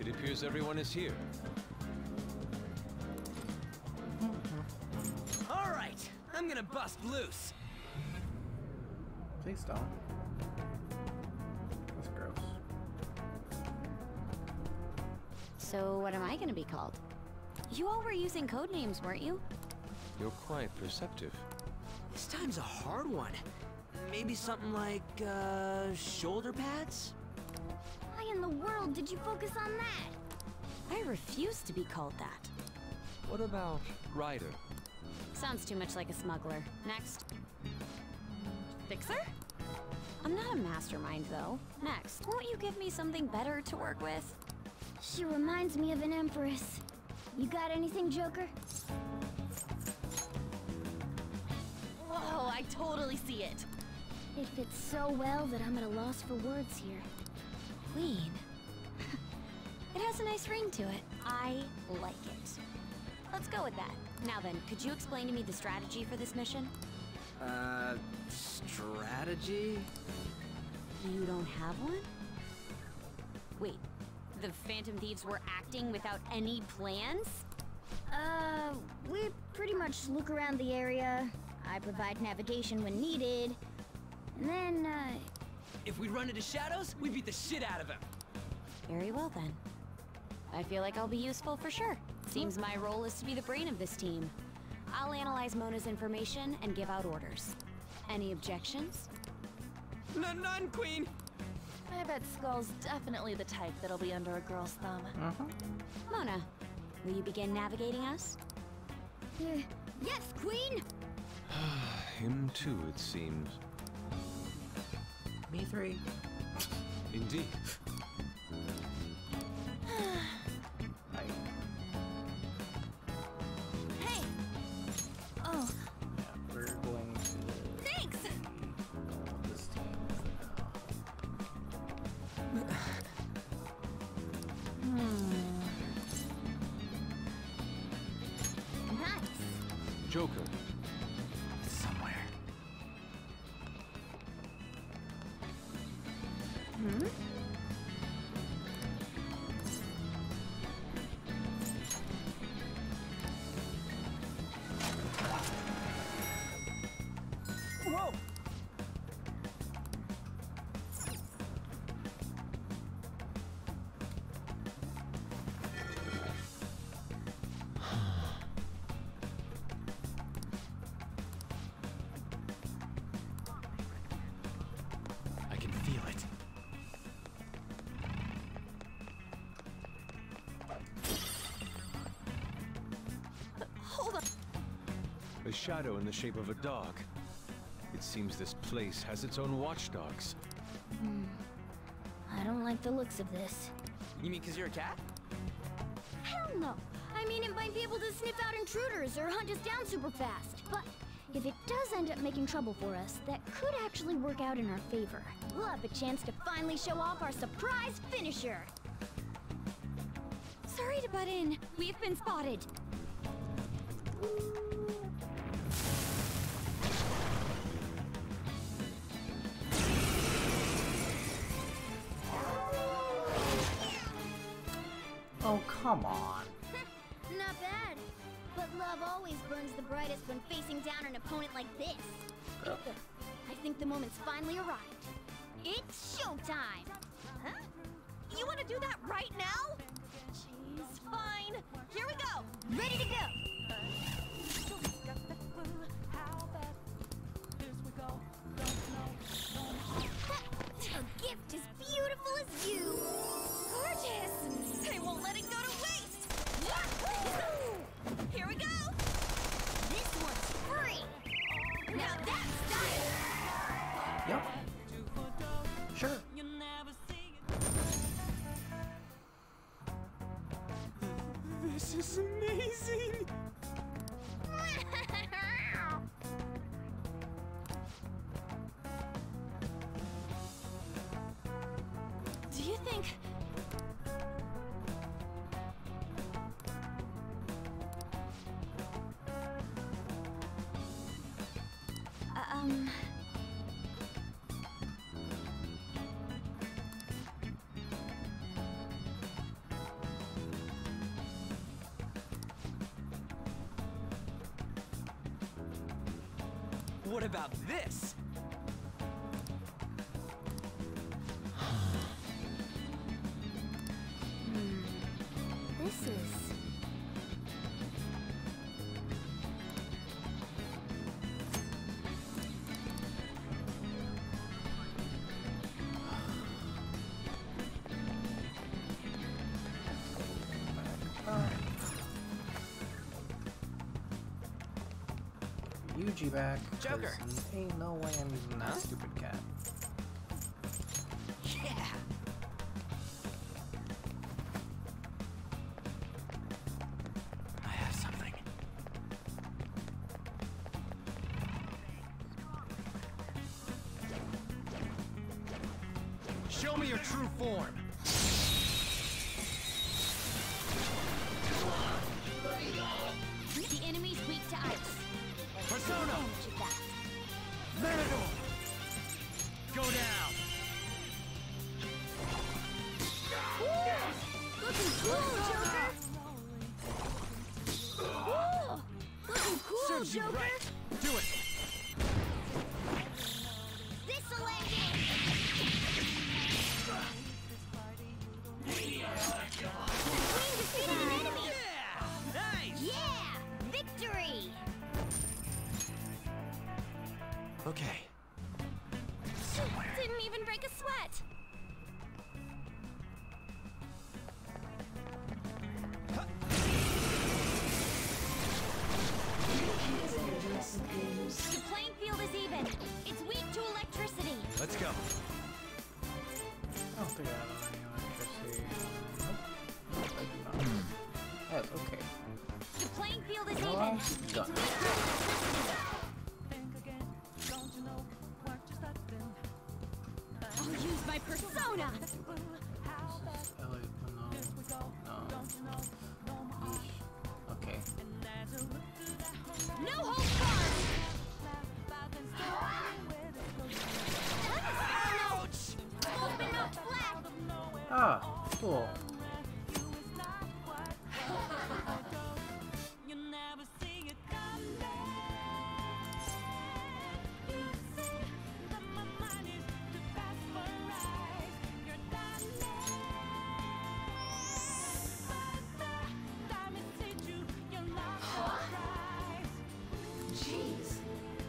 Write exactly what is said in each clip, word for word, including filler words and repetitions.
It appears everyone is here. All right, I'm gonna bust loose. Please don't. That's gross. So what am I gonna be called? You all were using code names, weren't you? You're quite perceptive. This time's a hard one. Maybe something like, uh, shoulder pads? Why in the world did you focus on that? I refuse to be called that. What about Ryder? Sounds too much like a smuggler. Next. Fixer? I'm not a mastermind, though. Next. Won't you give me something better to work with? She reminds me of an empress. You got anything, Joker? Whoa, I totally see it. It fits so well that I'm at a loss for words here. Queen. It has a nice ring to it. I like it. Let's go with that. Now then, could you explain to me the strategy for this mission? Uh, strategy? You don't have one? Wait, the Phantom Thieves were acting without any plans? Uh, we pretty much look around the area. I provide navigation when needed. And then, uh... If we run into shadows, we beat the shit out of him. Very well then. I feel like I'll be useful for sure. Seems my role is to be the brain of this team. I'll analyze Mona's information and give out orders. Any objections? None, none, Queen! I bet Skull's definitely the type that'll be under a girl's thumb. Uh-huh. Mona, will you begin navigating us? Uh, yes, Queen! Him too, it seems. Me three. Indeed. I, Hey! Oh, yeah, we're going to thanks! go on this team for now. Nice! Joker. Somewhere. Hmm? Whoa! I can feel it. Hold on. A shadow in the shape of a dog. It seems this place has its own watchdogs. Hmm. I don't like the looks of this. You mean 'cause you're a cat? Hell no! I mean, it might be able to sniff out intruders or hunt us down super fast. But if it does end up making trouble for us, that could actually work out in our favor. We'll have a chance to finally show off our surprise finisher! Sorry to butt in. We've been spotted. Oh, come on. Not bad. But love always burns the brightest when facing down an opponent like this. Ugh. I think the moment's finally arrived. It's showtime! Huh? You want to do that right now? Jeez, fine. Here we go. Ready to go! A gift as beautiful as you! Gorgeous! I won't let it go to waste! Yahoo! Here we go! This one's free! Now that's style! Yep. Sure. This is amazing! Do you think... Uh, um... What about this? Hmm. This is... Yuji back. 'Cause Joker. Ain't no way I'm using that stupid cat. Yeah. I have something. Show me your true form. The enemy's weak to ice. Persona! Advantage of that. Matador! Go down! Looking cool, Joker! Whoa! Looking cool, Serves you Joker! right! Do it! This'll end it! Queen defeated an enemy! Yeah! Nice! Yeah! Victory! Okay. Didn't even break a sweat. The playing field is even. It's weak to electricity. Let's go. I don't think I have any electricity. Nope. Nope, I do not. Oh, okay. The playing field is Well, even. done. It's weak to electricity. I'll use my persona. Elliot, no. No. Yeesh. Okay. No holds barred. Ouch! Open up flat! Ah, cool. Jeez.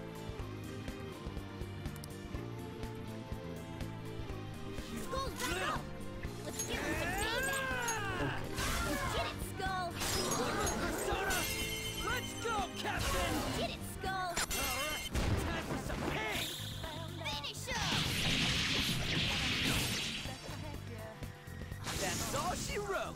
Skull's back up. Let's give him some payback. You did it, Skull! Persona! Let's go, Captain! You did it, Skull! Alright, time for some pain! Finish him! That's all she wrote!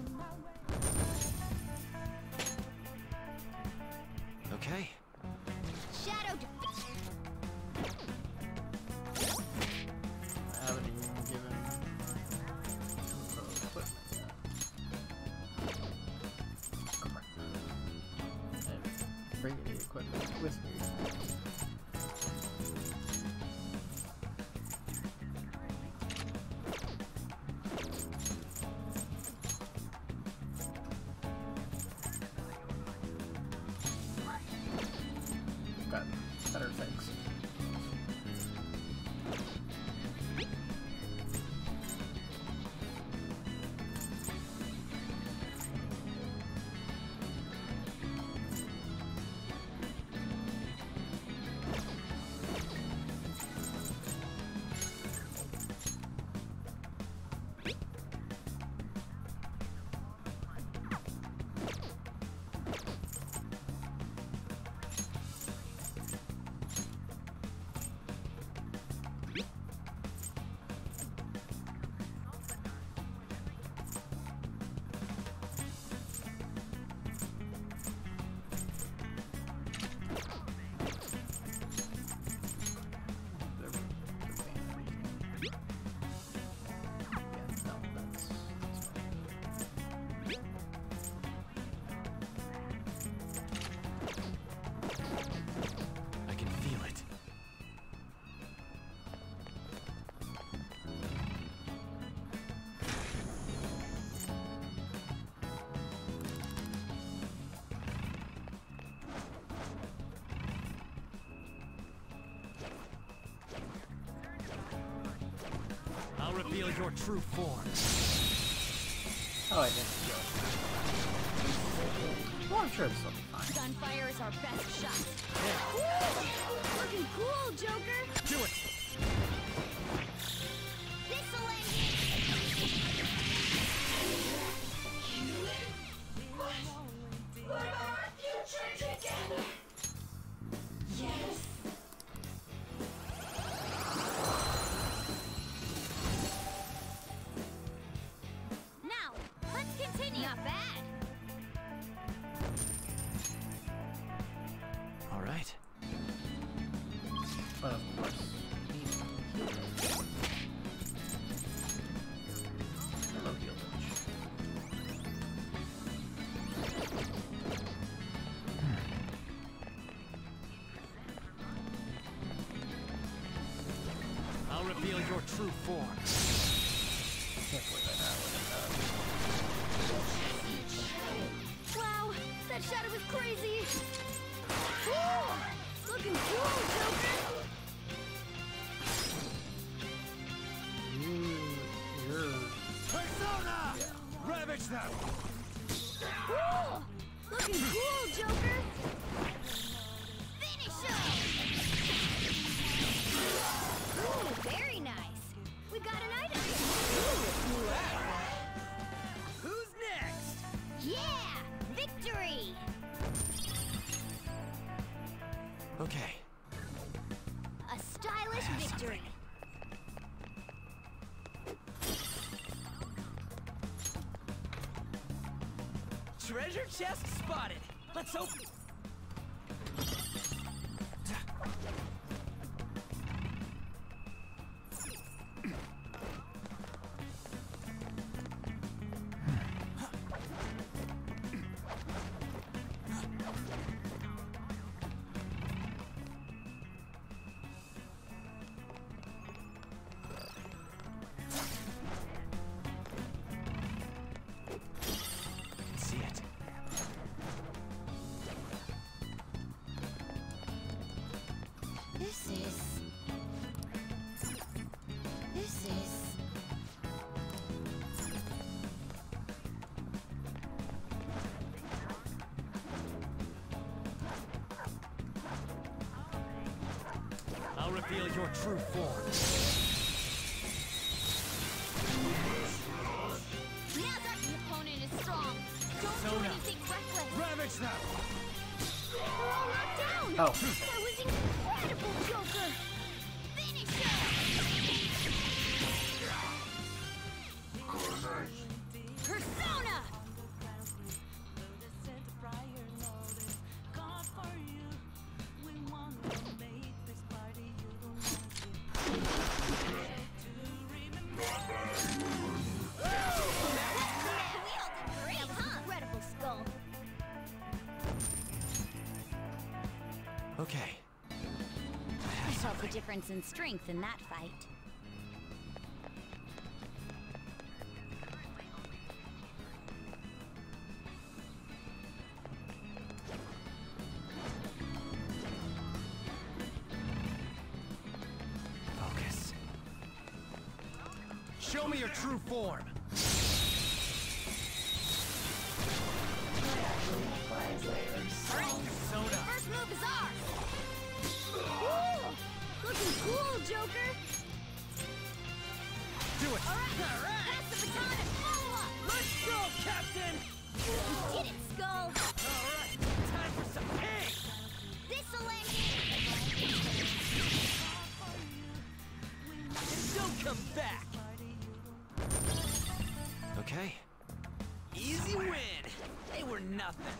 Okay. Shadow defeat! I haven't even given pro equipment yet. Crap. And bring the equipment with me. Got better things. reveal your true form. Oh, I didn't feel it. Well, I'm sure this will be fine. Gunfire is our best shot. Looking cool, Joker. Do it! This'll end Now, let's continue. Not bad. All right. But of course, hello, heal Lich. I'll reveal your true form. Can't believe I died with Wow, that shadow was crazy. Cool. Looking cool, Joker. Persona! Ravage them! Cool. Looking cool, Joker. Finish him. Ooh, very nice. We got an item. Who's next? Yeah, victory. Okay. A stylish victory. Treasure chest spotted. Let's open. See it. This is... This is... I'll reveal your true form. Now that the opponent is strong, don't do Persona. anything reckless. Ravage them! We're all knocked down. Oh. That was incredible, Joker. Finish him! Persona! Incredible skull. Okay. I felt the difference in strength in that fight. Focus. Show me your true form. Persona. First move is ours. Cool. Looking cool, Joker. Do it. All right. All right. Pass the baton and follow up. Let's go, Captain. You did it, Skull. All right. Time for some pain. This'll end And don't come back. Okay. Easy win. They were nothing.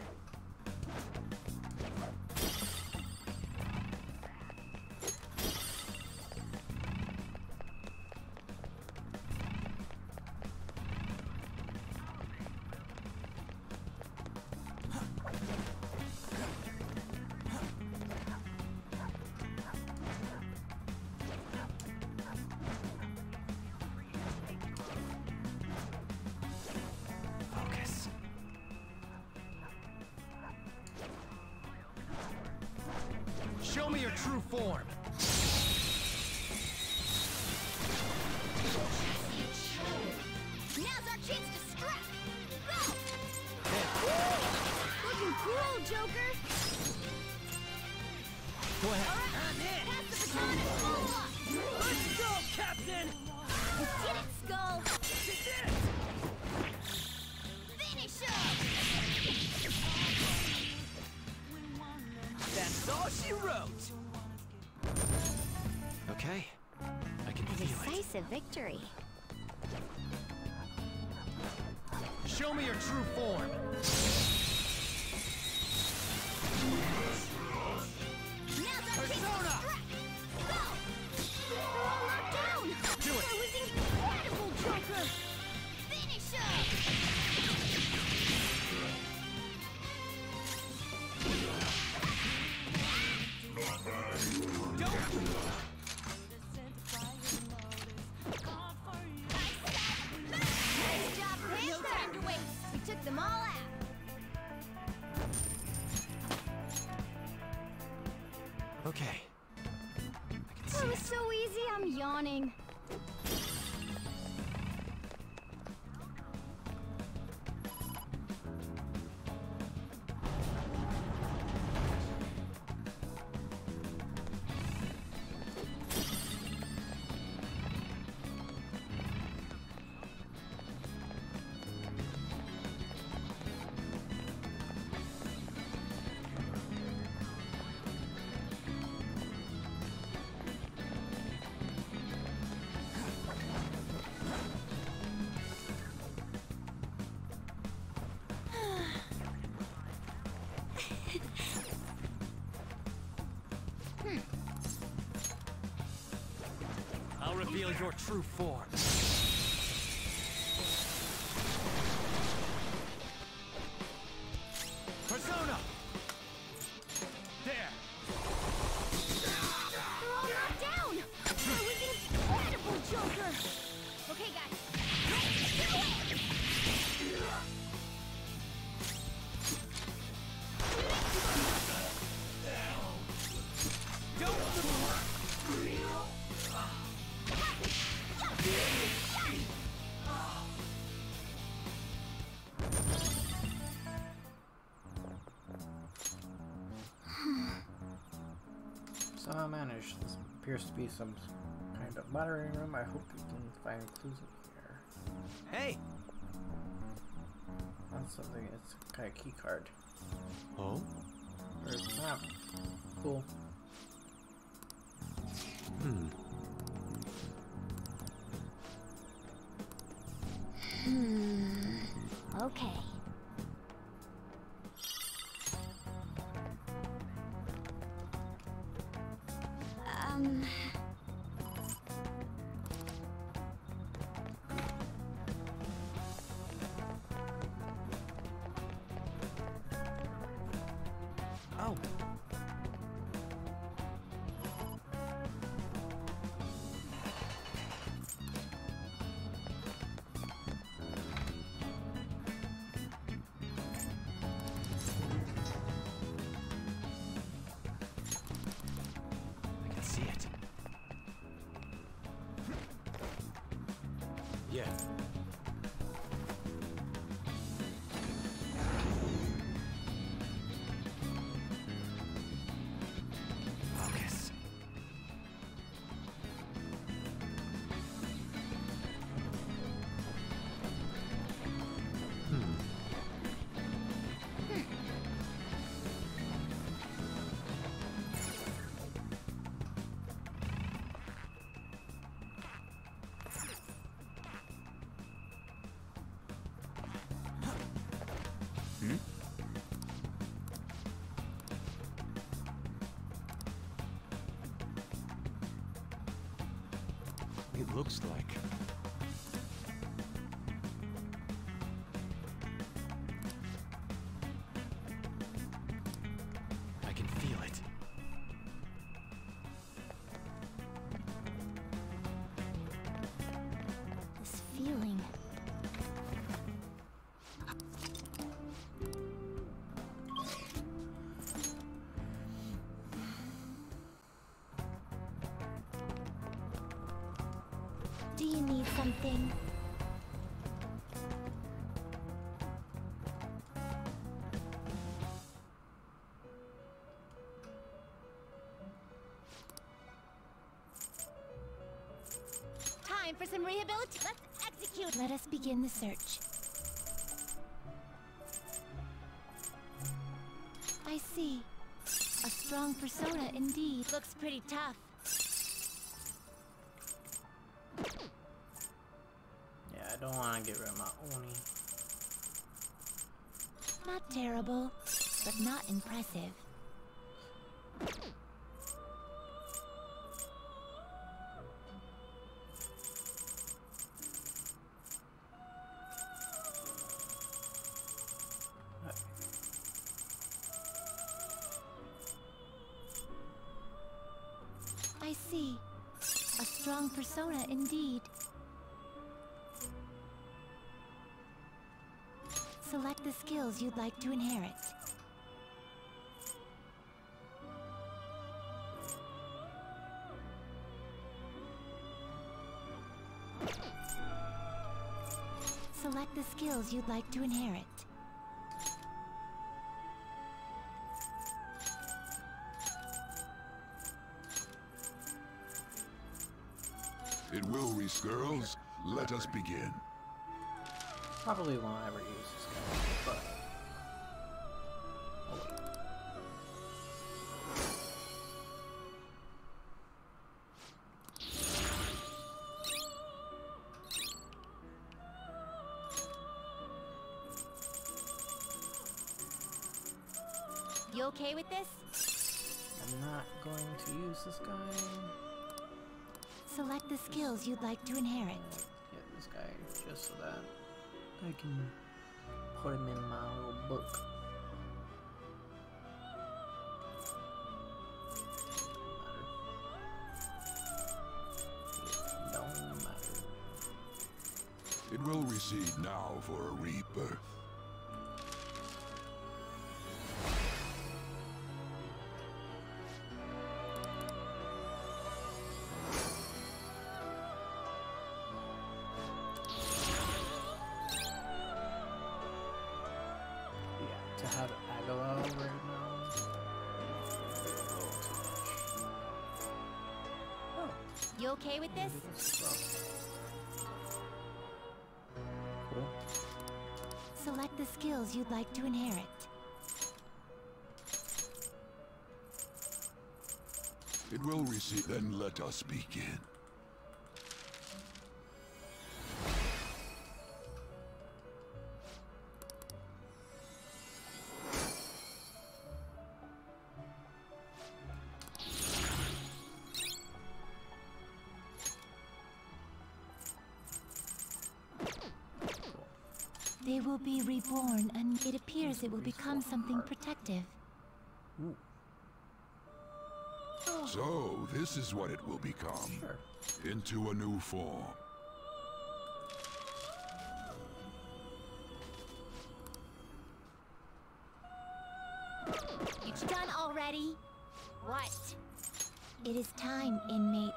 Focus. Show me your true form. Joker! Go ahead. I'm in. Pass the baton and follow up! Let's go, Captain. Get it, Skull! You did it. Finish him! That's all she wrote. Okay. I can A feel it. decisive victory. Show me your true form. Now's our chance to Persona! strike! Go! They're all knocked down! Do it. That was incredible, Joker! Finish him! Nice job, Panther! No time to waste! We took them all out! Okay. I can That see was it. so easy, I'm yawning. I'll reveal your true form. Persona! There! They're all knocked down! That was incredible, Joker! Okay, guys, let's do it! So I managed. This appears to be some kind of monitoring room. I hope you can find clues in here. Hey! That's something. It's a kind of key card. Oh? Or it's not. Cool. Hmm. Hmm. Okay. Um. Oh. I can see it. Yeah. Focus. Hmm. Hmm? It looks like. I can feel it. This feeling. Do you need something? Time for some rehabilitation. Let's execute. Let us begin the search. I see. A strong persona indeed. Looks pretty tough. Yeah, I don't want to get rid of my Oni. Not terrible, but not impressive. I see. A strong persona indeed. Select the skills you'd like to inherit. Select the skills you'd like to inherit. It will reach, girls. Let us begin. Probably won't ever use this guy, but... Oh, wait. You okay with this? I'm not going to use this guy. Select the skills you'd like to inherit. Get this guy just so that I can put him in my little book. It don't matter. It will recede now for a rebirth. To have Agalo right now. Oh, You okay with this? maybe this is well. Cool. Select the skills you'd like to inherit. It will recede, then let us begin. They will be reborn, and it appears it will become something protective. Ooh. So, this is what it will become. Sure. Into a new form. You done already? What? It is time, inmate.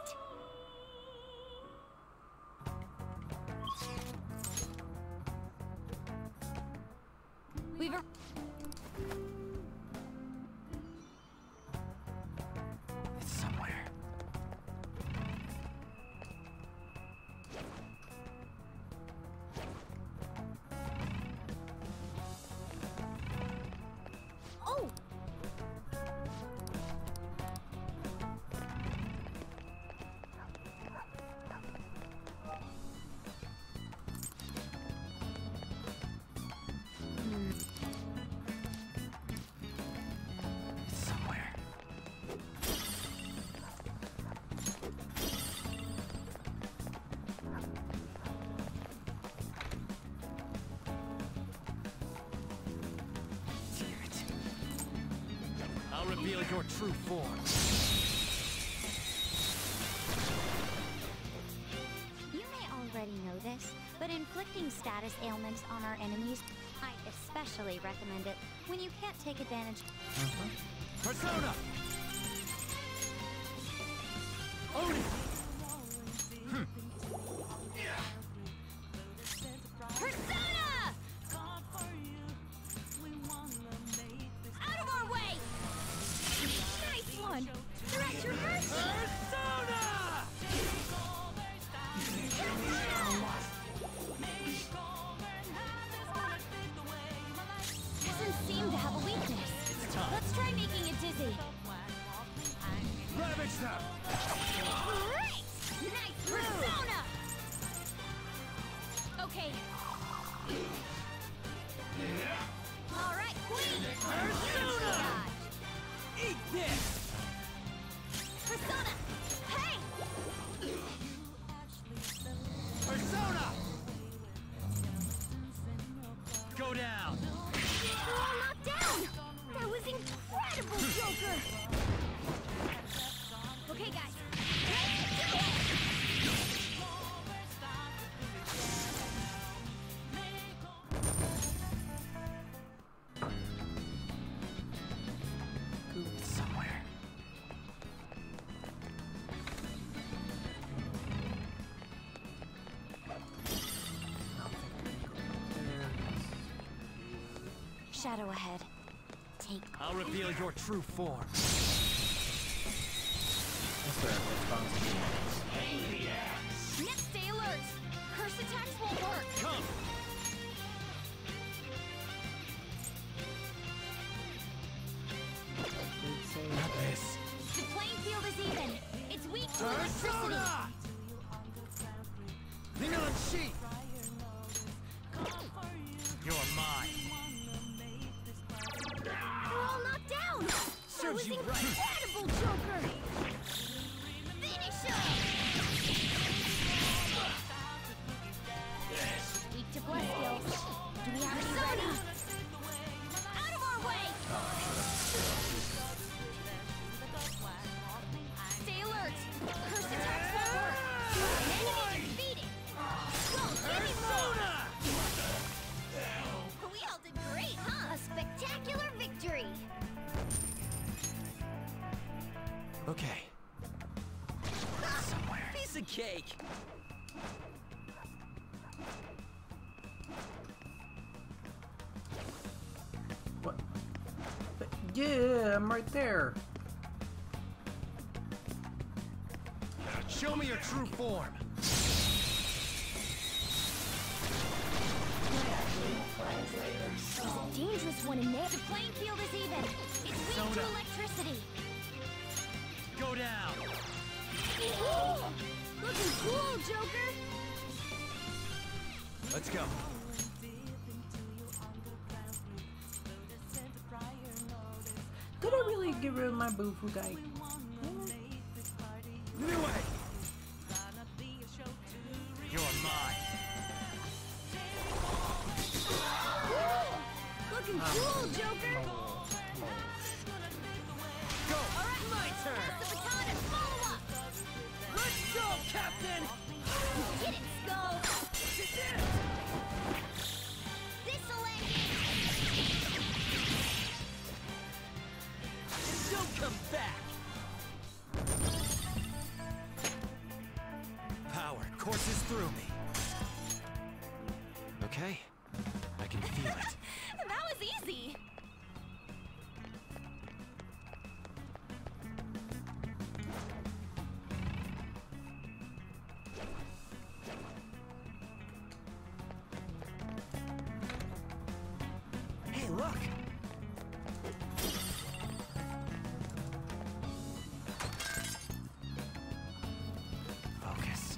We've ar- It's somewhere. Oh! It's somewhere. Damn it. I'll reveal your true form. You may already know this, but inflicting status ailments on our enemies, I especially recommend it when you can't take advantage. Persona! Oni! Persona! Out of our way! Nice one! They're at your mercy! Persona! They're Ravage them! Great! Nice persona! Okay. Alright, Queen! Persona! Eat this! Persona! Hey! Persona! Go down! They're all knocked down! That was incredible, Joker! Okay, guys. Let's do it! Goop somewhere. Shadow ahead. Take. I'll reveal your true form. That's their responsibility. Next, stay alert! Curse attacks won't work! Come! This. The playing field is even! It's weak to electricity! Persona! Lean on sheet! You're mine. They're all knocked down! That Serves was you right. incredible, Joker! Finish him! Weak to blood skills. Do we have any ready? Out of our way! Stay alert! Curse attacks won't work! An enemy defeated! Well, give me more! We all did great, huh? A spectacular victory! Okay. Somewhere. Piece of cake. What? But yeah, I'm right there. Show me your true form. There's a dangerous one in there. The playing field is even. It's weak to Soda. electricity. Go down. Looking cool, Joker. Let's go. Did I really get rid of my boo-foo guy? New way. You're mine. Looking cool, Joker. Go. All right, my turn. Pass the baton and follow up. Let's go, Captain. Get it, Skull. This is it. This'll end And don't come back. Power courses through me. Okay, I can feel it. That was easy. Hey, look. Focus.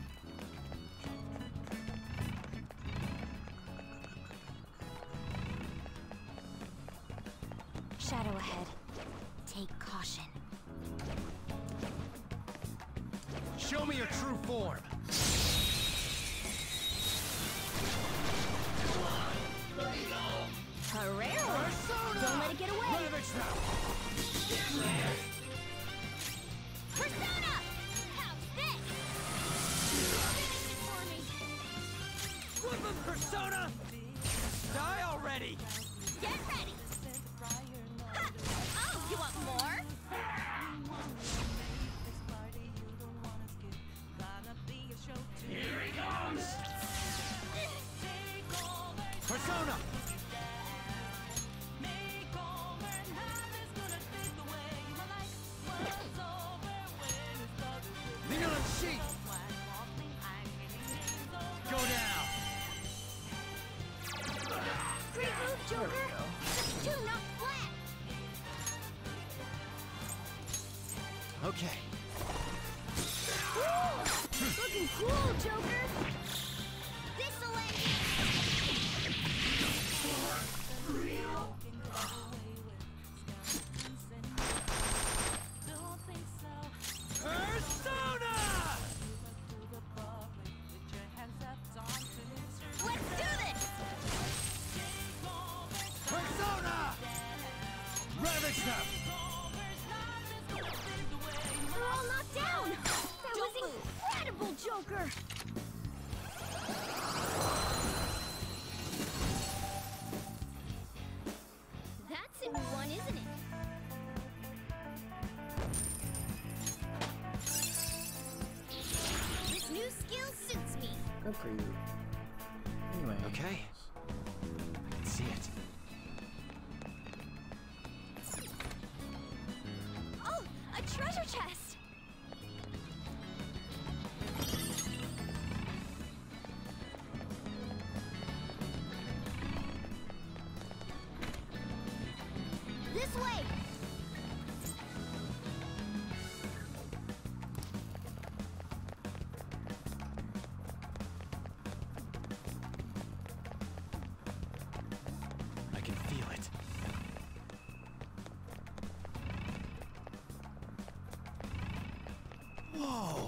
Shadow ahead. Take caution. Show me your true form. Herrera. Persona! Don't let it get away. Ravage them. Persona. How's this? Finish it for me. Flip him, Persona! Die already! Get ready. Ha! Oh, you want more? Here he comes! Persona! Lean on sheet! Go down! Great move, Joker. Just two knocked flat. Okay, looking cool, Joker! This'll end it! Persona! Let's do this! Persona! Ravage them! They're all knocked down! That was incredible, Joker! That's a new one, isn't it? This new skill suits me. Good for you. Anyway. Okay. I can see it. Oh, a treasure chest! This way! I can feel it. Whoa!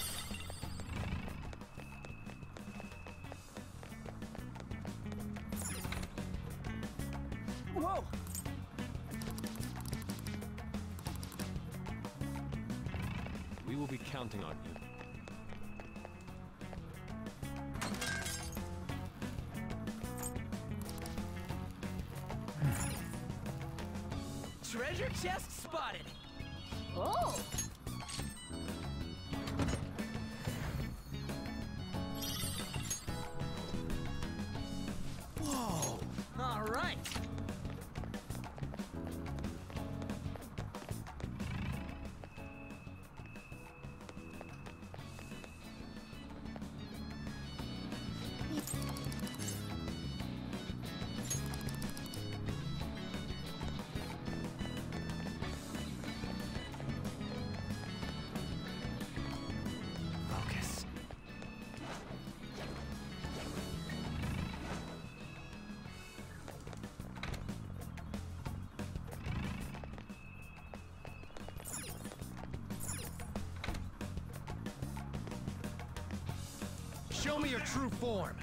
Whoa! We will be counting on you. Treasure chest spotted! Oh! Whoa! All right! Focus. Show me your true form.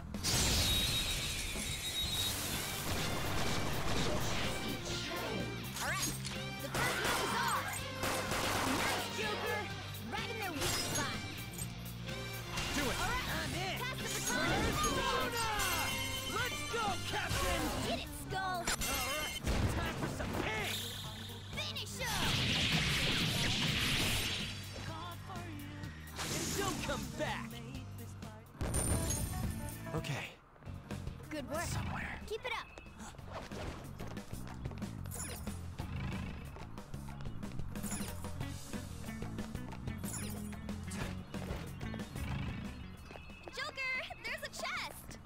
All right, the first move is ours. Nice, Joker. Right in their weak spot. Do it. All right, I'm in. pass the baton. Persona! Let's go, Captain! Get it, Skull. All right, time for some pain. Finish him. And don't come back. Okay, Good work. somewhere. Keep it up. Joker, there's a chest!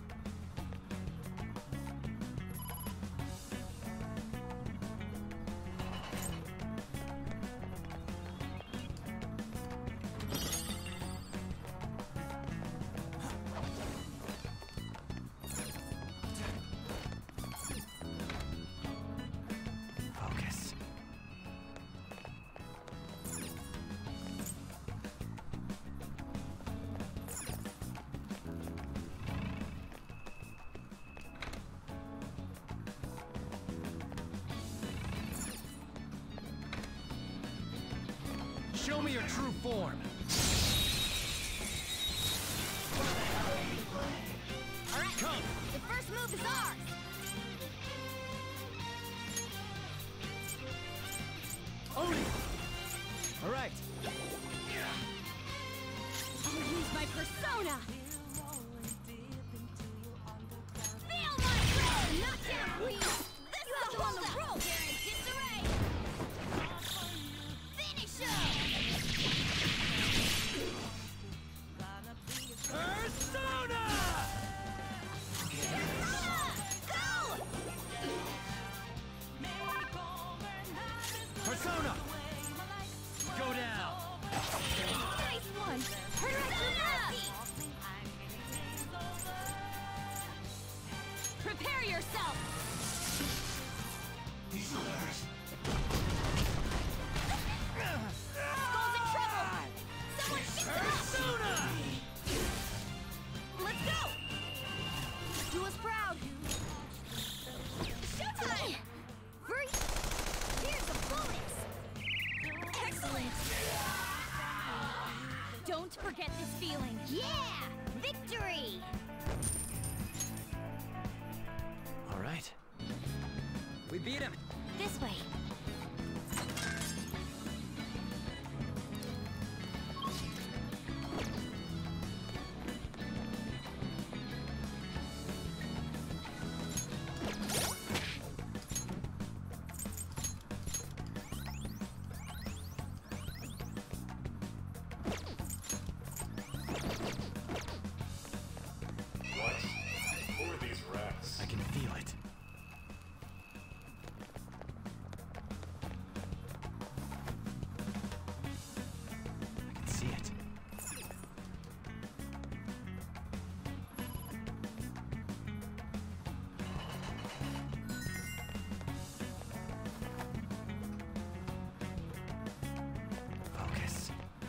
Focus. Show me your true form. All right, Come. the first move is ours. Own it. All right. I'll use my persona. Feel my wrath. Knockdown, queen. This You is have the to hold hold the up! rope. They're in disarray! Finish him. Persona! Go! Persona! Go down! Nice one. Hurry, Prepare yourself! Skull's in trouble! Someone fix him up! Let's go! Do us proud! Showtime! Free! Here's a bonus! Excellent! Don't forget this feeling! Yeah! Victory! All right. We beat him! This way. What? Who are these rats? I can feel it. I can see it. Focus.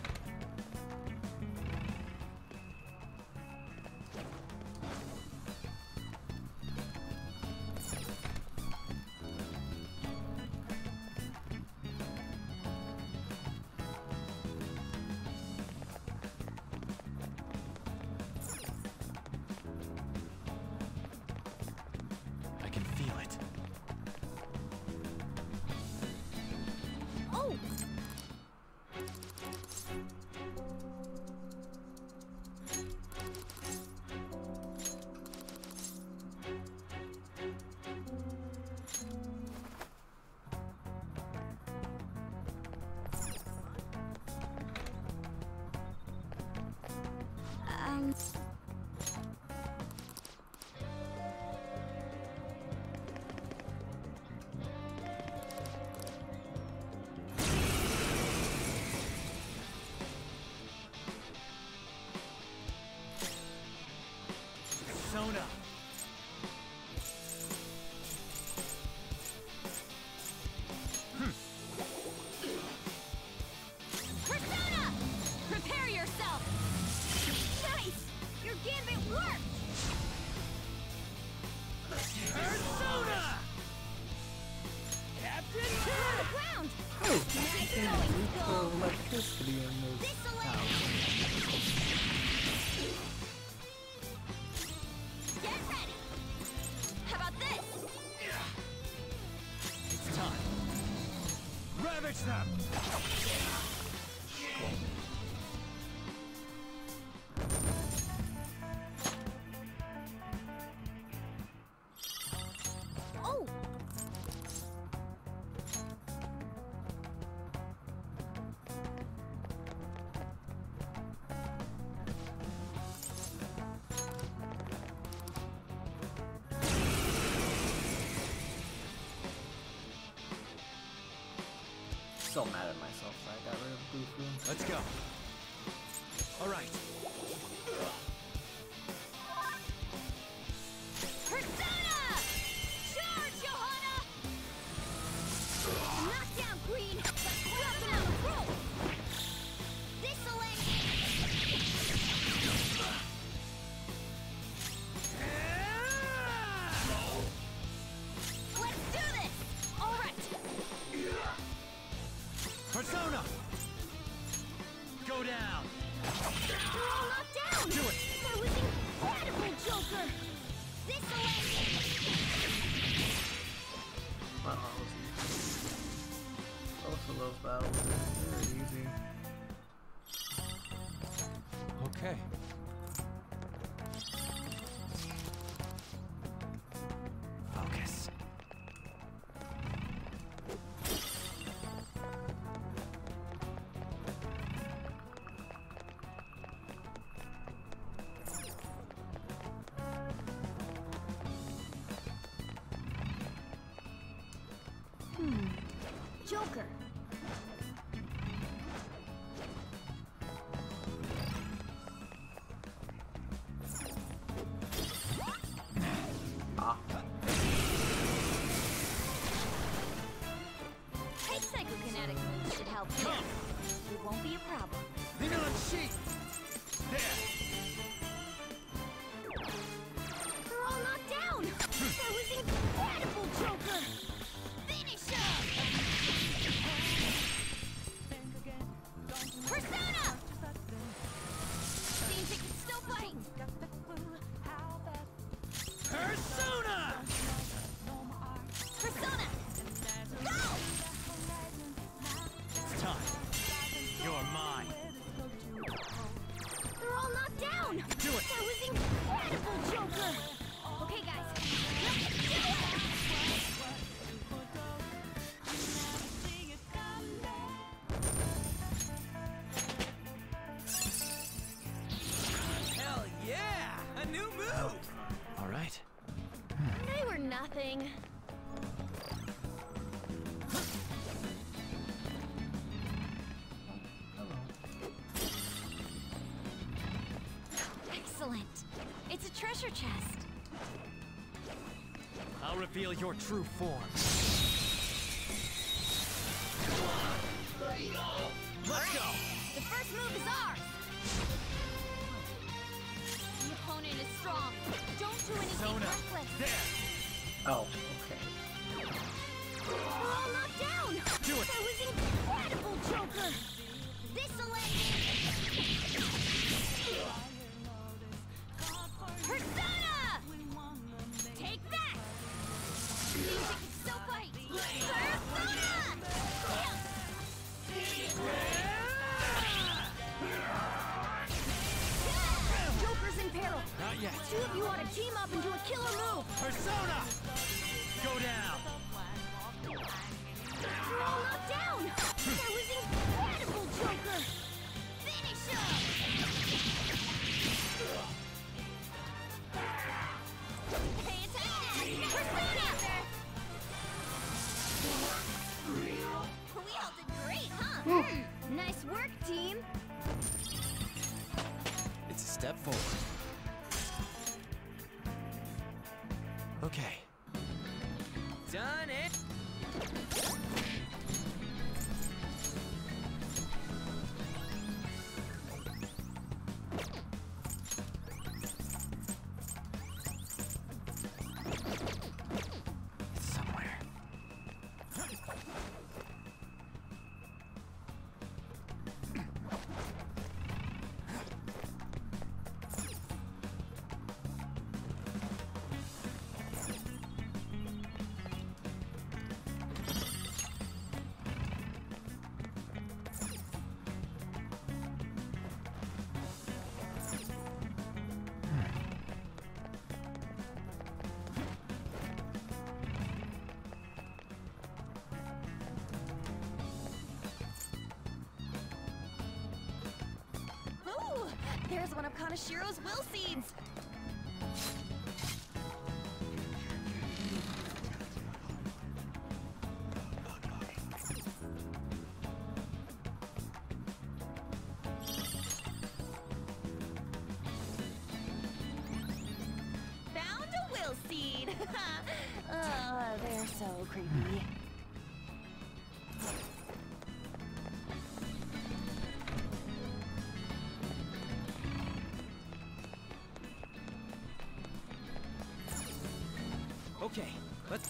I can feel it. Oh! Um... Persona! Persona! Prepare yourself! Nice! Your gambit worked! Persona! Captain! To the ground! Nice going, Skull! Electricity in this This'll town. Get ready! How about this? It's time. Ravage them! Oh! So mad at myself that I got rid of Vroom Vroom. Let's go. All right. Persona! Charge, Johanna! Knock down, Queen! Dropping out the rope! This'll end! Let's do this! All right! Persona! Go down! We're all knocked down! Do it! That was incredible, Joker! This'll end! Wow, that was easy. Both of those battles are very easy. Okay. Focus. Hmm. Joker. Ah. Take psychokinetic moves should help you. It won't be a problem. Lean on sheet. There. They're all knocked down! That was incredible, Joker! Finish him! Persona! Seems it can still fight. Persona! Persona! Go! It's time. You're mine. They're all knocked down! Do it. That was incredible, Joker! Okay, guys. Let's do it! Hell yeah! A new move! All right. They were nothing. Excellent. It's a treasure chest. I'll reveal your true form. Let's go! The first move is ours! The opponent is strong. Don't do anything Persona. reckless. There. Oh, okay. They're all knocked down! Do it. That was incredible, Joker! This'll end it. Persona! Take that! Music can still fight. Persona! Joker's in peril! Not yet. Two of you ought to team up and do a killer move! Persona! Go down! They're all knocked down! That was incredible, Joker! Finish him! Pay attention! Persona! We all did great, huh? Hmm. Nice work, team! It's a step forward. Okay. Done it! It's somewhere. Ooh, there's one of Kanashiro's will seeds. Found a will seed. Oh, they're so creepy. Okay, let's...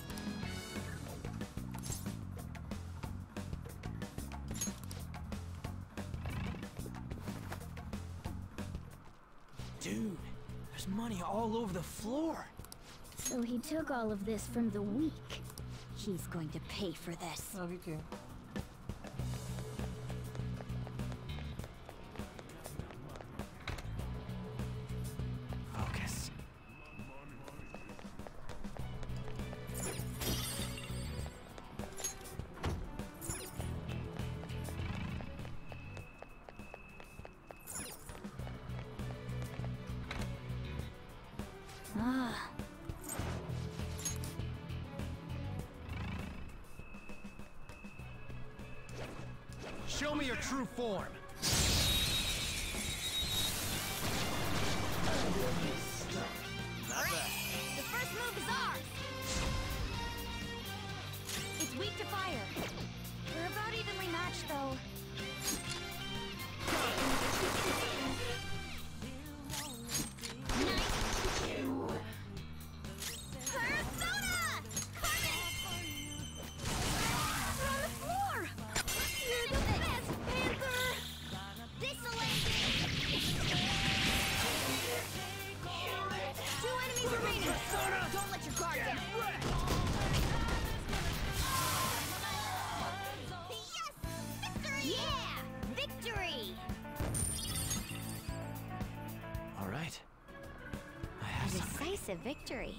Dude, there's money all over the floor. So he took all of this from the weak. He's going to pay for this. Love you too. Focus. Ah, Show me your true form. The first move is ours. to victory.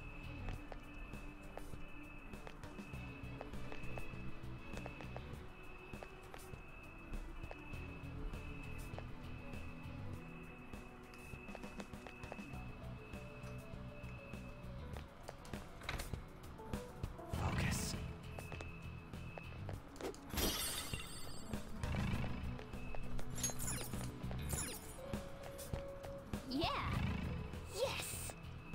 Focus. Yeah. Yes.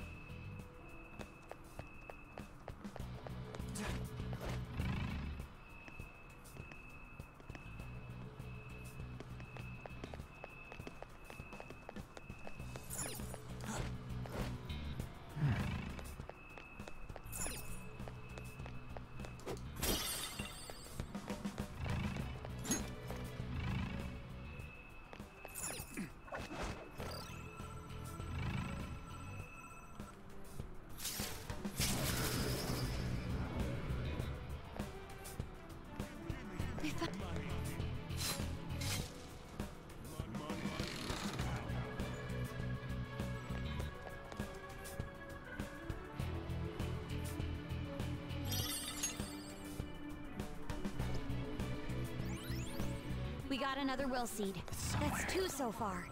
We got another will seed. That's two so far.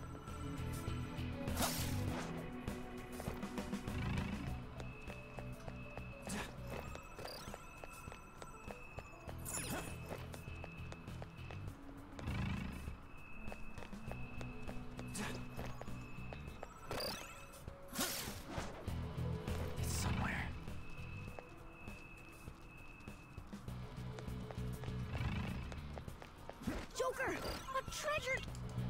It's somewhere. Joker, a treasure.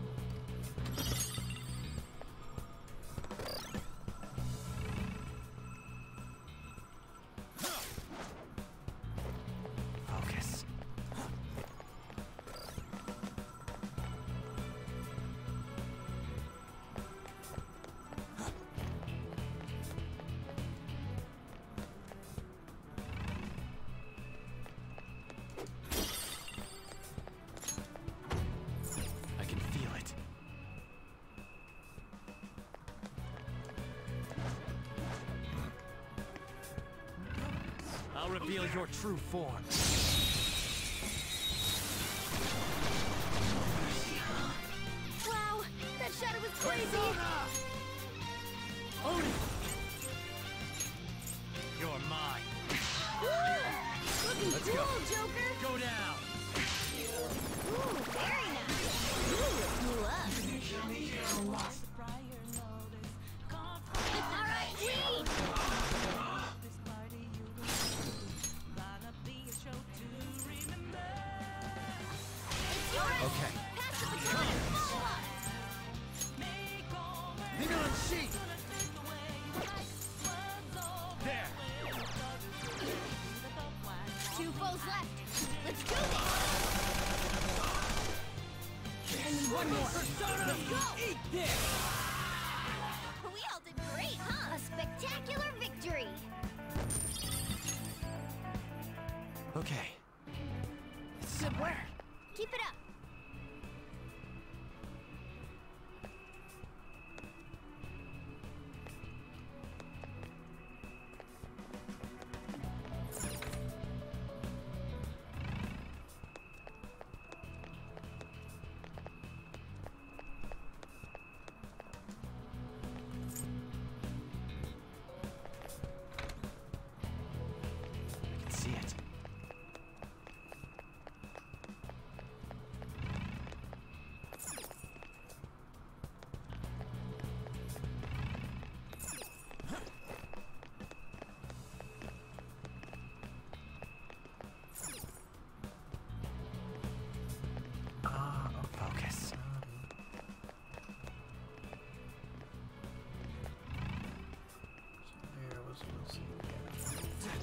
Focus. I can feel it. I'll reveal your true form. Wow, that shadow was crazy. Own it! You're mine. Looking Let's cool, go. Joker. Go down! Ooh, very nice. Ooh, you up. All right, lead. It's yours. Okay. Pass the baton and follow up. Leave it on sheet! There! Two foes left. Let's do this. I need one more. Let's go. Eat this! We all did great, huh? A spectacular victory. Okay. It's Good work. somewhere. Keep it up. I can see it. Ah, focus. There was will seed again.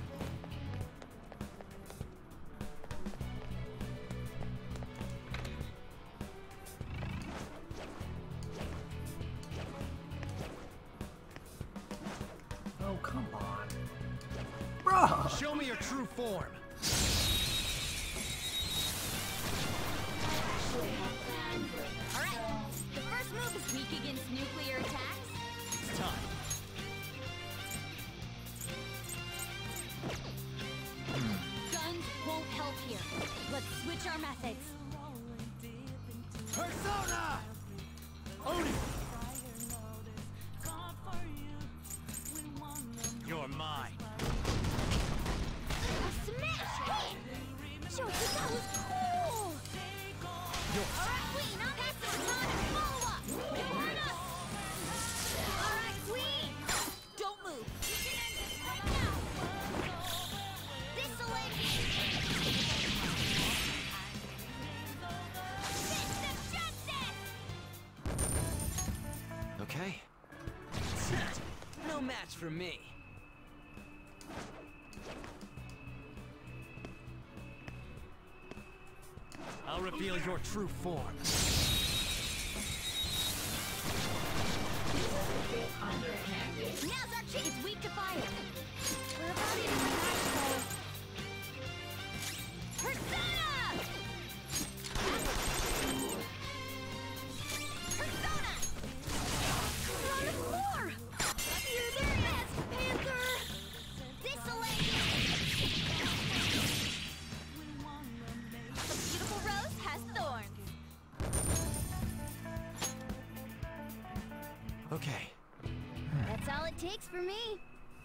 Oh, come on. Bro! Show me your true form. Alright, the first move is weak against nuclear attacks. It's time. methods. Persona! Own it! You're mine. A smash hit! Show us that was cool! Alright, Queen, I'm back to the time and follow up! Johanna! Alright, Queen! Don't move. You can end this right now! This'll end it! Fist of justice! Okay. No match for me. I'll reveal your true form. Now's our chance! It's weak to fire. We're about it in the match, though. Persona! Persona! We're on the floor! You're their best, Panther! This'll end it! The beautiful rose has thorns. Okay. That's all it takes for me.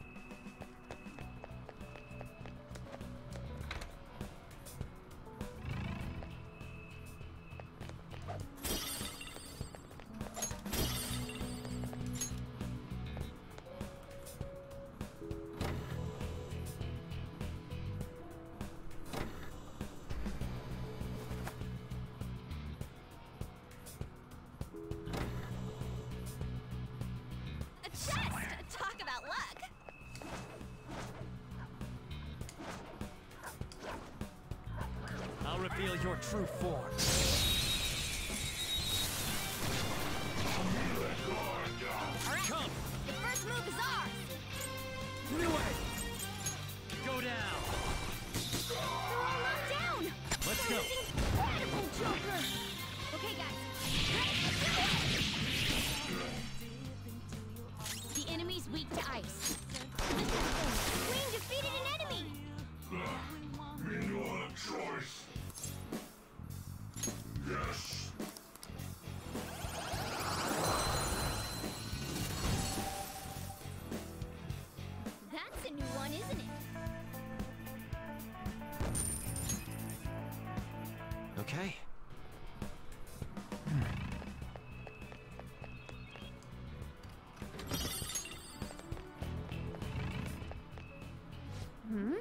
A chest! Talk about luck. I'll reveal your true form. Alright, Come! the first move is ours! New way! Go down! They're all knocked down! Let's That go! was incredible, Joker! Okay, guys. Ready? The enemy's weak to ice. Queen defeated an enemy! We don't have choice. Yes. That's a new one, isn't it? Okay. Hmm?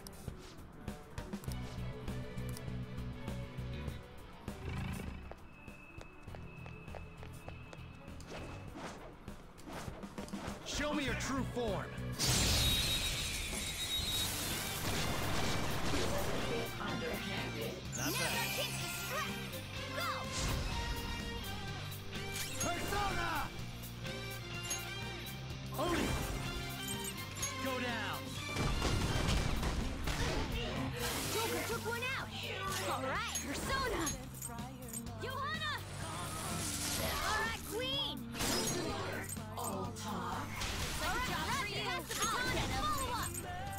Show me your true form. Not Now's bad. our chance to strike! Go! Persona! Odie! Go down! Joker took one out! Alright, Persona! Johanna! Alright, Queen! All talk. Alright, Job, pass the baton and follow up!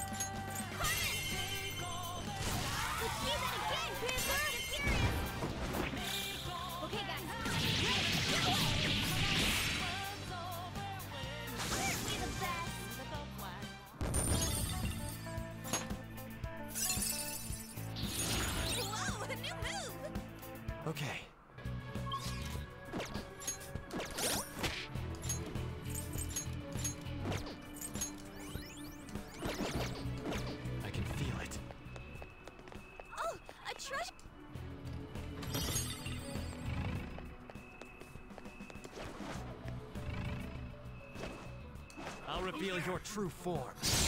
Let's see that again, Panther! Okay, guys. Aren't we the best? Whoa, a new move. Okay. I can feel it. Oh, a treasure. I'll reveal your true form.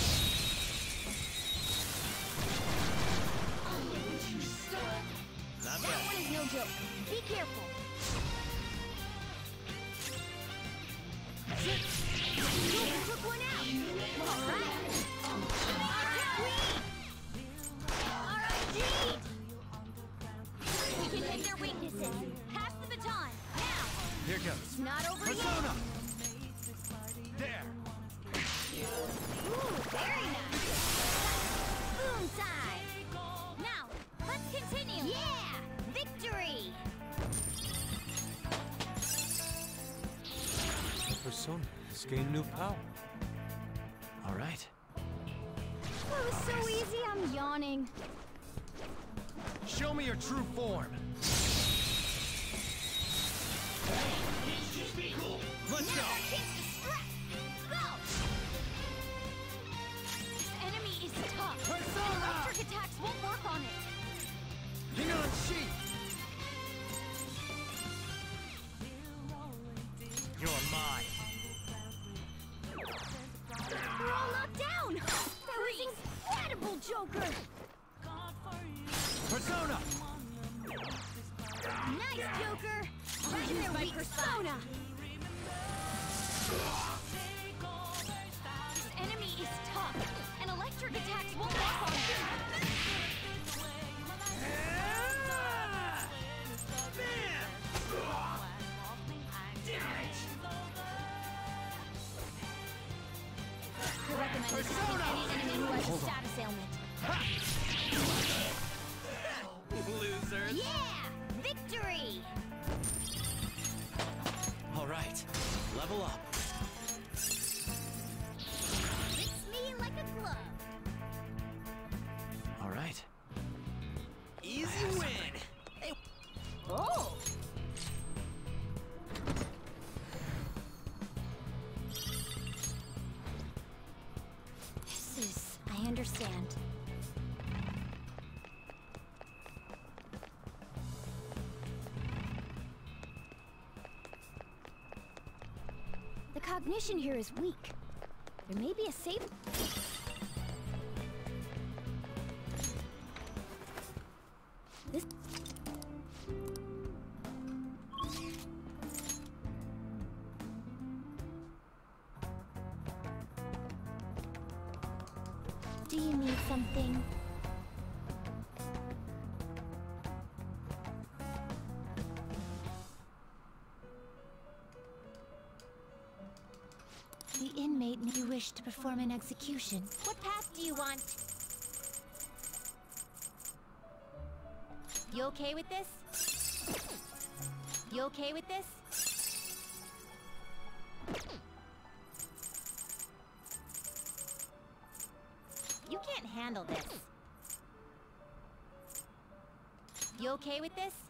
Not That bad. one is no joke. Be careful. Joker took one out. Alright. Alright, Queen. Alright, Jean. We can hit their weaknesses. Pass the baton. Now. Here goes. It's not over Persona! yet. There! Ooh, very nice. Boom time. Now, let's continue. Yeah. persona has gained new power. All right. That was so easy, I'm yawning. Show me your true form. Let's go. This enemy is tough. Persona! Electric attacks won't work on it. Hang on, sheep. You're mine. We're all knocked down. That was incredible, Joker. Persona. Nice, Joker. Right in their weak persona. This enemy is tough, and electric attacks won't work on it. I recommend attacking any enemy who has a status ailment. Losers. Yeah! Victory! All right. Level up. Fits me like a glove. All right. Easy win. Hey. Oh! This is... I understand. The cognition here is weak. There may be a safe... This... Do you need something? The inmate you wish to perform an execution. What path do you want? You okay with this? You okay with this? You can't handle this. You okay with this?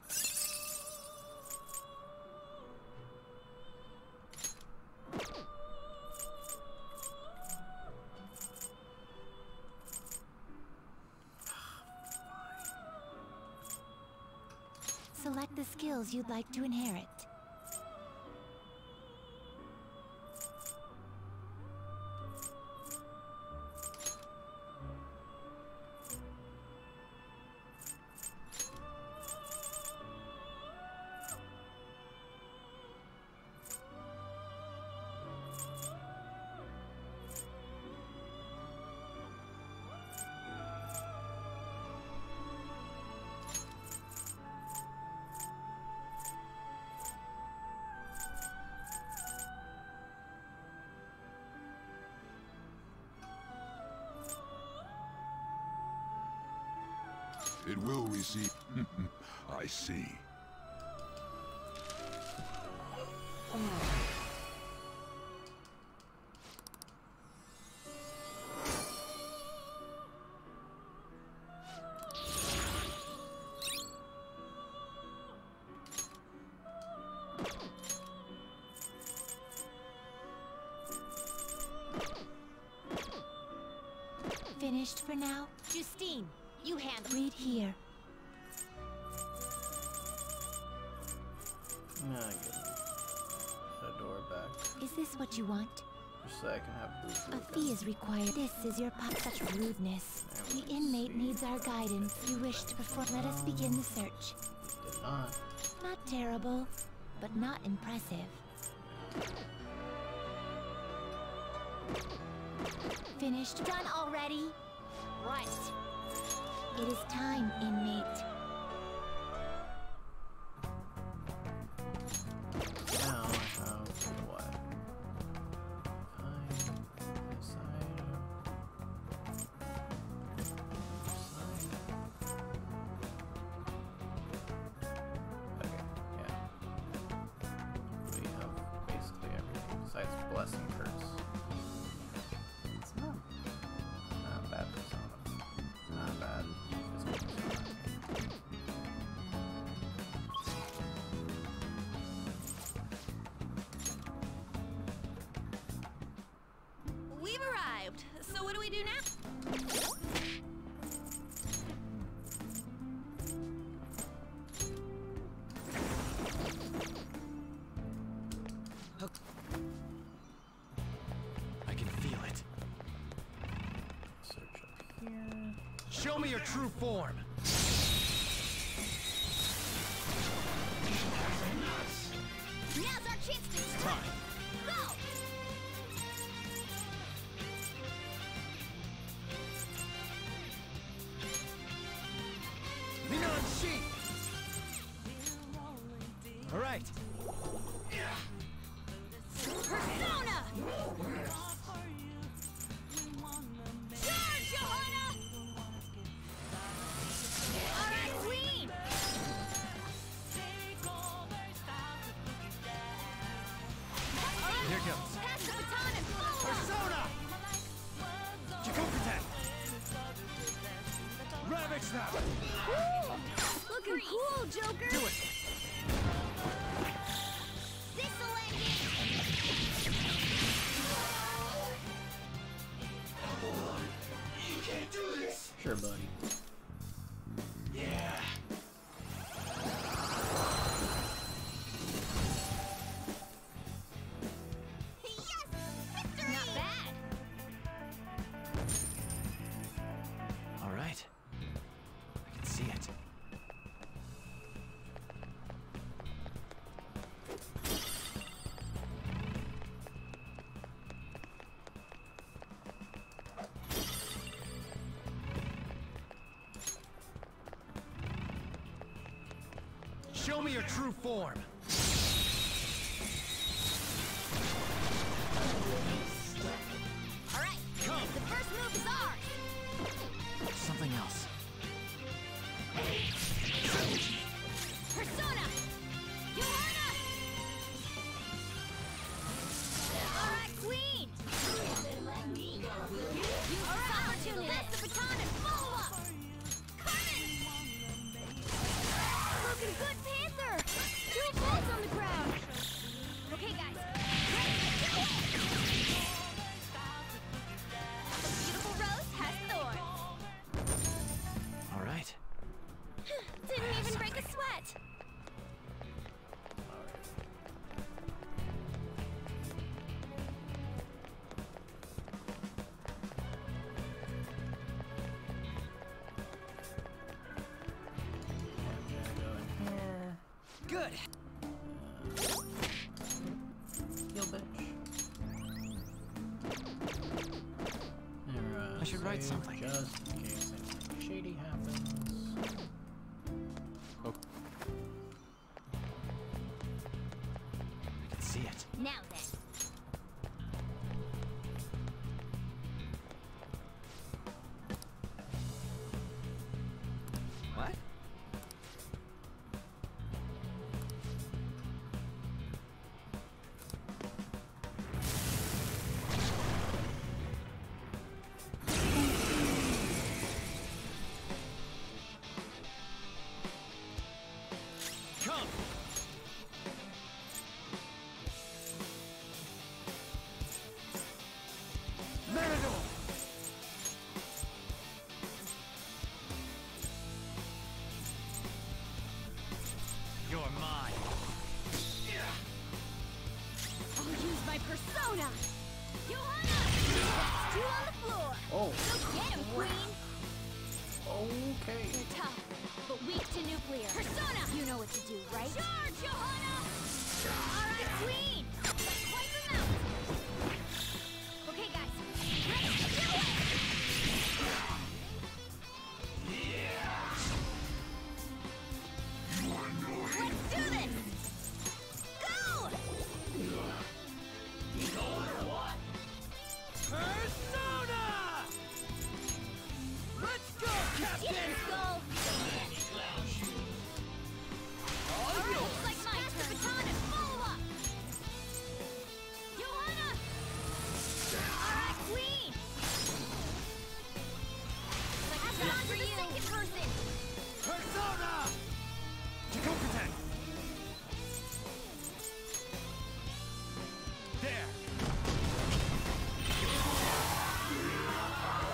Select the skills you'd like to inherit. It will receive... I see. Finished for now? Justine, you handle. Read here. Yeah, I get the door back. Is this what you want? Just so I can have boots. A fee is required. This is your pop. Such rudeness. The inmate needs our guidance. You wish to perform. Let us begin the search. Did not. Not terrible, but not impressive. Finished. Done already? Right. It is time, inmate. Now I have what? Fine. Side. Side. Okay, yeah. We have basically everything besides blood. we do now? I can feel it. Search up here. Show me your true form. Now's our chance to strike. Go! Lean on sheet. All right. Persona! Charge, Johanna! All right, Queen! Here goes. Pass the baton and follow up! Persona! Jikokuten! Ravage now! Looking cool, Joker. Do it! This'll end it! Sure, buddy. Yeah. Yes! Victory! Not bad! All right. I can see it. Show me your true form. All right, Come. the first move is ours! Something else. Persona! Johanna! All right, Queen! Use this opportunity! Pass the baton and follow up! Coming! Looking good, Panther. Two balls on the ground. Okay, guys. Ready to do it! The beautiful rose has thorns. All right. Didn't even break a sweat. Good. Heal bitch. There, uh, I should write save something. Just in case anything shady happens. Oh. I can see it. Now then. What? Come! Matador! You're mine. I'll use my persona! Johanna! That's two on the floor! Oh, Go get him, Queen! okay. They're tough, but weak to nuclear. Persona! You know what to do, right? Charge, Johanna! All right, Queen! Let's wipe them out! Okay, guys. Ready to do it! Let's do this! Go! Persona! Let's go, Captain! Get him, Skull! All right, looks like my turn. Pass the baton and follow up! Johanna! All right, Queen! Like pass it on to the second person! Persona! Jikokuten! There!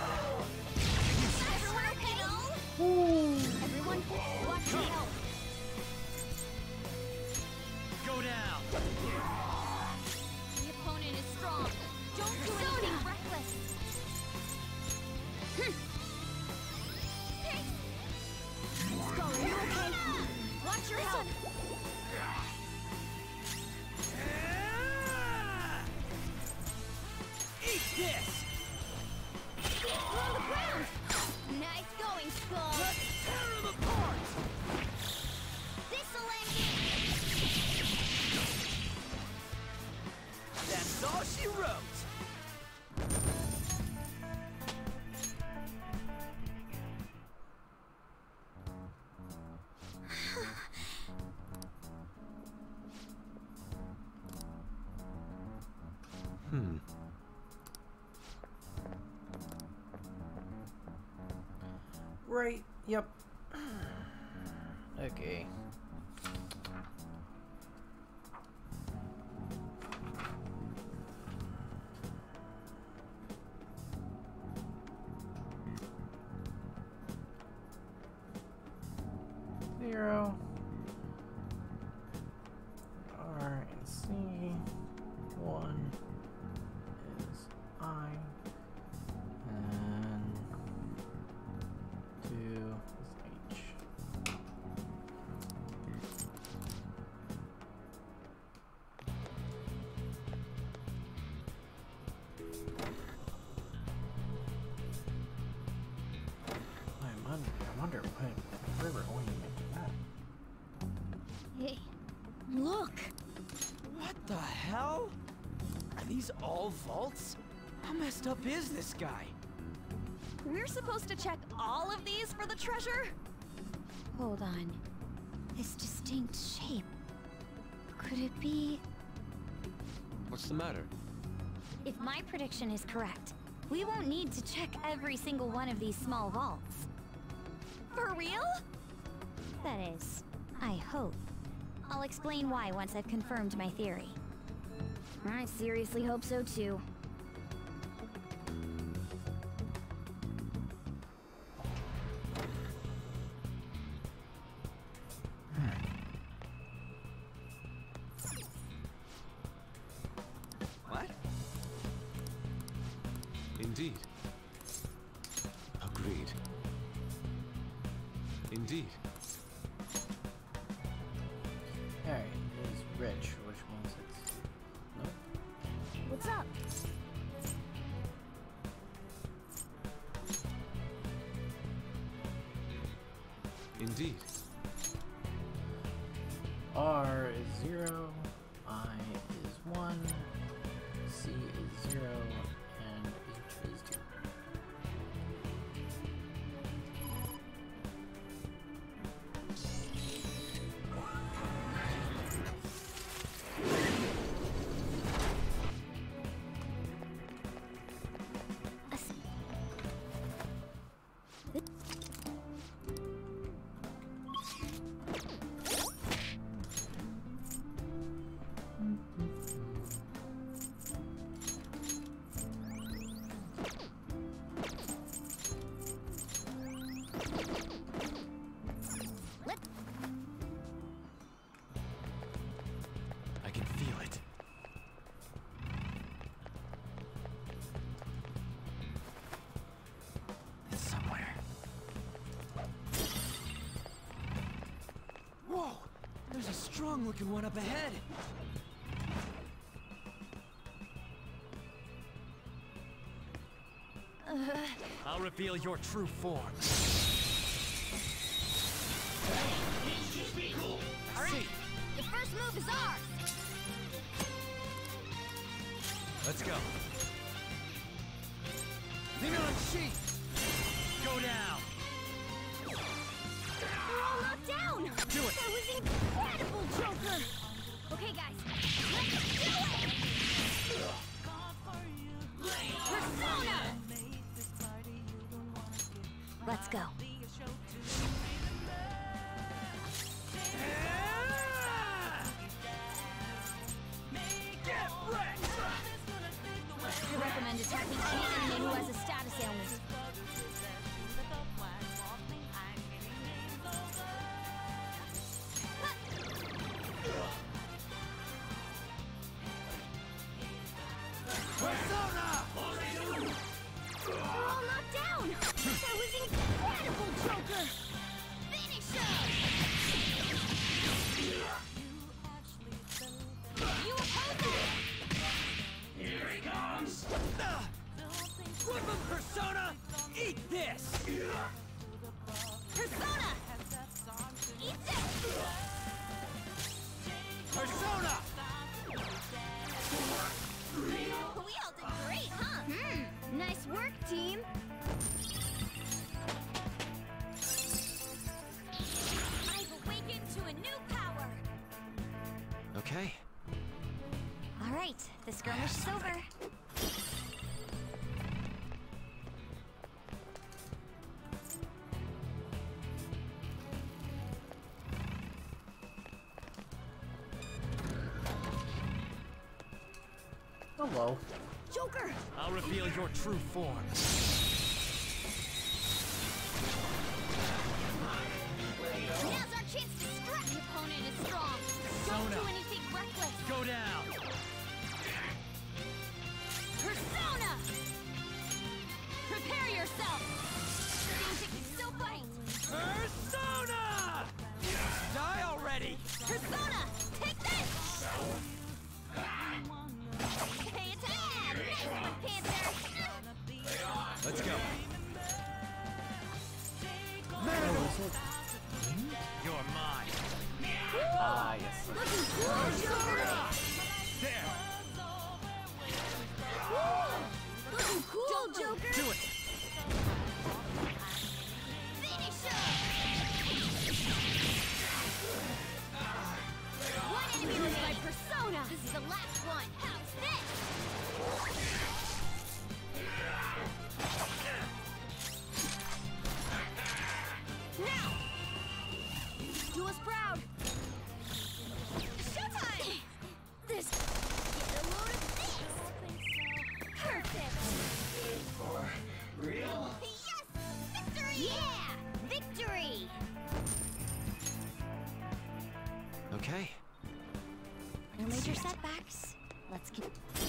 right. Yep. Okay. Zero. R and C. One is I. And two is H. I wonder, I wonder when, where we're going to make that. Hey, look! What the hell? Are these all vaults? How messed up is this guy? We're supposed to check all of these for the treasure? Hold on. This distinct shape. Could it be... What's the matter? If my prediction is correct, we won't need to check every single one of these small vaults. For real? That is, I hope. I'll explain why once I've confirmed my theory. I seriously hope so too. What? Indeed. Agreed. Indeed. Alright, it is rich, which means it's... Nope. What's up? Indeed. R is zero, I is one, C is zero, and H is two. I can feel it. It's somewhere. Whoa! There's a strong-looking one up ahead. I'll reveal your true form. All right, the first move is ours. Let's go. Neon sheet! Go down! We're all knocked down. Do it! That was incredible, Joker. Okay, guys, let's do it. Persona! Let's go. Get wrecked! I recommend attacking any enemy who has a status ailment. Persona! We're all knocked down. That was incredible, Joker. Finish him! You oppose it! Here he comes! Flip him, Persona! Eat this! Persona! Eat this! Persona! We all did great, huh? Hmm, nice work, team. I've awakened to a new power. Okay. All right, the skirmish is over. Hello. Joker! I'll reveal your true form. Now's our chance to strike. The opponent is strong. Don't Persona. do anything reckless. Go down. Persona! Prepare yourself. Music is so bright. Persona! Die already! Persona, take this! Hey, it's an ad! Nice one, Panther! Let's go. Oh, is it? You're mine. Ah, yes. Looking cool, Joker! There. Looking cool, Joker! Do it. Finish him! One enemy was my persona! This is the last one! How's this? Now! Do us proud! Showtime! This... Get a load of this! Perfect! For real? Yes! Victory! Yeah! Victory! Okay. No major setbacks. Let's keep.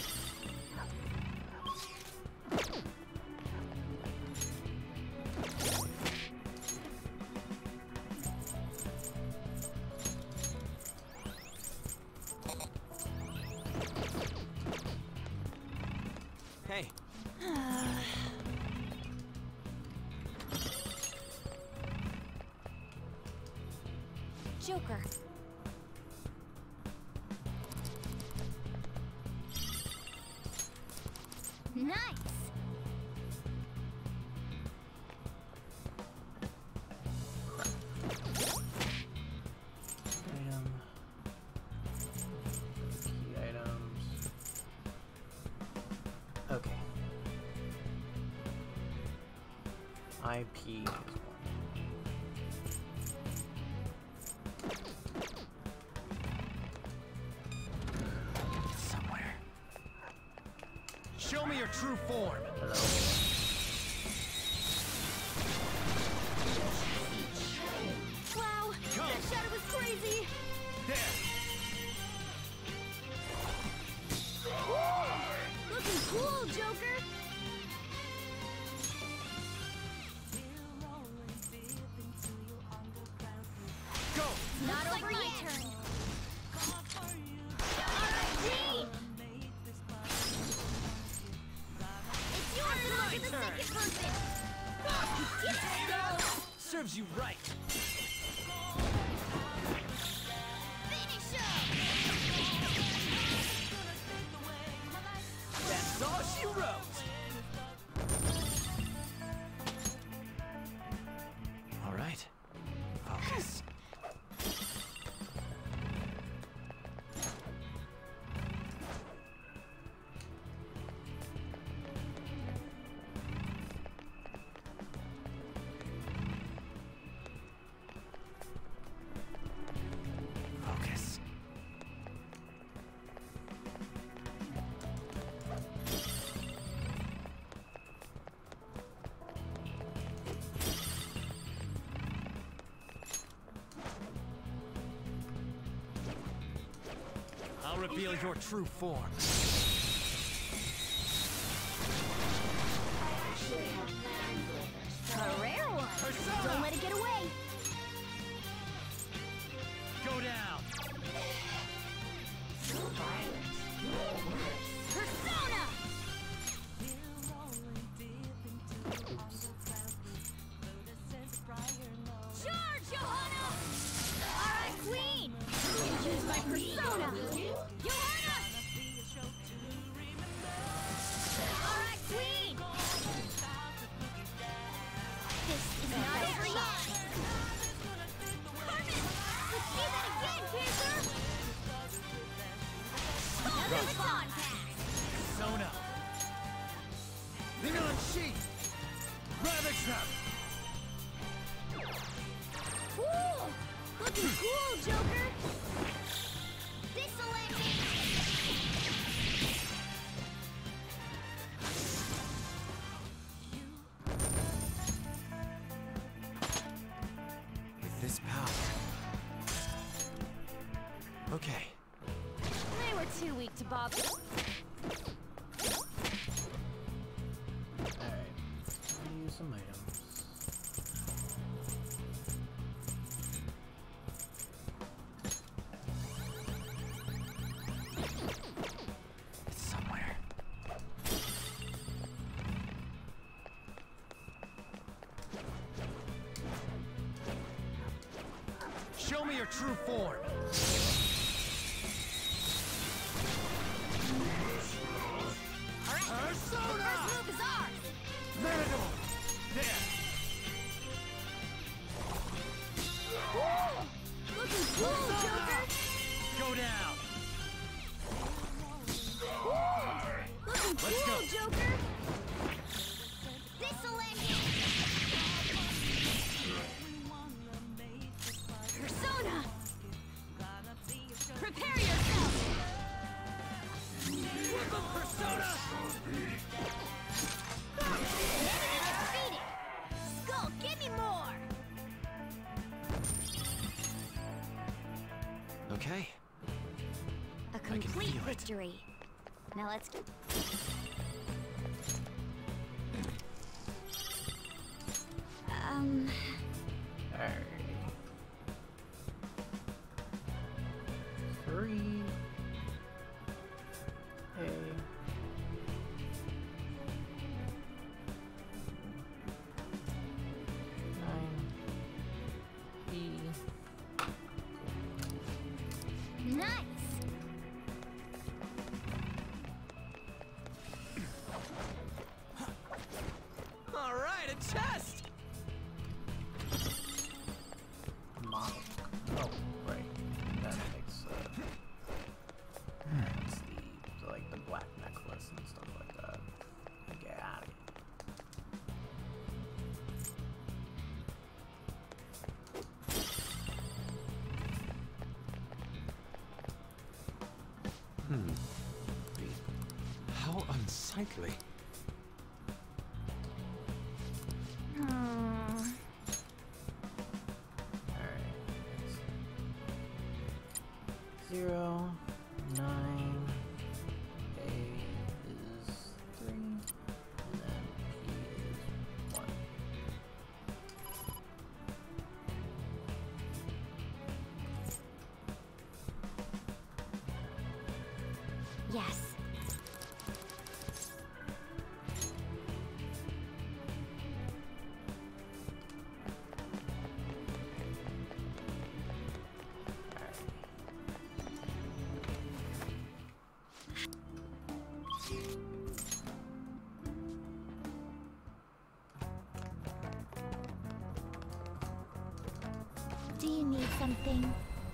Hey. Joker. Nice! Item. Key items. Okay. I P is one. Somewhere. Show me your true form. Hello. Wow! Come. That shadow was crazy! There. Looking cool, Joker! Go. Not over my yet! Turn. Alright, team! It's yours to look at the turn. second person! Yes! Serves you right. Finish him! That's all she wrote. All right. Focus. Focus. I'll reveal your true form. A rare one! Persona! Don't let it get away! Go down. Persona! Charge, Johanna! Alright, Queen! Use my persona! Johanna! Alright, Queen! This is not over yet! Carmen! Let's see that again, Panther! Another baton pass! Sona. Lean on sheet. Rabbit trap. Cool! Looking cool, Joker! This'll end me! this power. Okay. They were too weak to bother. Alright. Use some items. It's somewhere. Show me your true form. Persona! First move is ours! Matador! There! Looking cool, Joker! Go down! Looking Let's cool, go. Joker! This'll end you! Persona! Prepare yourself! Persona! Enemy defeated! Skull, give me more! Okay. A can complete feel it. victory. Now let's. Um. Alright. Three. A. Nine. E. Nice! All right, a test. Monk. Oh, right. That makes uh, that's the, the like the black necklace and stuff like that. Got it. Hmm. How unsightly. Hmm. Alright. Zero, nine, A is three, and then P is one. Yes. Do you need something?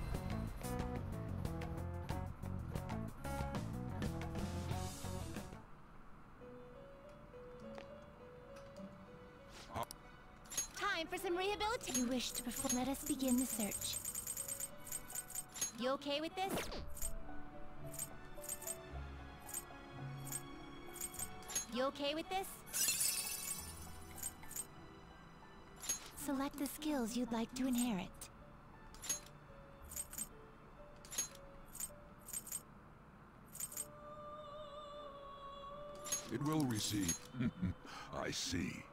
Time for some rehabilitation. You wish to perform? Let us begin the search. You okay with this? You okay with this? Select the skills you'd like to inherit. It will receive. I see.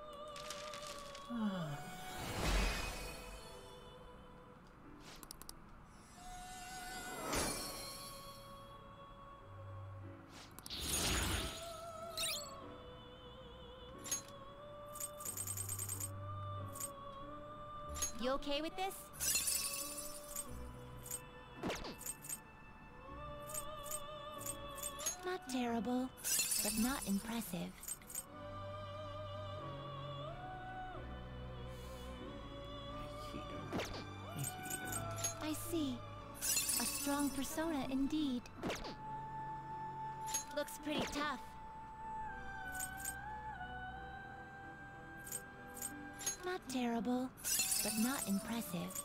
You okay with this? Not terrible, but not impressive. I see. A strong persona indeed. Looks pretty tough. Not terrible, but not impressive.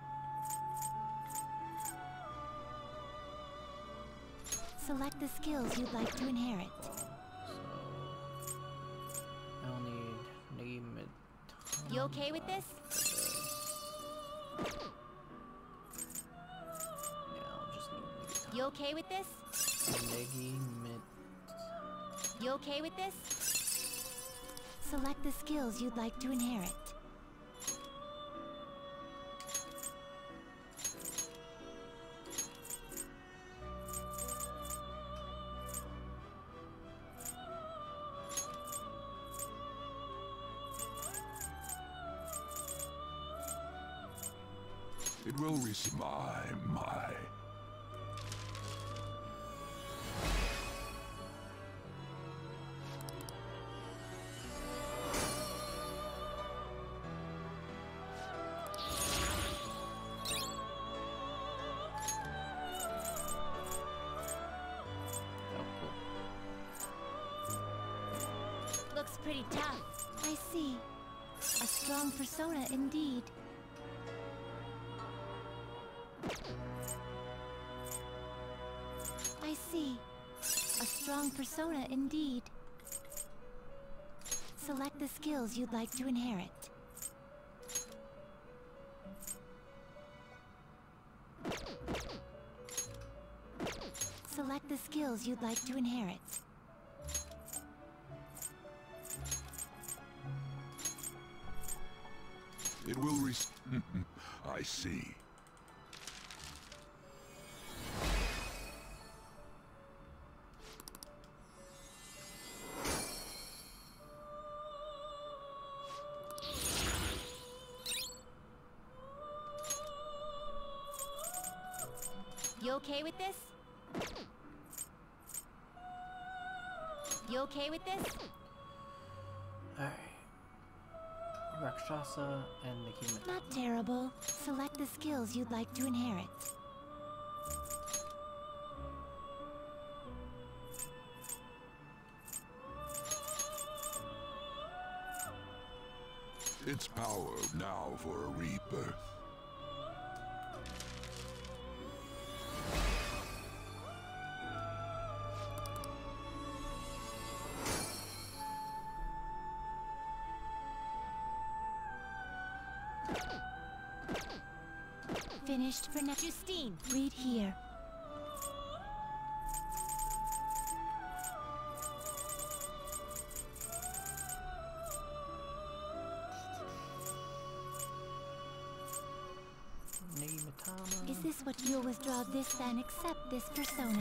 Select the skills you'd like to inherit. So I'll need name it. You okay with this? Yeah, I'll just need You okay with this? Negi mit. You okay with this? Select the skills you'd like to inherit. It will receive my, my. Looks pretty tough. I see. A strong persona indeed. I see. A strong persona indeed. Select the skills you'd like to inherit. Select the skills you'd like to inherit. It will res- I see. You okay with this? You okay with this? Alright. Rakshasa and Negi mit. Not terrible. Select the skills you'd like to inherit. Its power now for a rebirth. Finished for now. Justine. Read here. Negi Mitama. Is this what you'll withdraw this then accept this persona?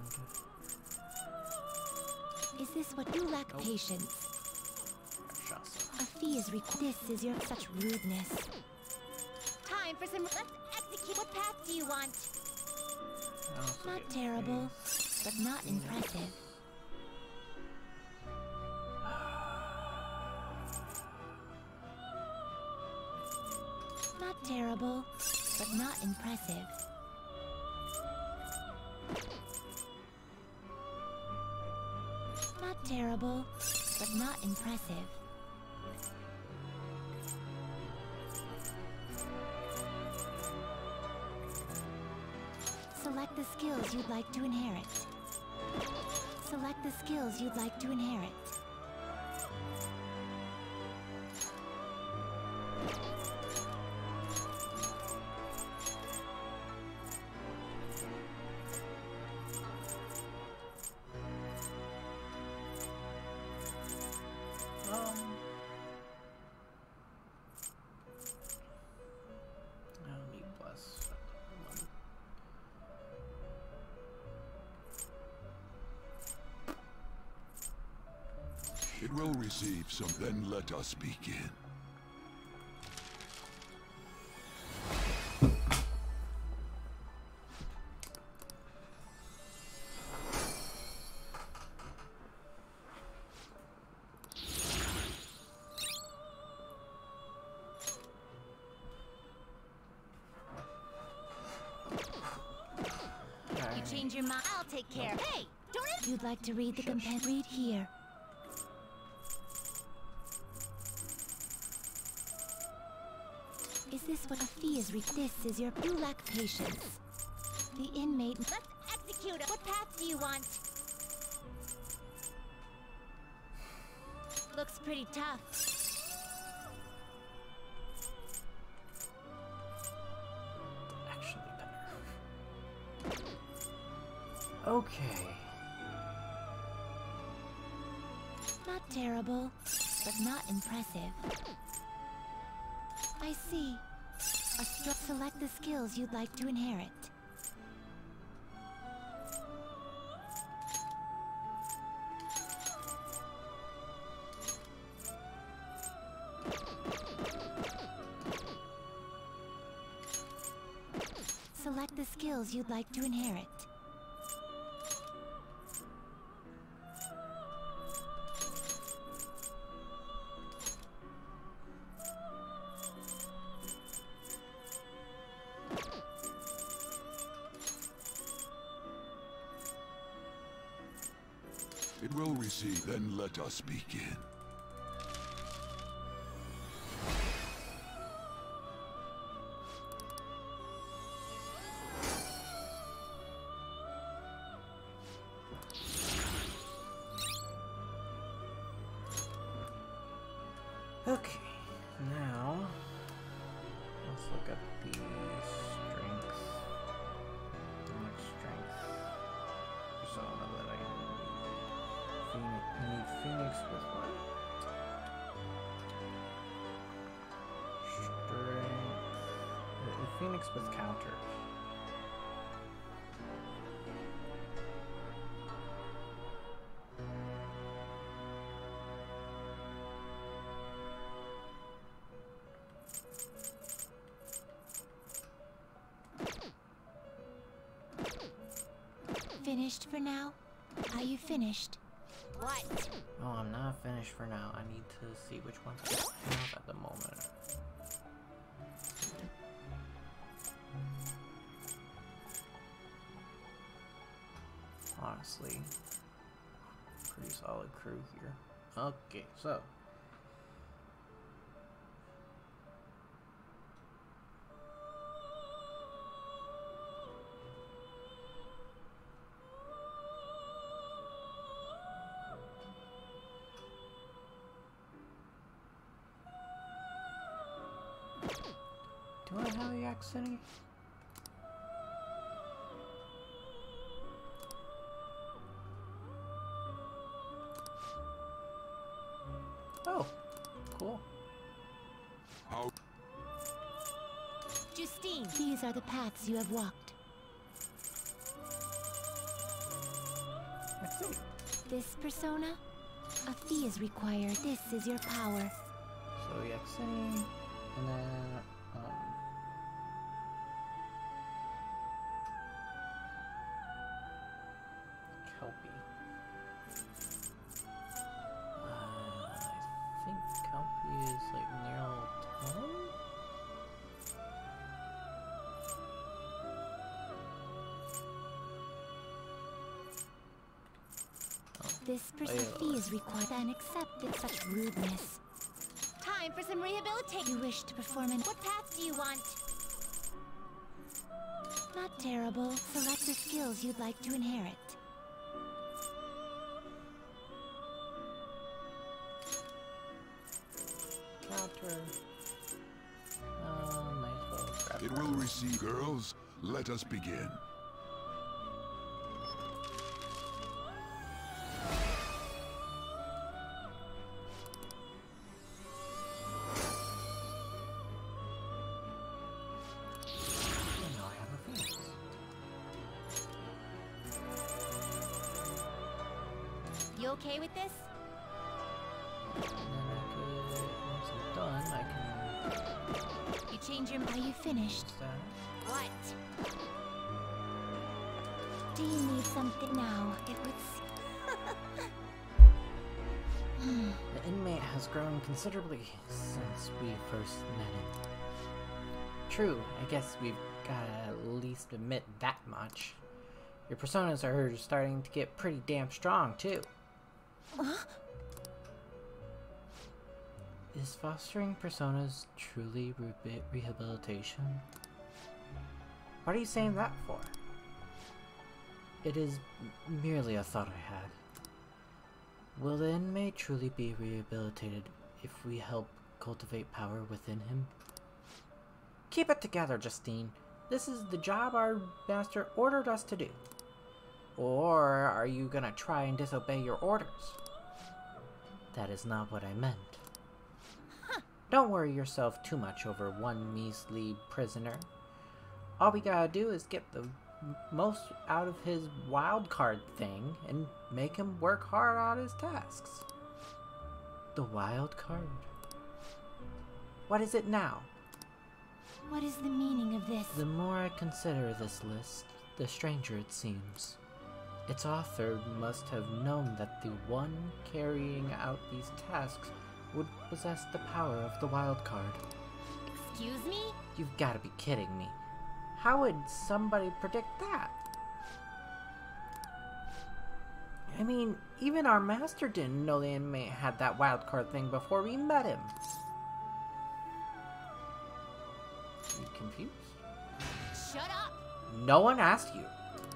Is this what you lack Nope. patience? Rakshasa. A fee is required. This is your such rudeness. Time for some. Let's execute. What path do you want? I also Not get terrible, these. but not impressive. Not terrible, but not impressive. Not terrible, but not impressive. Select the skills you'd like to inherit. Select the skills you'd like to inherit. Um. I don't need plus. One. It will receive some. Then let us begin. You change your mind. I'll take care. Hey, don't it? You'd like to read the compen- Read here. Is this what a fee is? Re- this is your. You lack patience. The inmate. Let's execute it. What path do you want? Looks pretty tough. Okay. Not terrible, but not impressive. I see. A str- select the skills you'd like to inherit. Select the skills you'd like to inherit. It will receive, then let us begin. Okay, now let's look at the strengths. How much strength persona that I need? Phoenix, I need Phoenix with what? Strength. uh, Phoenix with counters. Finished for now? Are you finished? What? Oh, I'm not finished for now. I need to see which ones I have at the moment. Honestly, pretty solid crew here. Okay, so. Do I have the accent? Oh, cool. How? Justine, these are the paths you have walked. I see. This persona? A fee is required. This is your power. So Yaxini, and then um, Kelpie. Uh, I think Kelpie is like near ten. This person fee is required and accepted such rudeness. Time for some rehabilitation. You wish to perform in what path do you want? Not terrible. Select the skills you'd like to inherit. Counter. Uh, might as well grab It will receive, girls. Let us begin. And now I have a Phoenix. You okay with this? And then I could, once I'm done, I can You change your Are you finished? use that. What? Do you need something now? It would s- The inmate has grown considerably since we first met him. True, I guess we've gotta at least admit that much. Your personas are starting to get pretty damn strong, too. Is fostering personas truly re rehabilitation? What are you saying that for? It is merely a thought I had. Will the inmate truly be rehabilitated if we help cultivate power within him? Keep it together, Justine. This is the job our master ordered us to do. Or are you gonna try and disobey your orders? That is not what I meant. Huh. Don't worry yourself too much over one measly prisoner. All we gotta do is get the most out of his wild card thing and make him work hard on his tasks. The wild card? What is it now? What is the meaning of this? The more I consider this list, the stranger it seems. Its author must have known that the one carrying out these tasks would possess the power of the wild card. Excuse me? You've got to be kidding me. How would somebody predict that? I mean, even our master didn't know the inmate had that wild card thing before we met him. You confused? Shut up! No one asked you.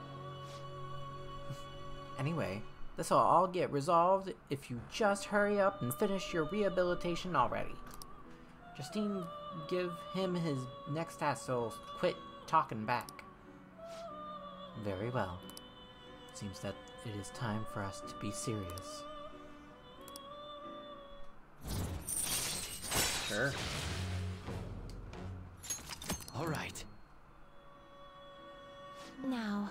Anyway, this will all get resolved if you just hurry up and finish your rehabilitation already. Justine, give him his next task, so quit talking back. Very well. Seems that it is time for us to be serious. Sure. All right. Now.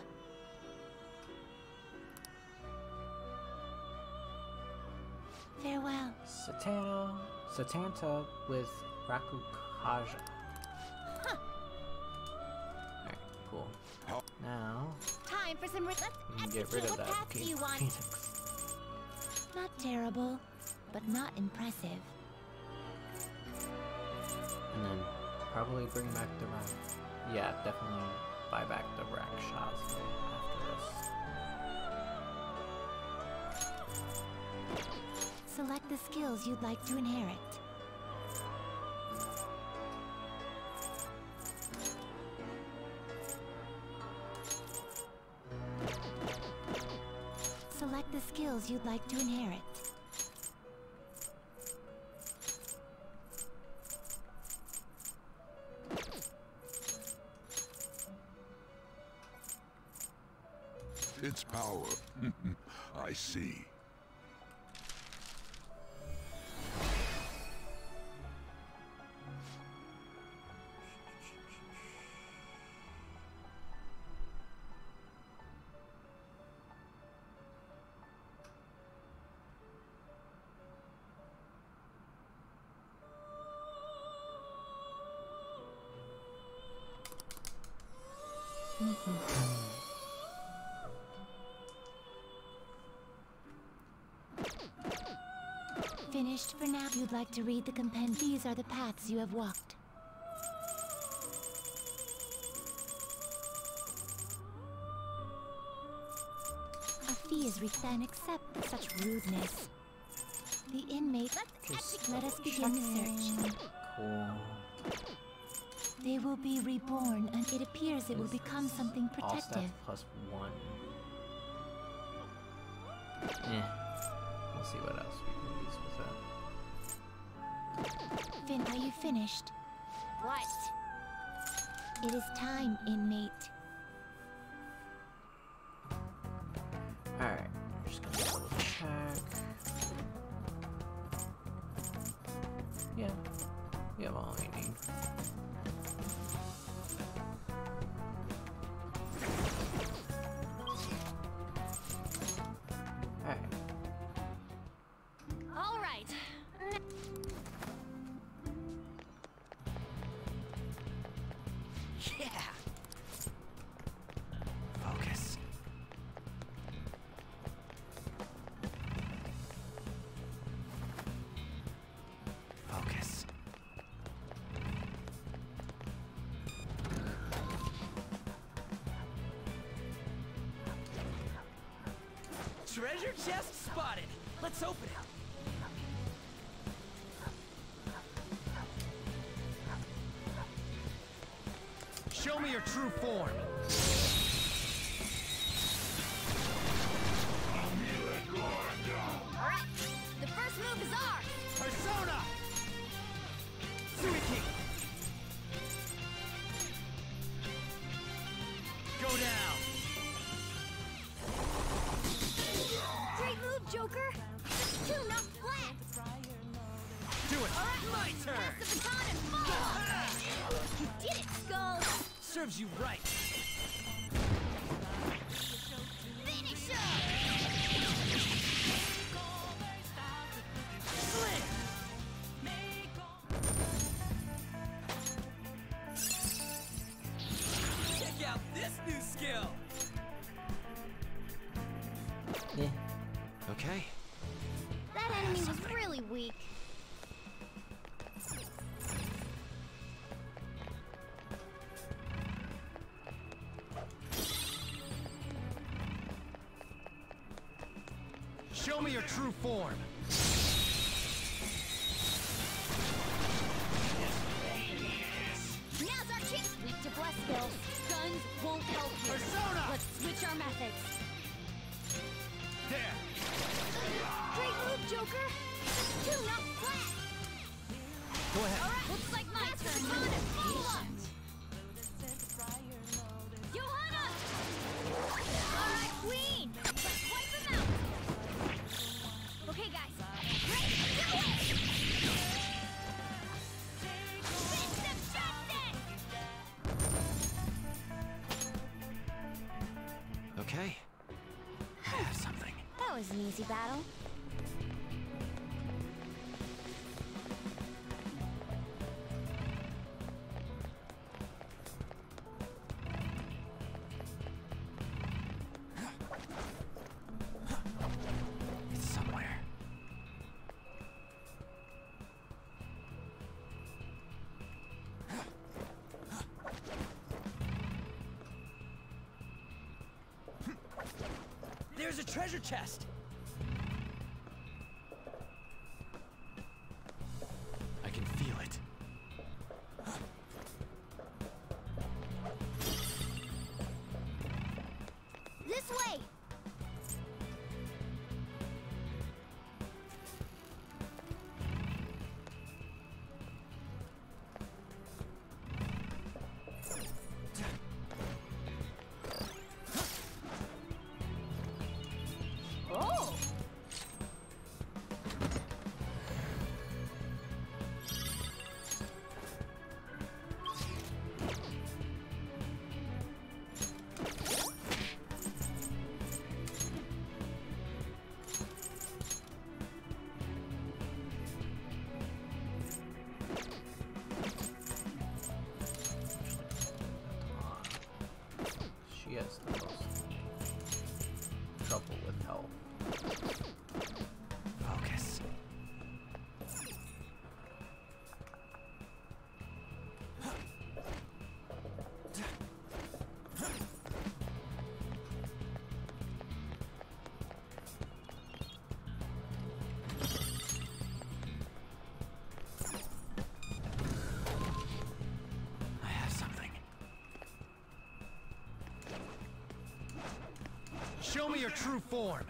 Farewell. Satana, Satanta with Rakukaja. Huh. Alright, cool. Now, Time for some. Let's we can get rid of what that path do you want? Phoenix. Not terrible, but not impressive. And then probably bring back the Rak. Yeah, definitely buy back the Rakshas after this. Select the skills you'd like to inherit. Select the skills you'd like to inherit. Its power. I see. Finished for now. You'd like to read the compendium. These are the paths you have walked. A fee is reached, then accept such rudeness. The inmate. Just Let us begin the search. Cool. They will be reborn, and it appears it will become something All protective. stats plus one. Eh. We'll see what else we can use with that. Fin, are you finished? What? It is time, inmate. Alright, I'm just gonna double check. Yeah, we have all we need. Alright. All right. Yeah. Focus. Focus. Treasure chest spotted. Let's open it. Show me your true form. All right, the first move is ours. Persona! Suiki! Go down! serves you right. Finish him! Slam! Check out this new skill! Yeah. Okay. That enemy was really weak. Show me your true form. Now's our chance! Weak to bless skills. Guns won't help you. Persona! Let's switch our methods. There. Great move, Joker! Two, not flat! Go ahead. Alright, looks like my turn. Johanna, follow up! Johanna! Alright, Queen! Let's wipe him out! Okay, guys. Ready? Do it! System justice! Okay. I have something. That was an easy battle. It's somewhere. There's a treasure chest! I can feel it. This way! Oh! She has the most trouble with health. Focus. I have something. Show me your true form.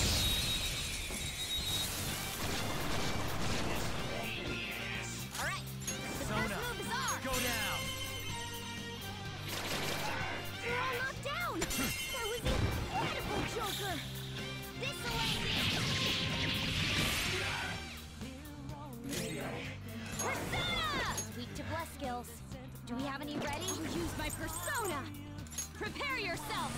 Alright, the Persona, best move is ours! go down. We're all knocked down! That was incredible, Joker! This'll end it! Persona! Weak to bless skills. Do we have any ready? I'll use my persona! Prepare yourself!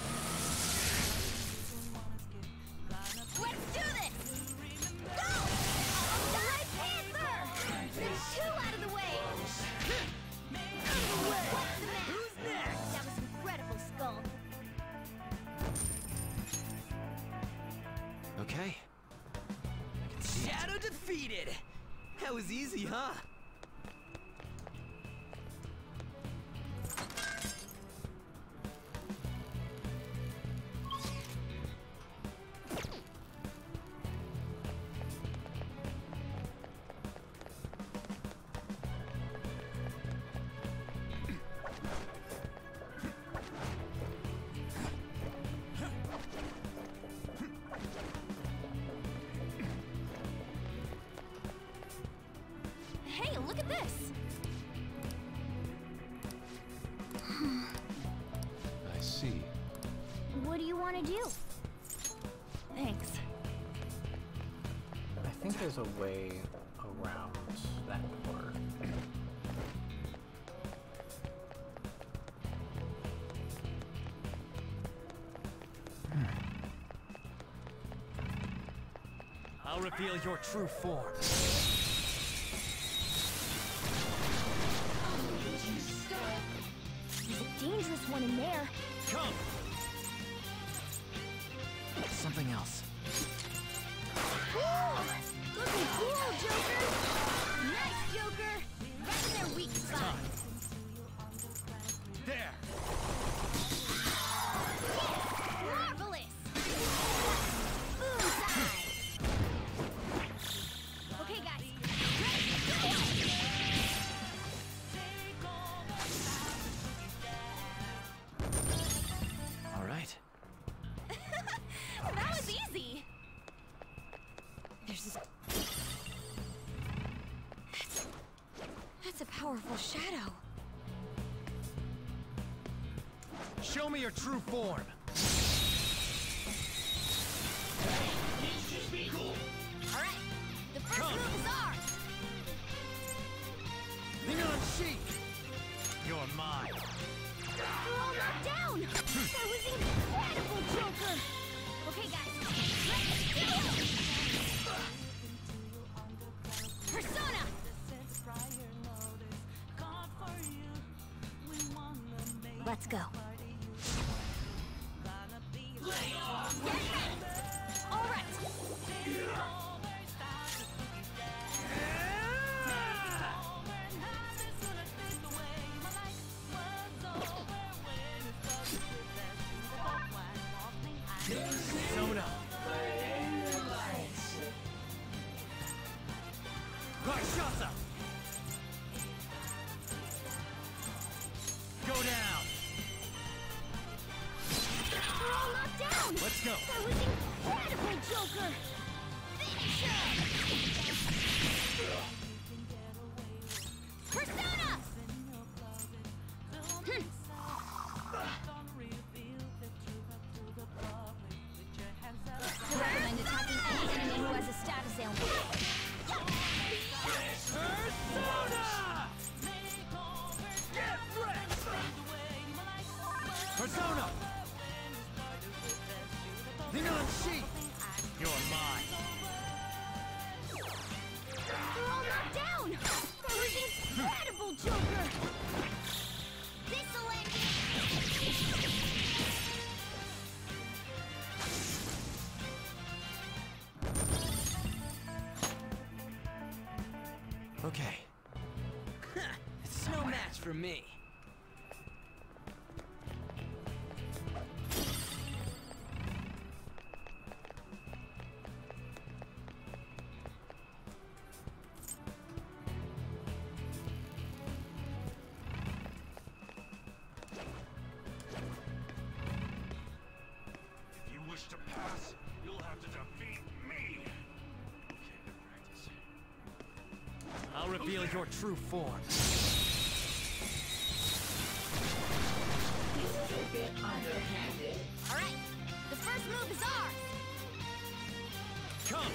Let's do this! Go! The Red Panther! There's two out of the way! Out of the way! What's the matter? Who's next? That was incredible, Skull. Okay. I can see it. Shadow defeated! That was easy, huh? Hey, look at this! I see. What do you want to do? Thanks. I think there's a way around that door. I'll reveal your true form. There's a dangerous one in there. Come! Something else. Ooh! Looking cool, Joker! Nice, Joker! Right in their weak spot. There! Marvelous! Boomside! Okay, guys. Ready? Go! All right. That was easy. There's this... That's... That's a powerful shadow. Show me your true form. All right. The first Come. move is ours. Hang on, sheep. You're mine. We're all knocked down. That was incredible, Joker. Okay, guys. Let's go! Persona! Let's go. All right. Persona. Rakshasa. Go down. We're all knocked down. Let's go. That was incredible, Joker. Finish him. Persona! I recommend attacking any enemy who has a status ailment. Persona! Hang on, sheep. You're mine. We're all knocked down. That was incredible, Joker. This'll end it. Okay. It's no match for me. If you wish to pass, you'll have to defeat me. Okay, good practice. I'll reveal your true form. All right. The first move is ours. Come!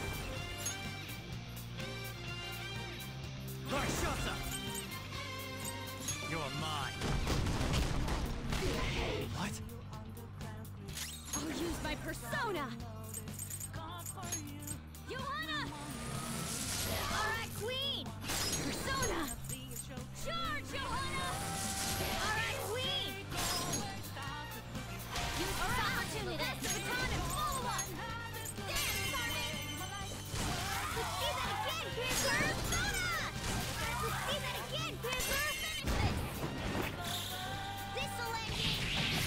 Rakshasa! You're mine. What? I'll use my persona. Johanna! All right, Queen. Persona. Charge, Johanna! All right, Queen. Use this opportunity. Pass the baton and follow up. Dance, Sonic! Let's see that again, Panther. Persona! Let's see that again, Panther. Finish this! This'll end it!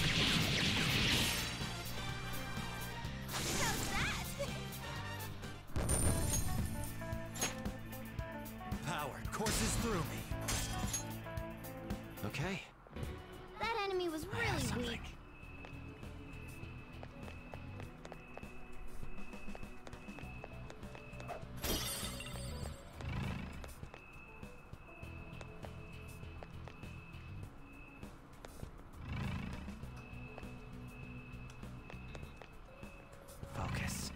How's that? Power courses through me. Okay. That enemy was I have really something. weak. Focus.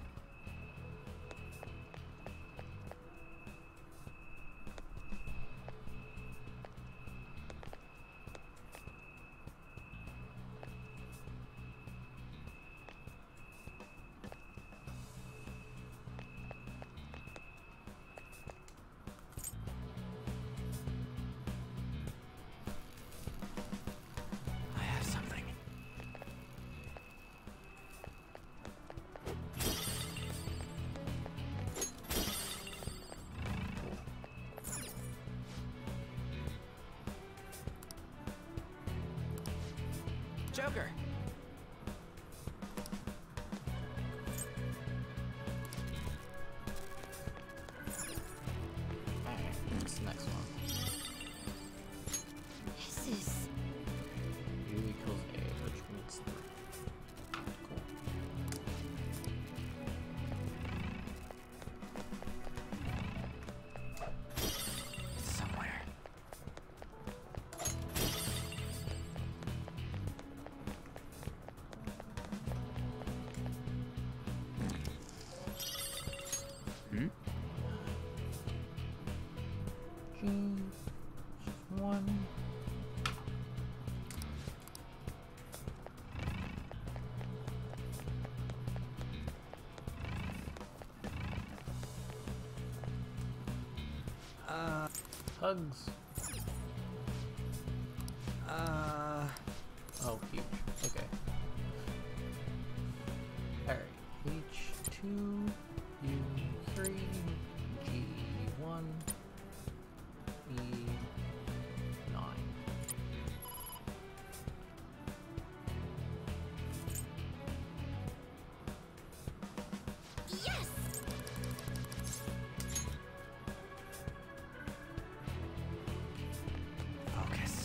Joker. Alright, what's the next one? This is... U equals A, which means three. Cool. Somewhere. Hmm? G one. Uh, Hugs. uh... Oh, huge. Okay. Alright. H two, U three, G one, E nine. Yes! Focus.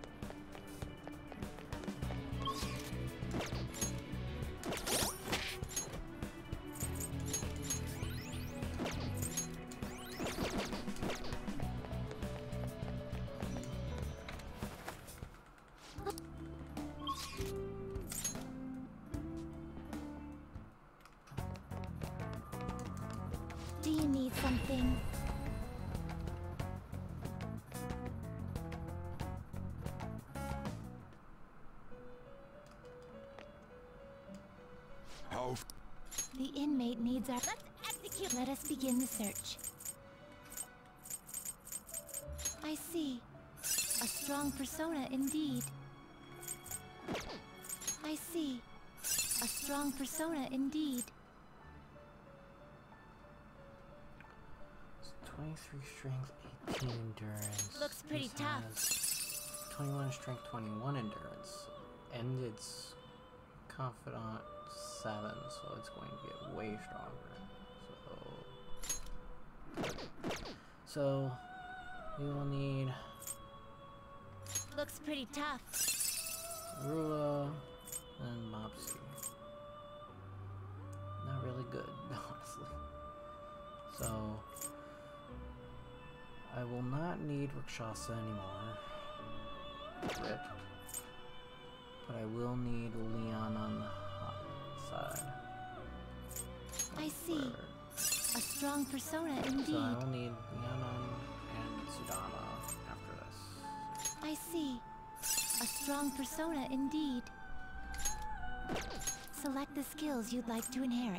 Do you need something? How f- The inmate needs our... Let's execute! Let us begin the search. I see. A strong persona indeed. I see. A strong persona indeed. twenty-three strength, eighteen endurance. Looks pretty This tough. has twenty-one strength, twenty-one endurance. And it's confidant seven, so it's going to get way stronger. So, so we will need Looks pretty tough. Rua and Mopsy. Not really good, honestly. So I will not need Rakshasa anymore. Rip. But I will need Leon on the hot side. I see. For- A strong persona So indeed. I will need Leon and Sudama after this. I see. A strong persona indeed. Select the skills you'd like to inherit.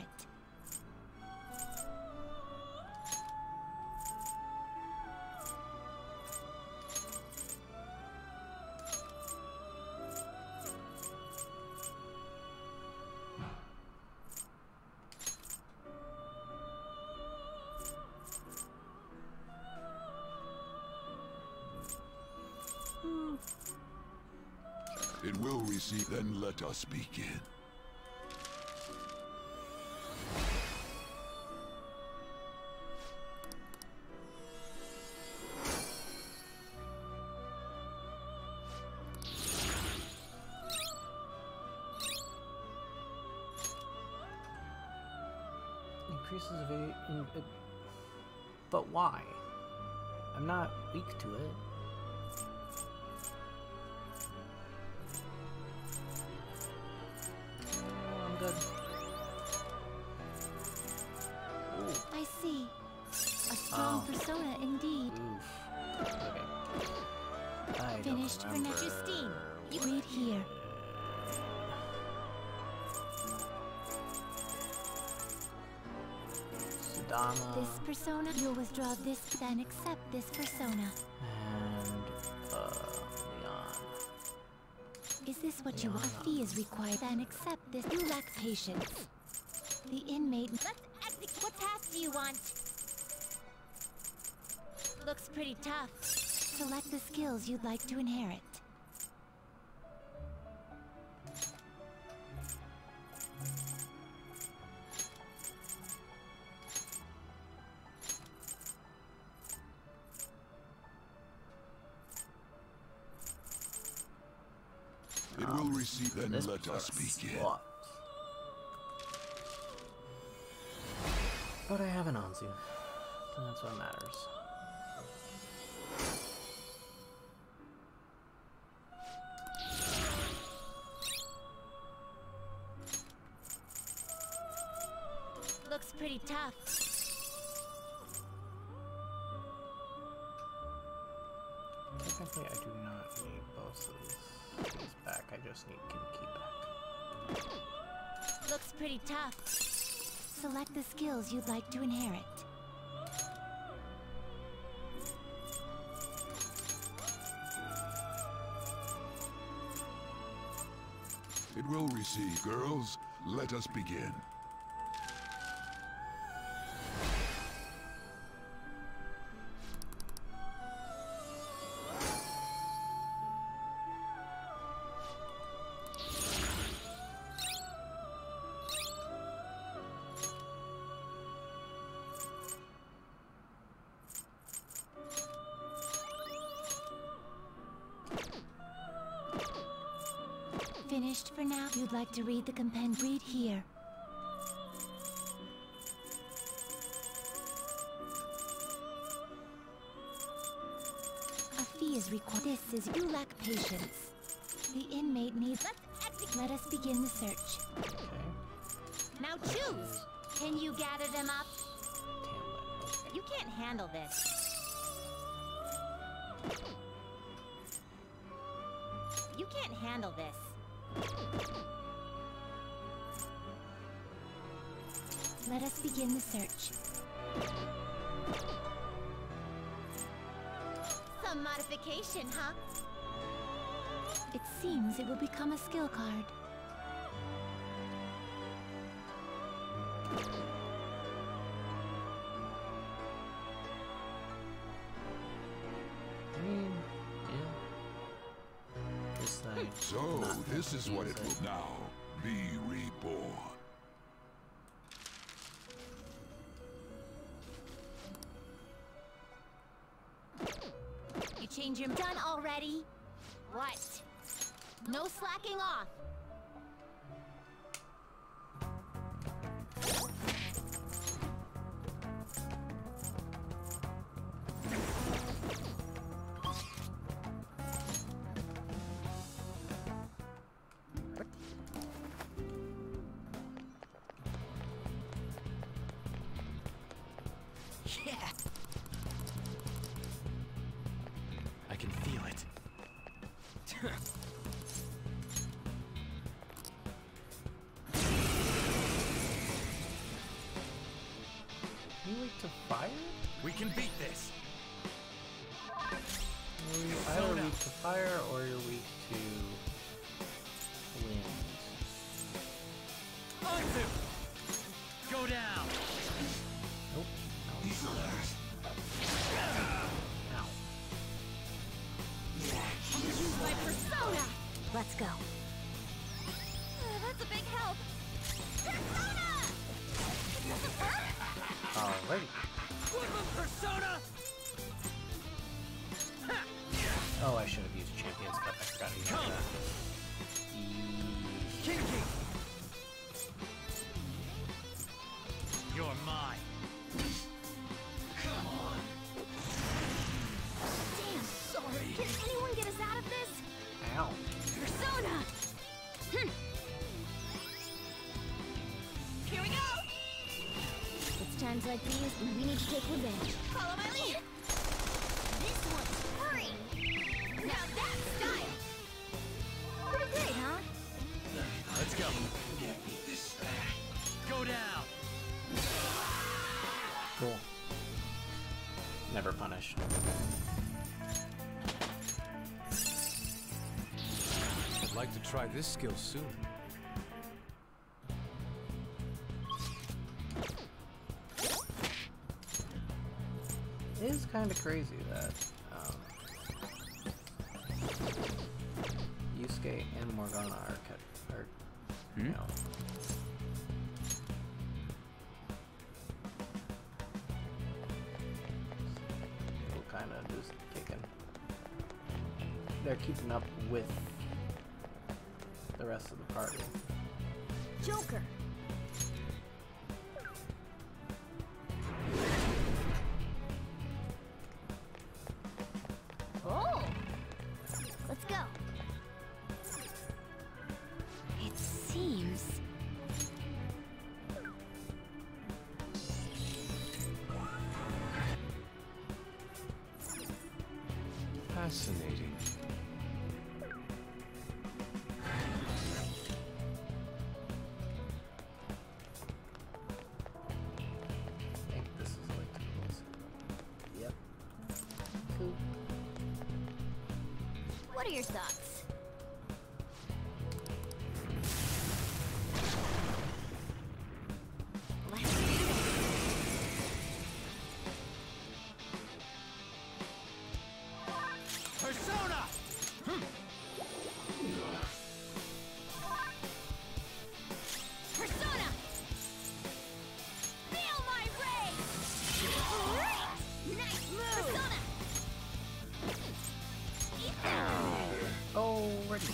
it will receive, then let us begin. Increases of a, in, uh, but why? I'm not weak to it. Oh, I'm good. Ooh. I see. A strong Oh. persona indeed. Oof. Okay. I don't Finished for remember Justine. You what read I here. did. Sudama This persona, you'll withdraw this, then accept this persona. and uh, Leon. Is this what you want? A fee is required, then accept this. You lack patience. The inmate. Let's execute. What task do you want? Looks pretty tough. Select the skills you'd like to inherit. will receive. Then This let us place begin. sucks. But I have an Anzu. So that's what matters. Looks pretty tough. Technically, I do not need both of these back. I just need Kinky back. Looks pretty tough. Select the skills you'd like to inherit. It will receive. Girls, let us begin. Finished for now. You'd like to read the compend read here. A fee is required. This is you lack patience. The inmate needs. Let's execute. Let us begin the search. Okay. Now choose. Can you gather them up? Tamlin. Okay. You can't handle this. You can't handle this. Let us begin the search. Some modification, huh? It seems it will become a skill card. I mean, yeah. Just like So, this is what it will now be reborn. You change your done already? What? No slacking off. Yeah. I can feel it. you weak to fire? We can beat this. You're either weak to fire or you're weak to wind. Onto! Go down! Nope. No. Ow. Use my persona! Let's go. Uh, that's a big help. Persona! It doesn't work? Alrighty. Woodland persona! Oh, I should have used champion stuff. I forgot to use Come. that. Kinky! You're mine. Come on. Damn, sorry. Can anyone get us out of this? Ow. Persona! Hm. Here we go! It's times like these when we need to take revenge. Follow my lead! This one's free! Now that's style! Pretty great, huh? Let's go. Go down. Cool. Never punished. I'd like to try this skill soon. It is kind of crazy that um, Yusuke and Morgana are, cut, are you Hmm? know, people kind of just kicking. They're keeping up with the rest of the party. Joker. Oh! Let's go. It seems... Fascinating. I think this is like tools. Yep. Cool. What are your thoughts? Let's do this. Persona! Persona! Feel my rage! Great! Nice move! Persona! Eat that! Alrighty.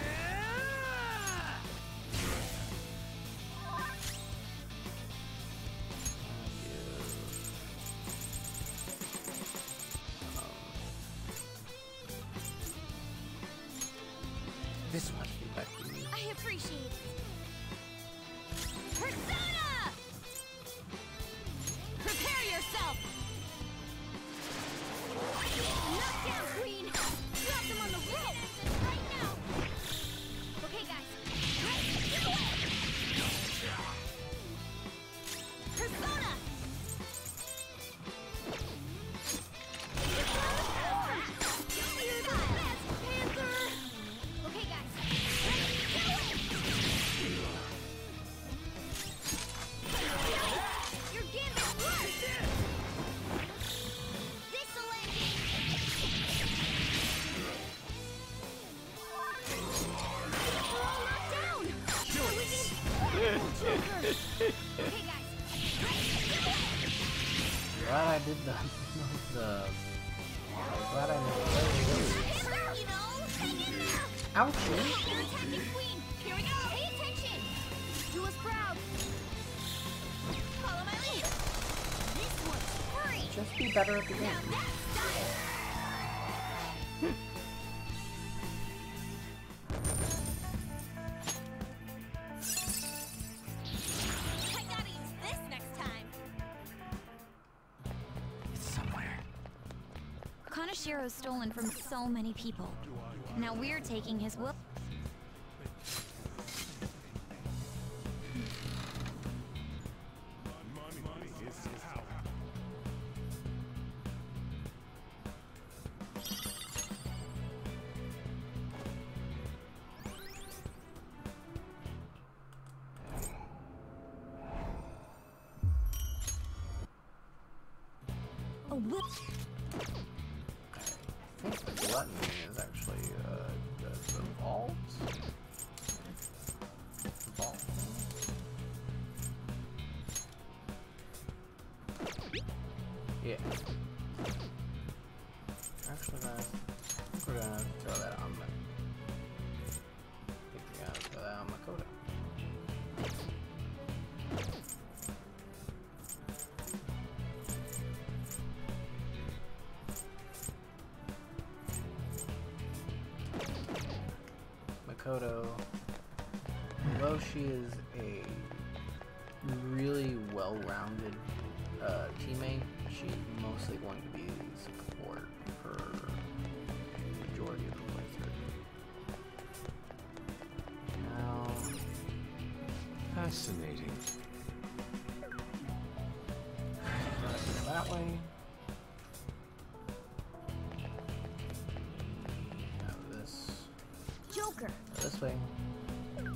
This must be back to me. I appreciate it. Persona! Prepare yourself! Knockdown, Queen! Drop them on the rope! Right now! Okay, guys. Right, get away! Persona! You're the best, Panther! Okay, guys. Right, get away! Your gambit worked! This'll end it! We're all knocked down! Are we gonna... Joker! Okay, guys. Right, get away! Glad I did the the. Glad I did the. Panther, you know, hang in there! Ouchie! You're attacking Queen! Here we go! Pay attention! Do us proud! Follow my lead! This one's free! Just be better at the Now game. that's style! I gotta use this next time! It's somewhere. Kanashiro's stolen from so many people. Now we're taking his whoop. Money is power. A whip. I think the gluttony is actually uh, the, the vault. Vault. Yeah. Actually, guys, I think we're gonna throw that on my. I think we're gonna throw that on Makoto. Makoto, although she is a really well-rounded uh, teammate, she's mostly going to be support for the majority of the playthrough. Now, Fascinating. let's go that way. Now this, Joker. go this way. Now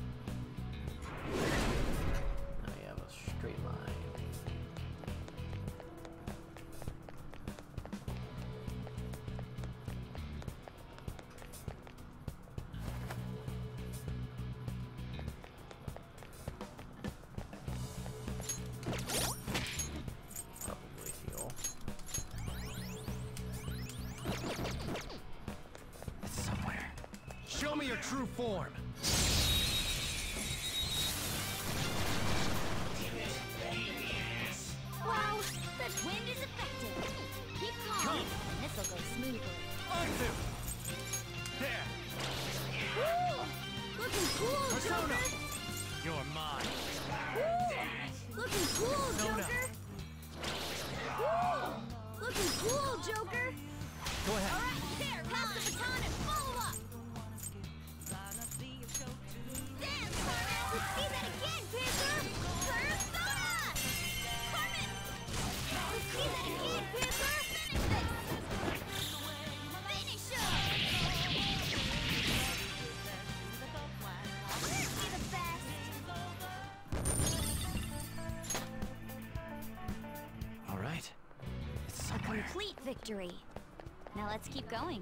you have a straight line. Probably heal. It's somewhere. Show me your true form. Wind is effective. Keep calm, and this'll go smoothly. On to. There. Woo! Looking cool, Persona. Joker! You're mine. Woo! Looking cool, Persona. Joker! Woo! Looking cool, Joker! Go ahead. All right, there, pass the baton and follow up! Dance, Carmen! Let's see that again, Panther! Persona! Carmen! Let's see that again, Panther! Finish this! Finish him! Let's be the best! All right. It's A somewhere. complete victory. Now let's keep going.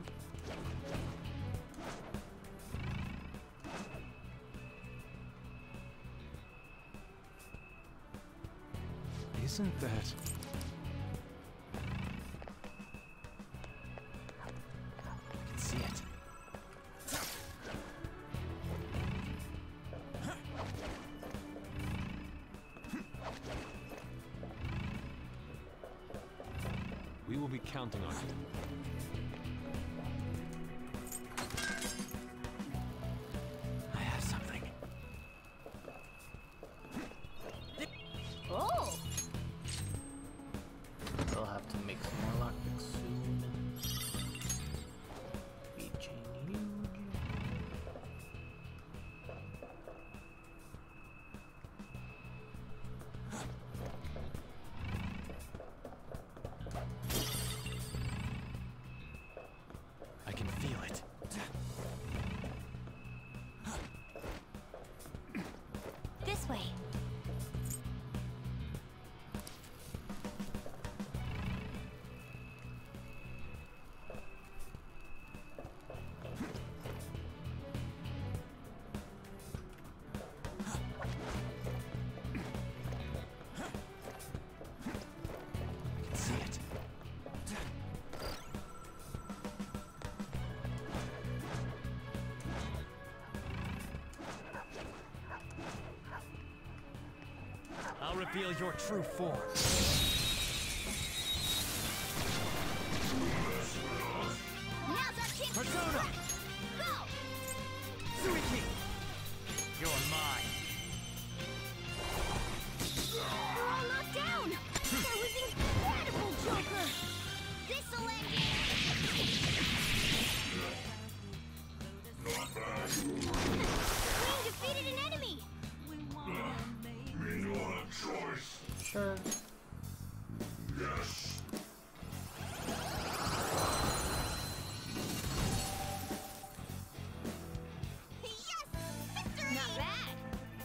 Isn't that... I can see it. We will be counting on you. I have something. Oh! We'll have to make some more lockpicks soon. Be changing. I can feel it. This way. I can see it. I'll reveal your true form. Now's our chance to Persona. strike. Go! Suiki. You're mine. We're all knocked down! That was incredible, Joker! This'll end it! Queen defeated an enemy! We don't have choice. Sure. Yes. Yes! Victory! Not bad!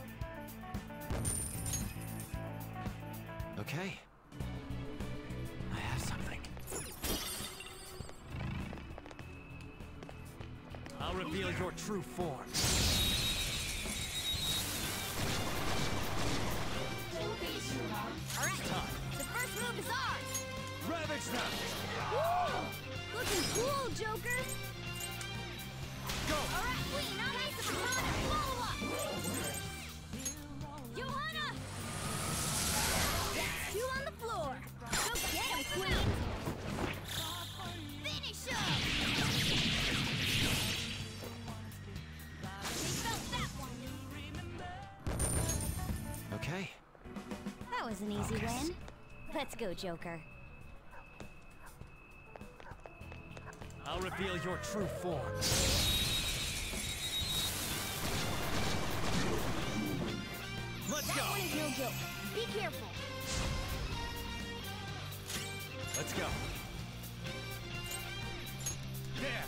Okay. I have something. I'll reveal your true form. All right, the first move is ours! Ravage them. Woo! Looking cool, Joker! Go. All right, Queen, I'll raise the baton and follow up! Johanna! That's two on the floor! Go get him, Queen! Finish him! They felt that one! Okay. That was an easy Focus. win. Let's go, Joker. I'll reveal your true form. Let's That go. one is no joke. Be careful. Let's go. There.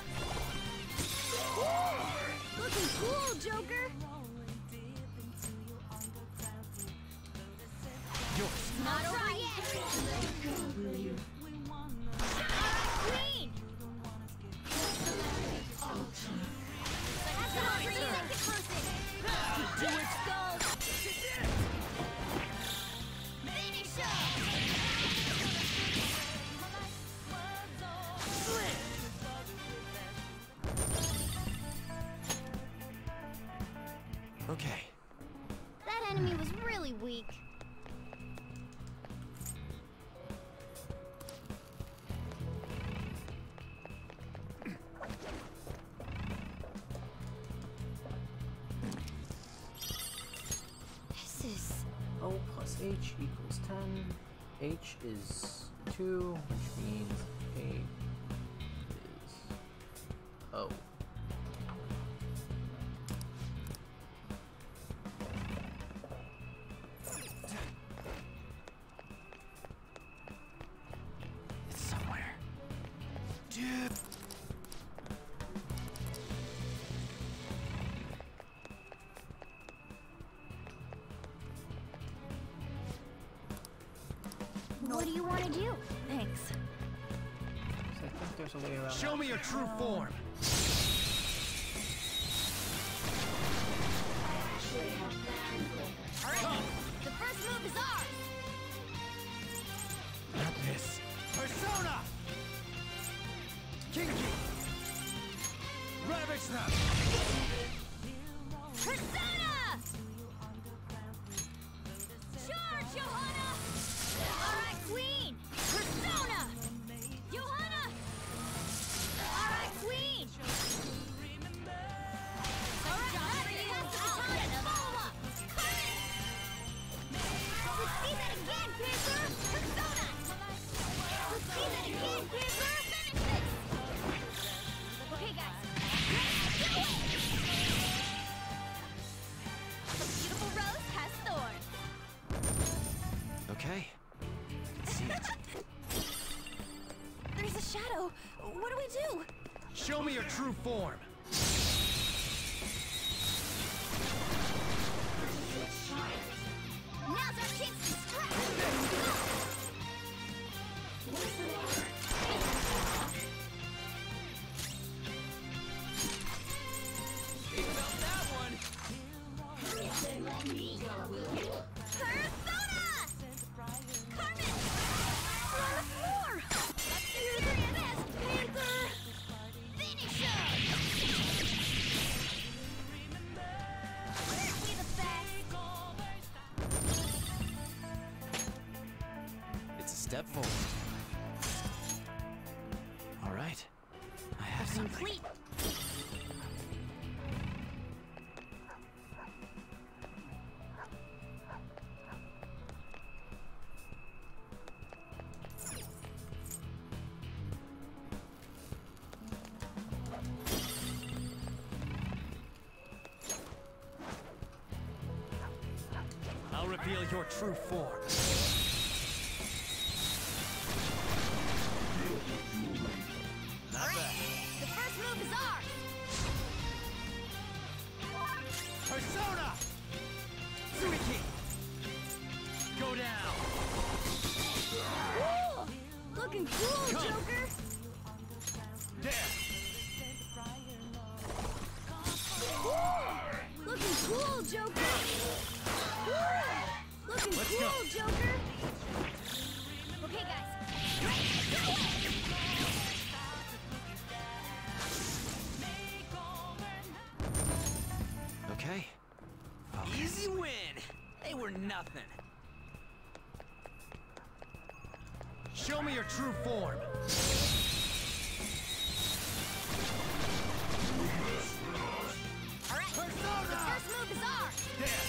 Looking cool, Joker! Yours. Not over yet! Queen! That's an over second person! Do it, Skull! Finish him! Okay. That enemy was really weak. H equals ten. H is two, which means A is O. It's somewhere. Dude. What do you want to do? Thanks. So I think there's a way around. Show me your true form. Alright, the first move is ours! Not this. Persona! Kinky! Ravage Snap! Persona! Charge, Johanna! Alright, Queen! Persona! Johanna! Alright, Queen! Alright, Ravage has the baton and follow up! Let's see that again, Panther! Persona! Let's see that again, Panther! Finish this! Okay, guys. Let's do it! The beautiful rose has thorns. Okay. I can see it. There's a shadow. What do we do? Show me your true form. Now's our chance to strike! Think about that one. Persona! Carmen! We're on the floor! You're the best, Panther! Finish him! Aren't we the best? It's a step forward. All right. I have something. Complete! I'll reveal your true form. Not bad. The first move is ours! Persona! Suiki! Go down! Woo! Looking cool, Come. Joker! There! Woo! Looking cool, Joker! Woo! Looking Let's cool, go. Joker! Okay, guys. Ready to do it! Okay. Easy win! They were nothing. Show me your true form. Alright, the Persona! first move is ours! There!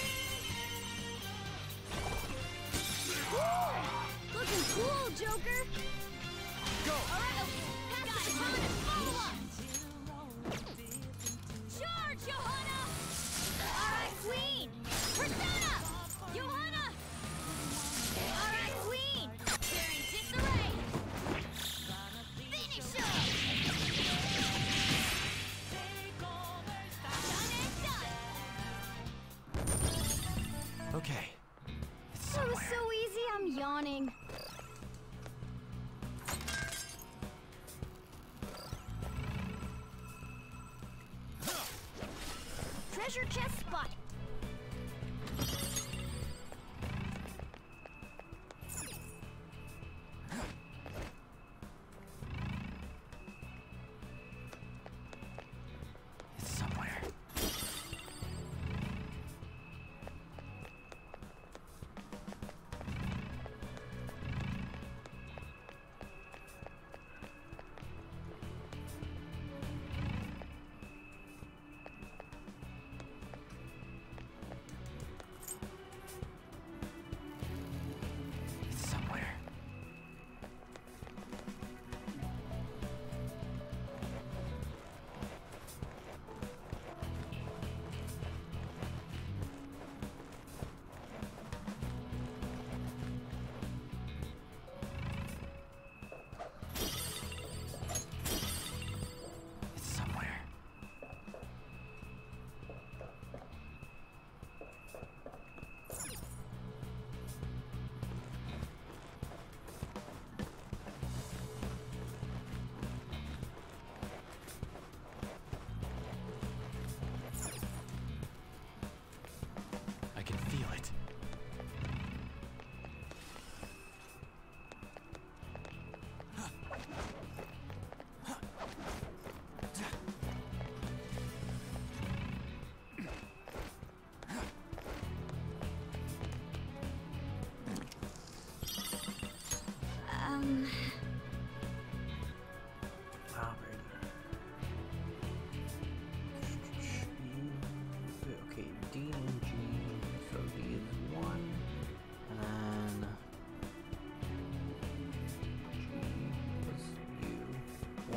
Woo! Looking cool, Joker! Go! Alright, pass the baton and follow up! Charge, Johanna! Alright, Queen! Persona! Johanna! Alright, Queen! They're in disarray! Finish him! Done and done! Okay. It's That was somewhere. so easy, I'm yawning. Treasure chest spotted! It's somewhere.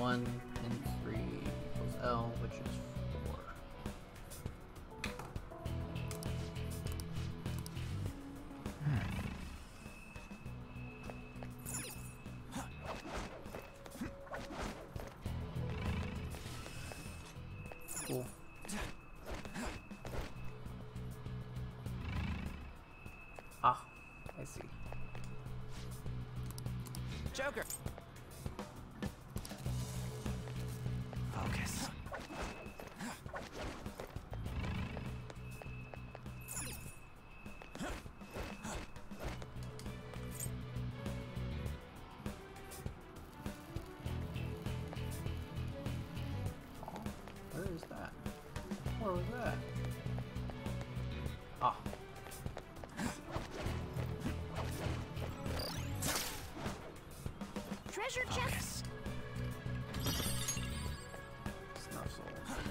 one and three equals L, which is four. Cool. Ah, I see. Joker! Focus. Where is that? Where was that? Ah. Treasure chest. Snuffle.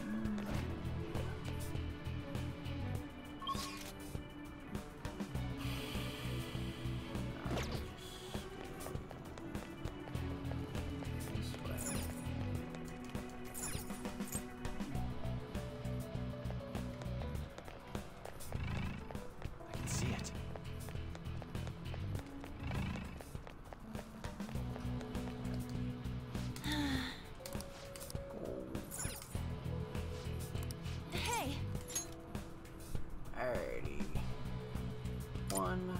I can see it. Hey, Alrighty. One.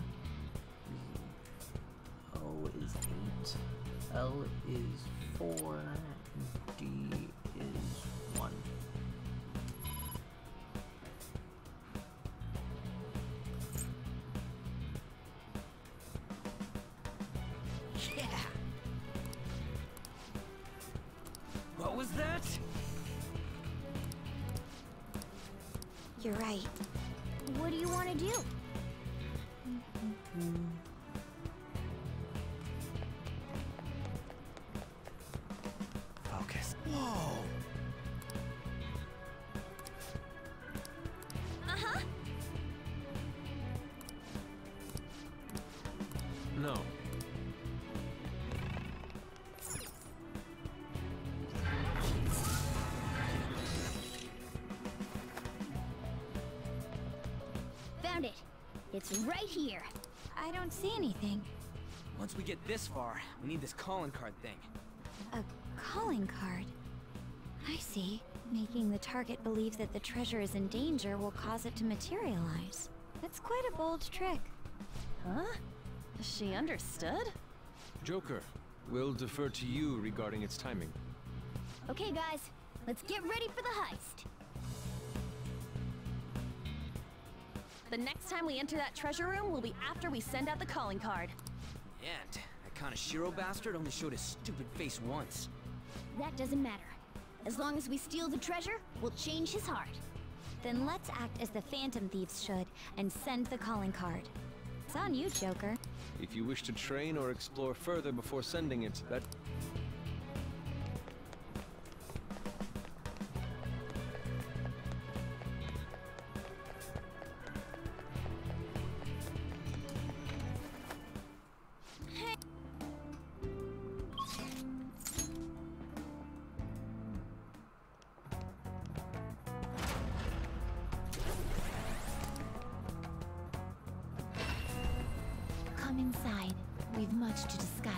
O is eight. L is four. D is one. Yeah! What was that? You're right. what do you want to do? Focus. Whoa! Uh-huh. No. Found it. It's right here. I don't see anything. Once we get this far, we need this calling card thing. A calling card. I see. Making the target believe that the treasure is in danger will cause it to materialize. That's quite a bold trick. Huh? She understood? Joker, we'll defer to you regarding its timing. Okay, guys. Let's get ready for the heist. The next time we enter that treasure room will be after we send out the calling card. And that Kaneshiro bastard only showed his stupid face once. That doesn't matter. As long as we steal the treasure, we'll change his heart. Then let's act as the Phantom Thieves should and send the calling card. It's on you, Joker. If you wish to train or explore further before sending it, that... Come inside. We've much to discuss.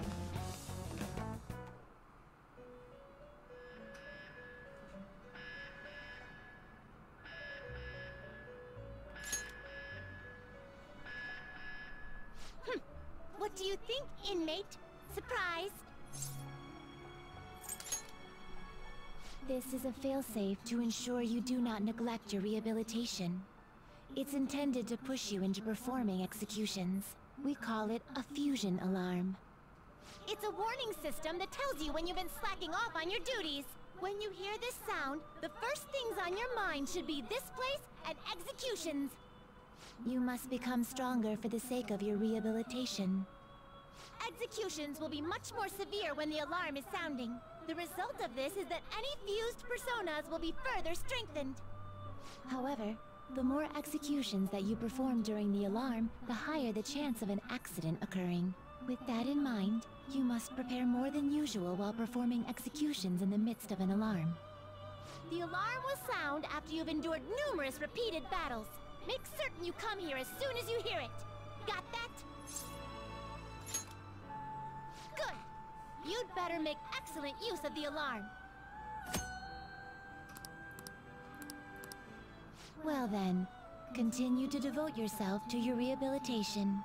Hm. What do you think, inmate? Surprised? This is a failsafe to ensure you do not neglect your rehabilitation. It's intended to push you into performing executions. We call it a fusion alarm. It's a warning system that tells you when you've been slacking off on your duties. When you hear this sound, the first things on your mind should be this place and executions. You must become stronger for the sake of your rehabilitation. Executions will be much more severe when the alarm is sounding. The result of this is that any fused personas will be further strengthened. However, the more executions that you perform during the alarm, the higher the chance of an accident occurring. With that in mind, you must prepare more than usual while performing executions in the midst of an alarm. The alarm will sound after you've endured numerous repeated battles. Make certain you come here as soon as you hear it. Got that? Good! You'd better make excellent use of the alarm. Well then, continue to devote yourself to your rehabilitation.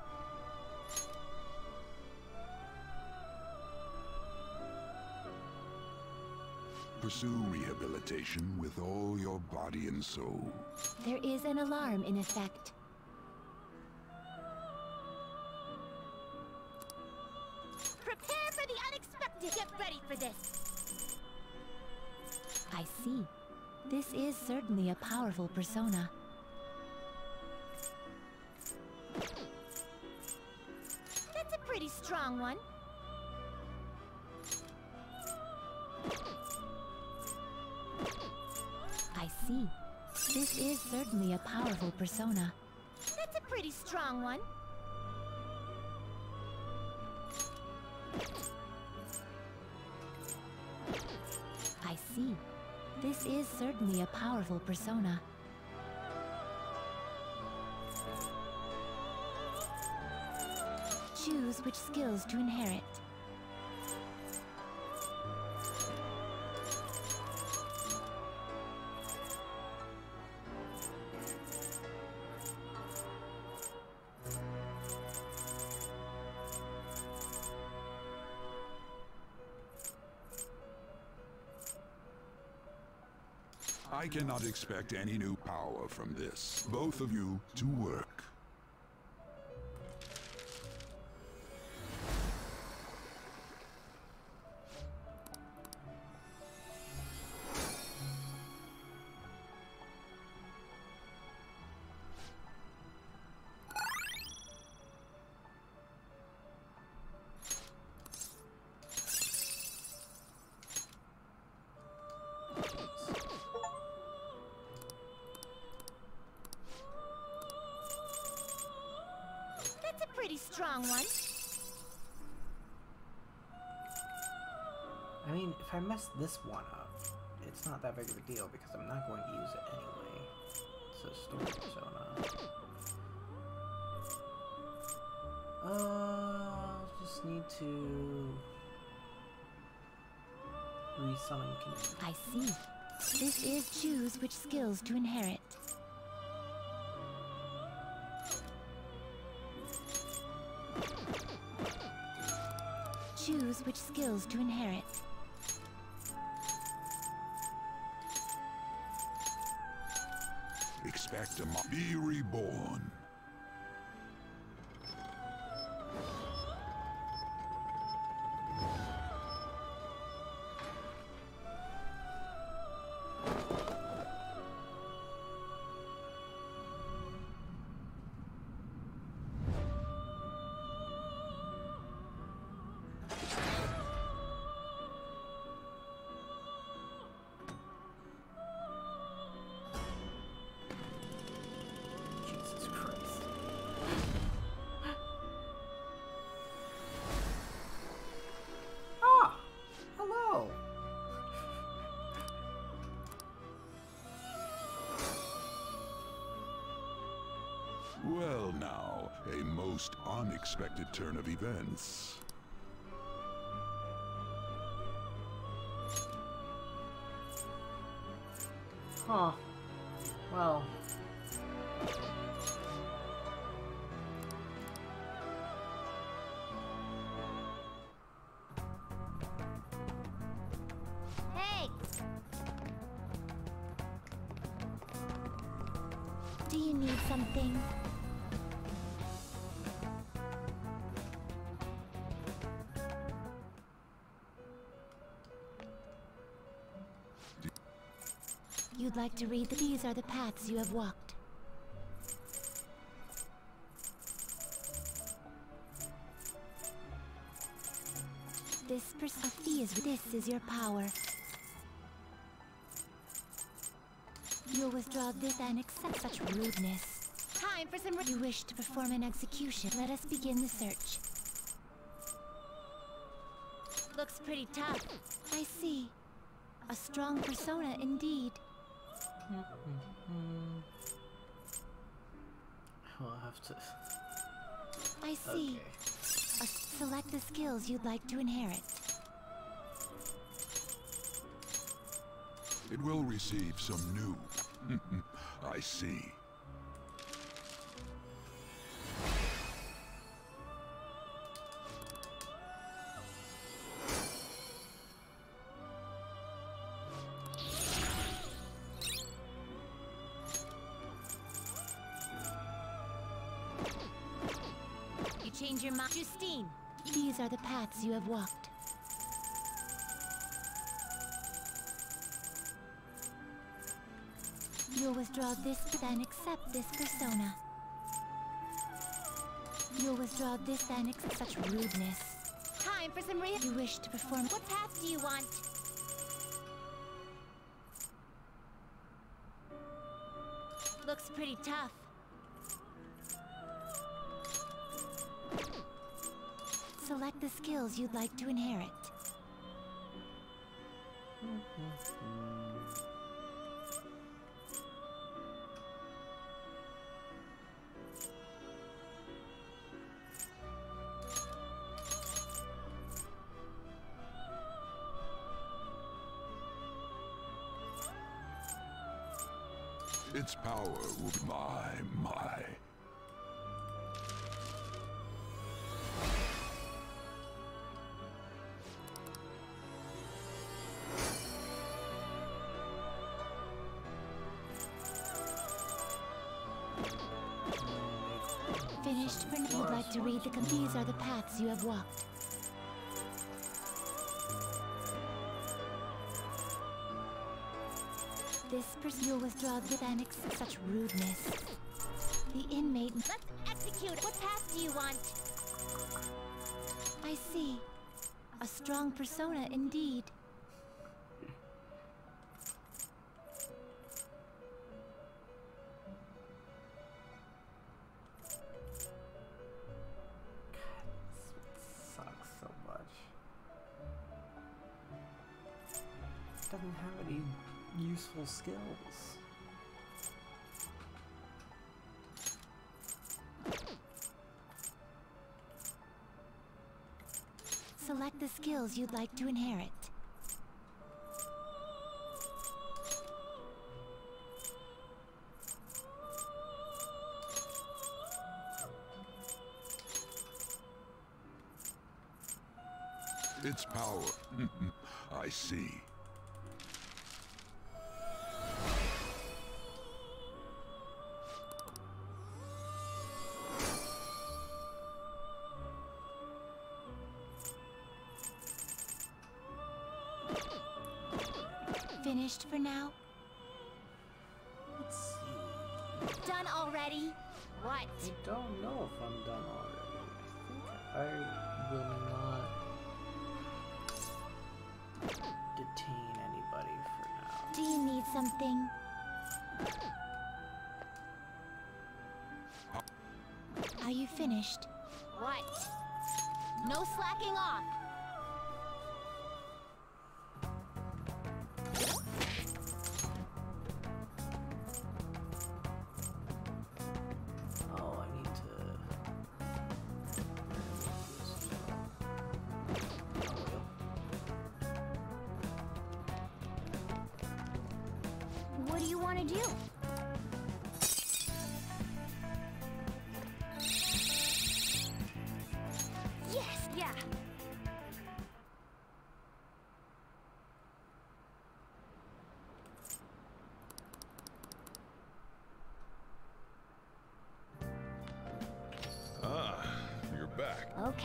Pursue rehabilitation with all your body and soul. There is an alarm in effect. Prepare for the unexpected! Get ready for this! I see. This is certainly a powerful persona. That's a pretty strong one. I see. This is certainly a powerful persona. That's a pretty strong one. I see. This is certainly a powerful persona. Choose which skills to inherit. I cannot expect any new power from this. Both of you to work. Pretty strong one. I mean, if I mess this one up, it's not that big of a deal because I'm not going to use it anyway. It's a story persona. Uh, just need to resummon Piggy. I see. This is choose which skills to inherit. Choose which skills to inherit. Expect to be reborn. Well now, a most unexpected turn of events. Huh. Well. Hey! Do you need something? You'd like to read that these are the paths you have walked. This perspective is this is your power. You'll withdraw this and accept such rudeness. Time for some. You wish to perform an execution. Let us begin the search. Looks pretty tough. I see. A strong persona indeed. I'll have to... I see. Okay. Uh, select the skills you'd like to inherit. It will receive some new. I see. You change your mind, Justine. These are the paths you have walked. You'll withdraw this, then accept this persona. You'll withdraw this, then accept such rudeness. Time for some real. You wish to perform. What path do you want? Looks pretty tough. Select the skills you'd like to inherit. Its power will be my, my. Finished for now. You'd like to read the com- These are the paths you have walked. This person you'll withdraw the annex. Such rudeness. The inmate. Let's execute. What path do you want? I see. A strong persona indeed. Sucks so much. Doesn't have any useful skills. Select the skills you'd like to inherit. Its power. I see. Finished for now? Let's see. Done already? What? I don't know if I'm done already. I think I will not detain anybody for now. Do you need something? Are you finished? What? No slacking off! Oh, I need to... What do you want to do? Yes, yeah. Ah, you're back. Okay.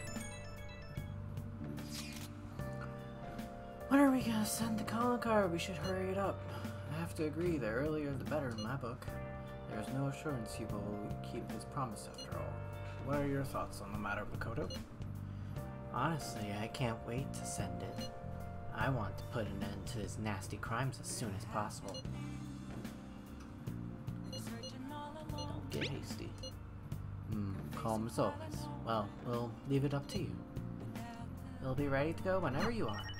When are we gonna send the calling card? We should hurry it up. I have to agree, the earlier the better in my book. There's no assurance he will keep his promise after all. What are your thoughts on the matter, Makoto? Honestly, I can't wait to send it. I want to put an end to his nasty crimes as soon as possible. Don't get hasty. Hmm, calm as always. Well, we'll leave it up to you. We'll be ready to go whenever you are.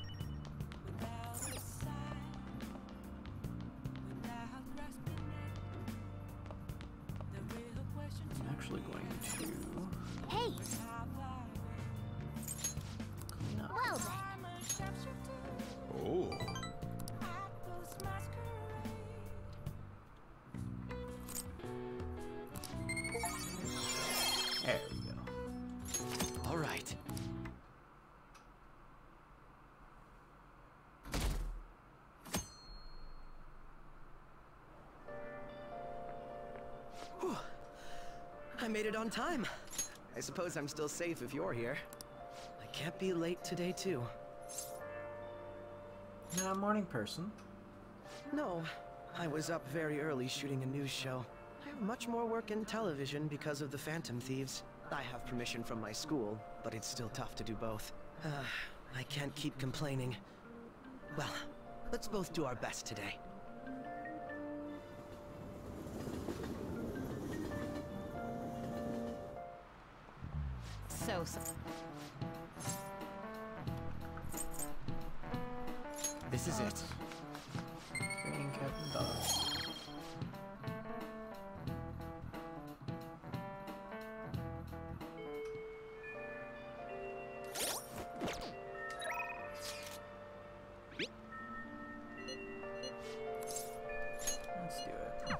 I'm actually going to Hey! clean up. Well then. Oh. There we go. All right. Whew. I made it on time. I suppose I'm still safe if you're here. I can't be late today, too. Not a morning person. No, I was up very early shooting a news show. I have much more work in television because of the Phantom Thieves. I have permission from my school, but it's still tough to do both. Uh, I can't keep complaining. Well, let's both do our best today. So, so. This is it. Green cat and dog. Let's do it.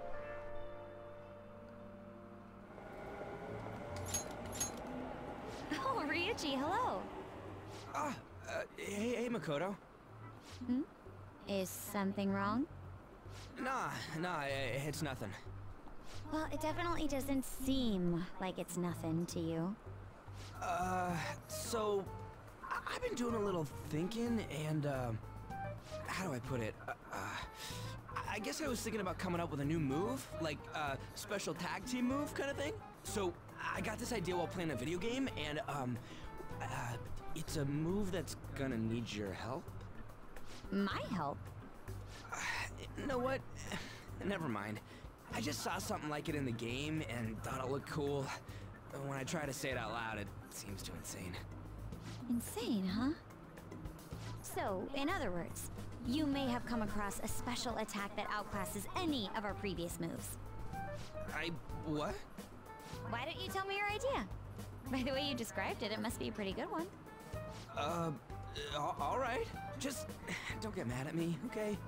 Oh, Ryuji, hello. Ah, uh, hey, hey, Makoto. Hmm? Is something wrong? Nah, nah, it's nothing. Well, it definitely doesn't seem like it's nothing to you. Uh, so, I I've been doing a little thinking, and, uh, how do I put it? Uh, uh, I guess I was thinking about coming up with a new move, like, uh, special tag team move kind of thing. So, I got this idea while playing a video game, and, um, uh, it's a move that's gonna need your help. My help? Uh, you know what? Never mind. I just saw something like it in the game and thought it looked cool. When I try to say it out loud, it seems too insane. Insane, huh? So, in other words, you may have come across a special attack that outclasses any of our previous moves. I... what? Why don't you tell me your idea? By the way you described it, it must be a pretty good one. Uh, all, all right. Just don't get mad at me, okay?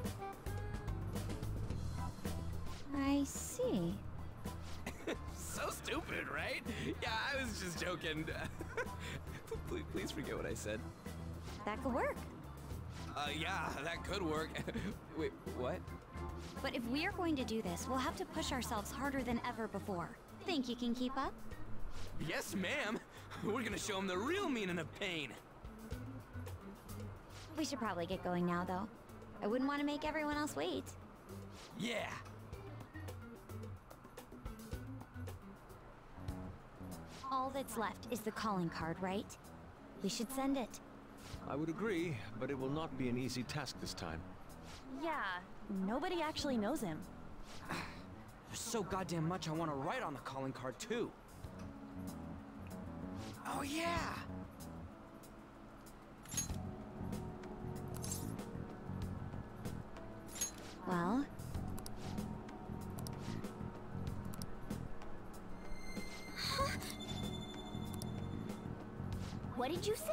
I see. So stupid, right? Yeah, I was just joking. please, please forget what I said. That could work. Uh, yeah, that could work. Wait, what? But if we're going to do this, we'll have to push ourselves harder than ever before. Think you can keep up? Yes, ma'am. We're gonna show them the real meaning of pain. We should probably get going now, though. I wouldn't want to make everyone else wait. Yeah. All that's left is the calling card, right? We should send it. I would agree, but it will not be an easy task this time. Yeah, nobody actually knows him. There's so goddamn much I want to write on the calling card, too. Oh, yeah! Well... What did you say?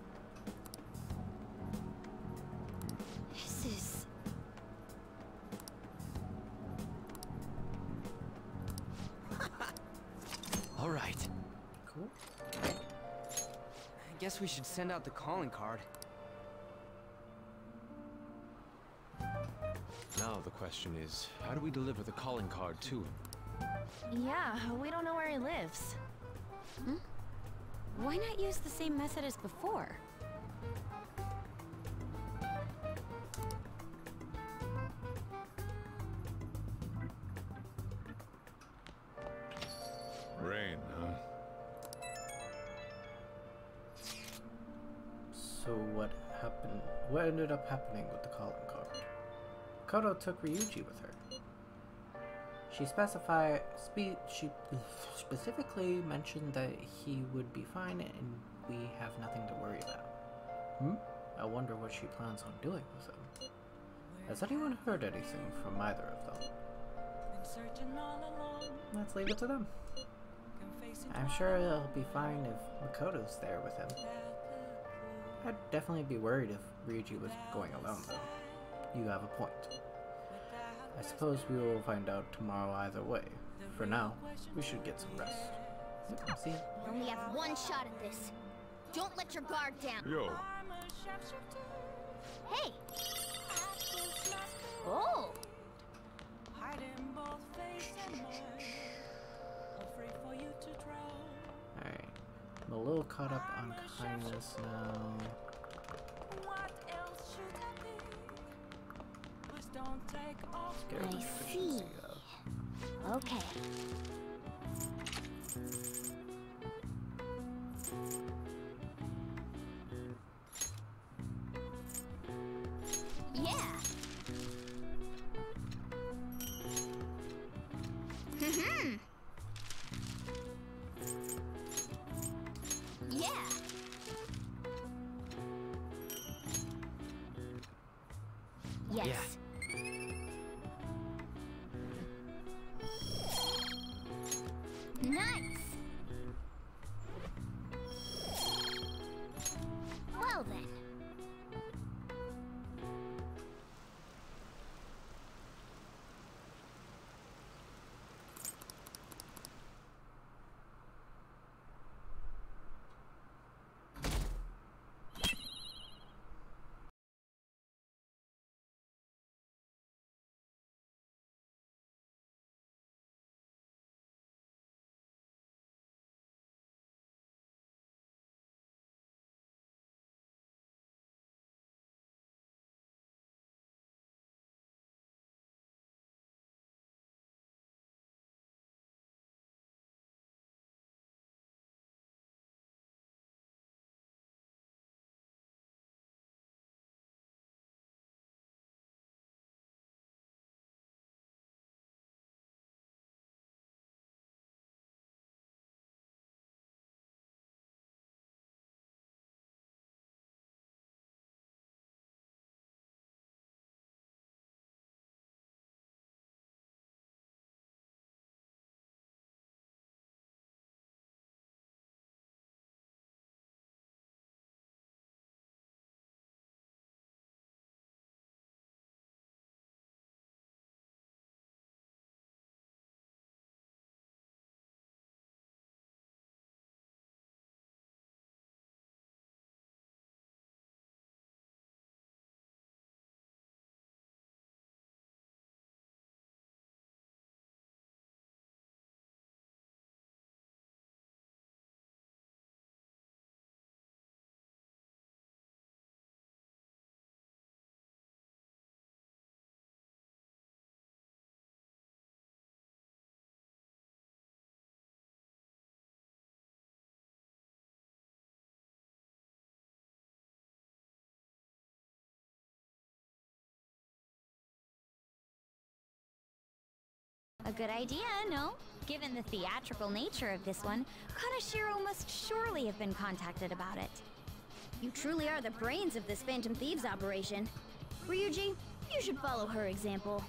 This is... All right. Cool. I guess we should send out the calling card. Now the question is, how do we deliver the calling card to him? Yeah, we don't know where he lives. Hmm? Why not use the same method as before? Rain, huh? So what happened? What ended up happening with the calling card? Koto took Ryuji with her. She specified spe she specifically mentioned that he would be fine and we have nothing to worry about. Hmm? I wonder what she plans on doing with them. Has anyone heard anything from either of them? Let's leave it to them. I'm sure it'll be fine if Makoto's there with him. I'd definitely be worried if Ryuji was going alone, though. You have a point. I suppose we will find out tomorrow either way. For now, we should get some rest. Yep, see ya. You only have one shot at this. Don't let your guard down. Yo. Hey! Oh! Alright. I'm a little caught up on kindness now. Let's get rid of I efficiency, see. though. Okay. Yeah. Hmm. Yeah. Yes. Yeah. Nice. Well then. A good idea, no? Given the theatrical nature of this one, Kaneshiro must surely have been contacted about it. You truly are the brains of this Phantom Thieves operation. Ryuji, you should follow her example.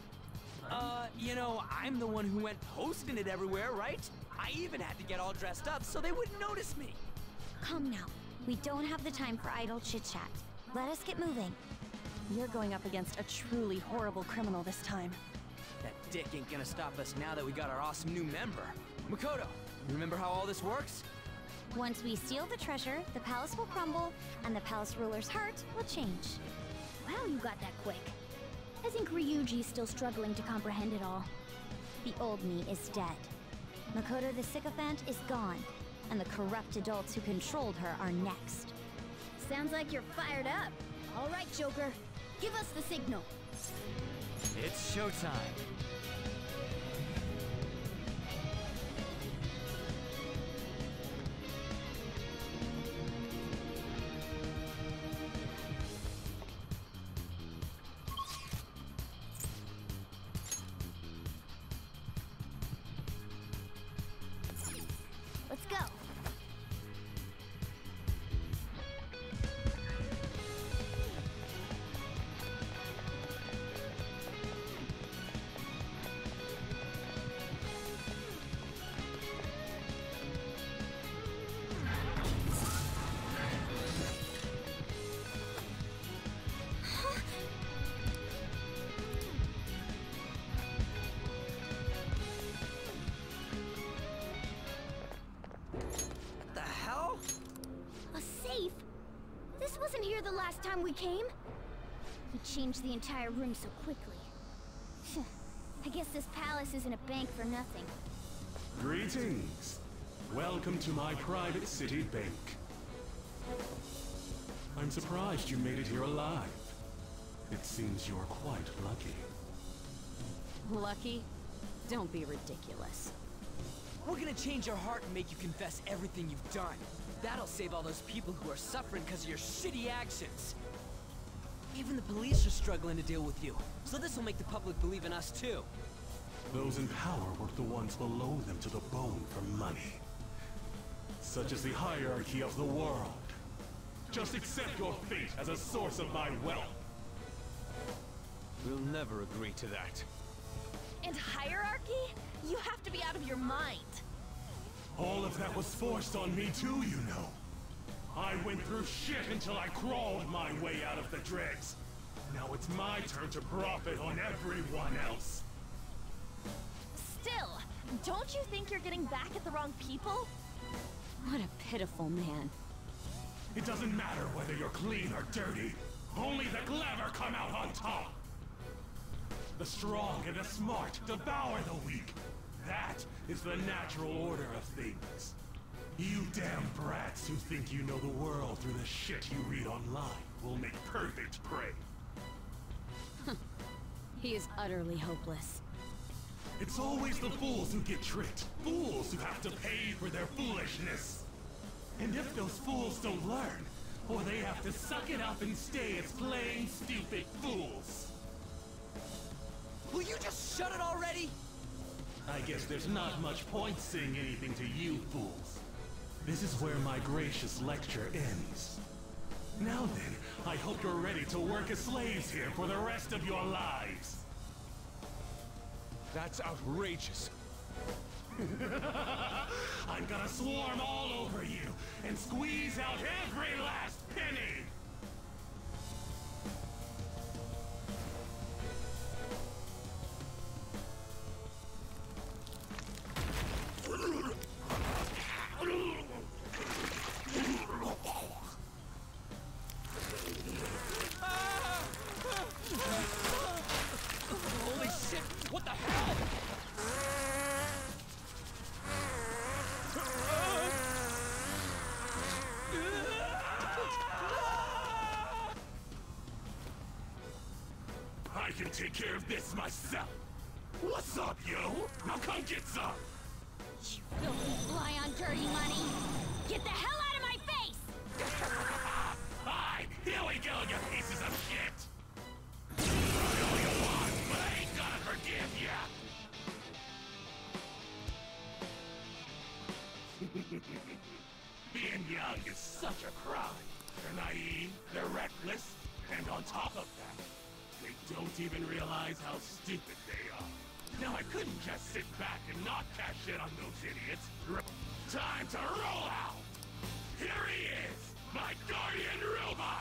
Uh, you know, I'm the one who went posting it everywhere, right? I even had to get all dressed up so they wouldn't notice me. Come now. We don't have the time for idle chit-chat. Let us get moving. You're going up against a truly horrible criminal this time. That dick ain't gonna stop us now that we got our awesome new member. Makoto, you remember how all this works? Once we steal the treasure, the palace will crumble, and the palace ruler's heart will change. Wow, you got that quick. I think Ryuji's still struggling to comprehend it all. The old me is dead. Makoto the sycophant is gone, and the corrupt adults who controlled her are next. Sounds like you're fired up. All right, Joker. Give us the signal. It's showtime. Let's go. here the last time we came? He changed the entire room so quickly. I guess this palace isn't a bank for nothing. Greetings. Welcome to my private city bank. I'm surprised you made it here alive. It seems you're quite lucky. Lucky? Don't be ridiculous. We're gonna change your heart and make you confess everything you've done. That'll save all those people who are suffering because of your shitty actions. Even the police are struggling to deal with you, so this will make the public believe in us too. Those in power work the ones below them to the bone for money. Such is the hierarchy of the world. Just accept your fate as a source of my wealth. We'll never agree to that. And hierarchy? You have to be out of your mind. All of that was forced on me too, you know. I went through shit until I crawled my way out of the dregs. Now it's my turn to profit on everyone else. Still, don't you think you're getting back at the wrong people? What a pitiful man. It doesn't matter whether you're clean or dirty. Only the clever come out on top. The strong and the smart devour the weak. That is the natural order of things. You damn brats who think you know the world through the shit you read online will make perfect prey. He is utterly hopeless. It's always the fools who get tricked. Fools who have to pay for their foolishness. And if those fools don't learn, or they have to suck it up and stay as plain stupid fools. Will you just shut it already? I guess there's not much point saying anything to you fools. This is where my gracious lecture ends. Now then, I hope you're ready to work as slaves here for the rest of your lives. That's outrageous. I'm gonna swarm all over you and squeeze out every last penny! Holy shit! What the hell? I can take care of this myself. What's up, yo? Now come get some. You filthy fly on dirty money! Get the hell out of my face! Hi, here we go, you pieces of shit. I know you want, but I ain't gonna forgive ya. Being young is such a crime. They're naive, they're reckless, and on top of that, they don't even realize how stupid they are. Now I couldn't just sit back and not cash in on those idiots. R Time to roll out! Here he is, my guardian robot!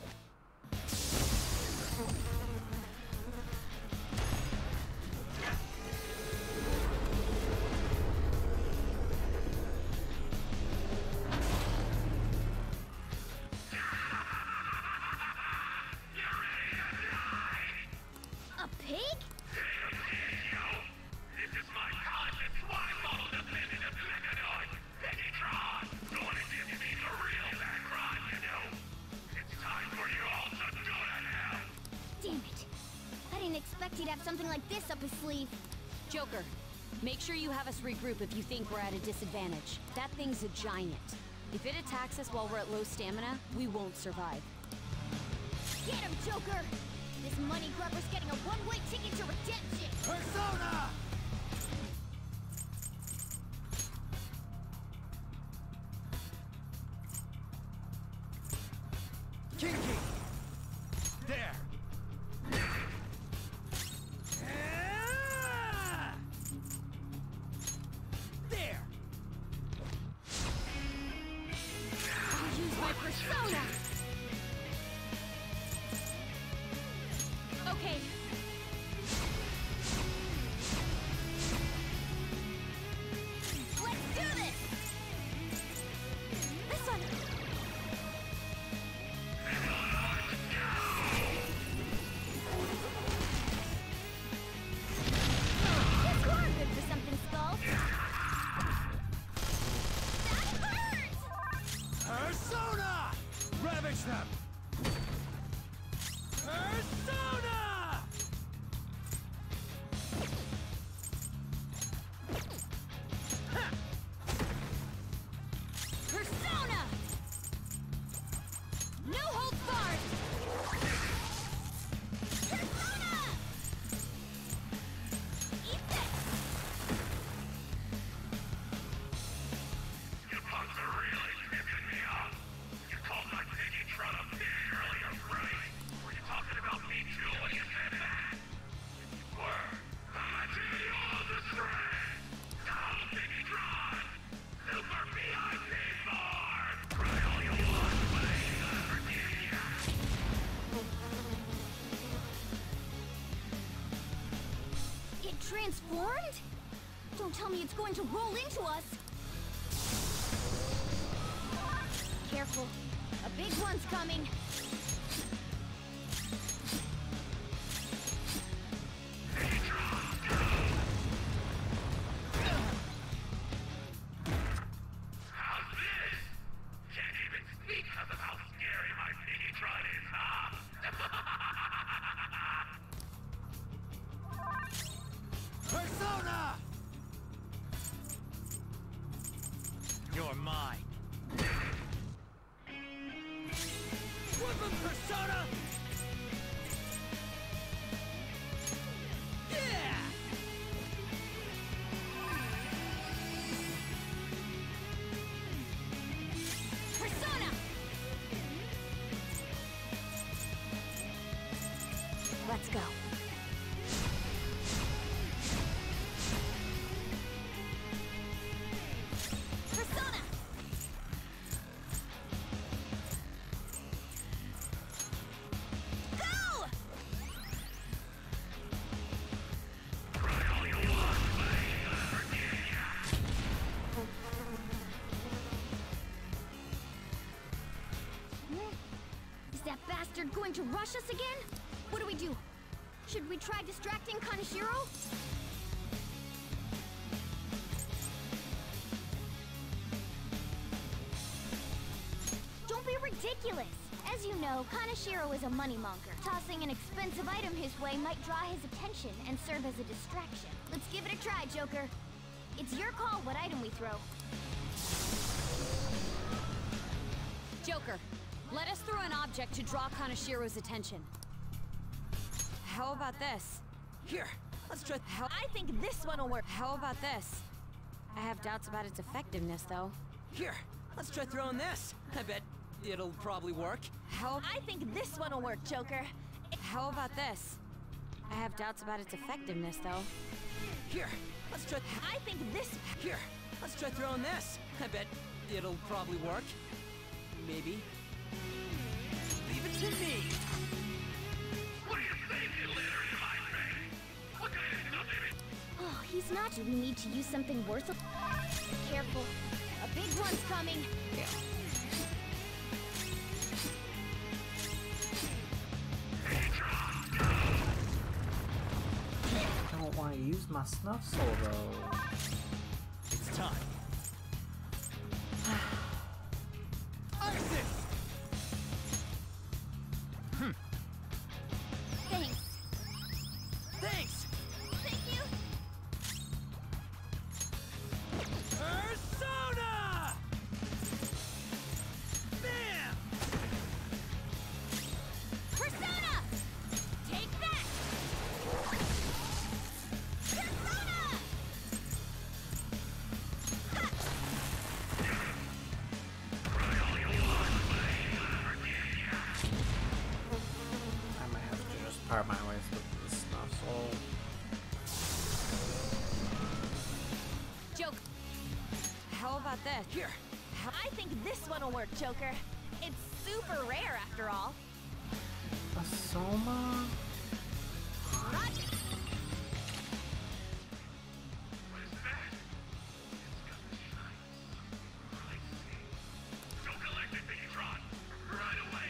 A pig? This is my conscience, my model dependent of Leganoid, Piggy-tron! Going to give me the real bad crime, you know! It's time for you all to go to hell! Damn it. I didn't expect he'd have something like this up his sleeve. Joker, make sure you have us regroup if you think we're at a disadvantage. That thing's a giant. If it attacks us while we're at low stamina, we won't survive. Get him, Joker! This money grubber's getting a one-way ticket to redemption! Persona! King King! There! Ah! There! I'll use my persona! Okay. Transformed? Don't tell me it's going to roll into us! Careful. A big one's coming. You're mine. Weapon Persona! Yeah! Persona! Let's go. Persona! Go! Is that bastard going to rush us again? What do we do? Should we try distracting Kaneshiro? Don't be ridiculous! As you know, Kaneshiro is a moneymonger. Tossing an expensive item his way might draw his attention and serve as a distraction. Let's give it a try, Joker. It's your call what item we throw. Joker, let us throw an object to draw Kaneshiro's attention. How about this? Here, let's try. How I think this one will work. How about this? I have doubts about its effectiveness, though. Here, let's try throwing this. I bet it'll probably work. How I think this one will work, Joker. How about this? I have doubts about its effectiveness, though. Here, let's try. I think this... Here, let's try throwing this. I bet it'll probably work. Maybe. Leave it to me. What do you think, you litter in my face? What kind of stuff is it? Oh, he's not. Do we need to use something worth it? Careful. A big one's coming. Yeah. I don't want to use my snuff solo. It's time. Isis! Hmm. Thanks. Thanks! Thank you. Persona! Bam! Persona! Take that! Persona! Ha! I might have to just part my ways with the snuff solo. Joke. How about this? Here! I think this one will work, Joker. It's super rare, after all. A Soma? Roger. What is that? It's got the shine. I see. Go collect it, Piggytron. Right away.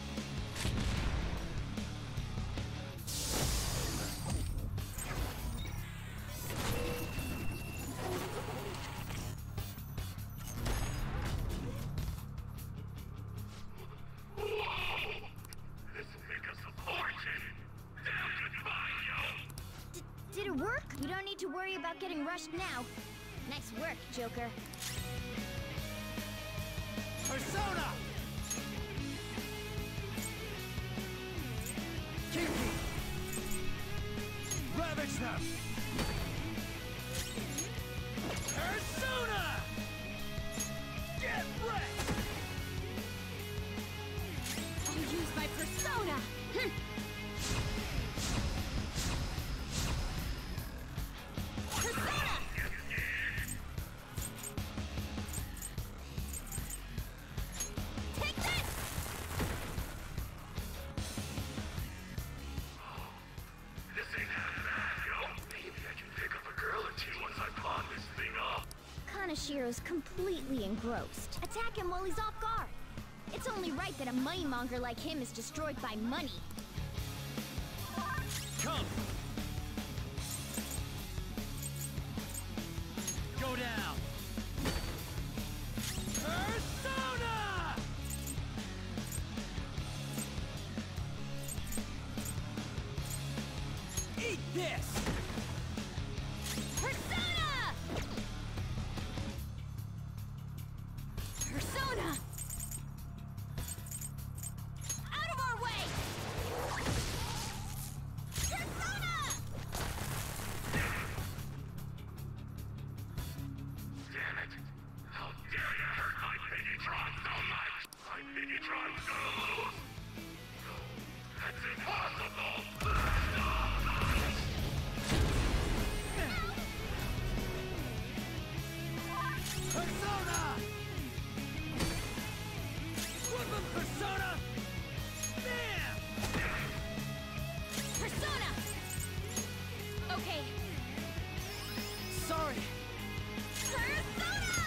This will make us a fortune. Damn goodbye, yo. D did it work? We don't need to worry about getting rushed now. Nice work, Joker. Persona! Piggy! Ravage them! Persona! Get wrecked! I'll use my persona! Hm. Persona! Take this! This ain't half bad, yo. Maybe I can Kanashiro's completely engrossed. Attack him while he's off guard. It's only right that a moneymonger like him is destroyed by money. Come! Go down! Persona! Eat this! Persona! Persona! Out of our way! Persona! Damn it! How dare you hurt my Piggytron so much! My Piggytron's gonna lose! No, that's impossible! Persona! Flip him, Persona! Bam! Persona! Okay. Sorry. Persona!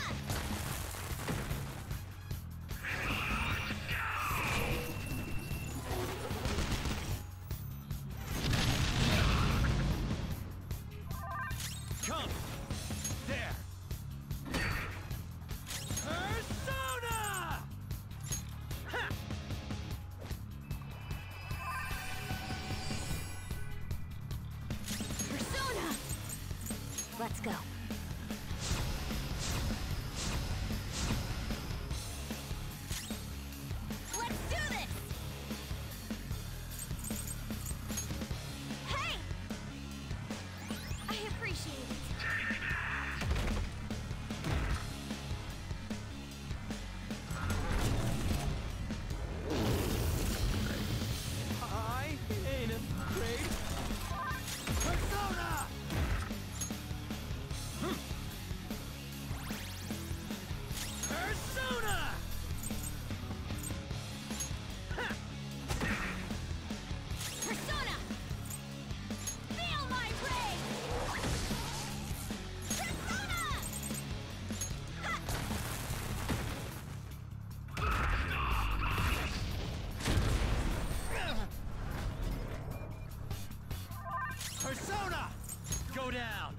Come! There! Persona! Ha! Persona! Let's go. Let's do this! Hey! I appreciate it. I ain't afraid. Persona! Hmm. Persona! Ha! Persona! Feel my rage! Persona! Ha! Persona! Go down!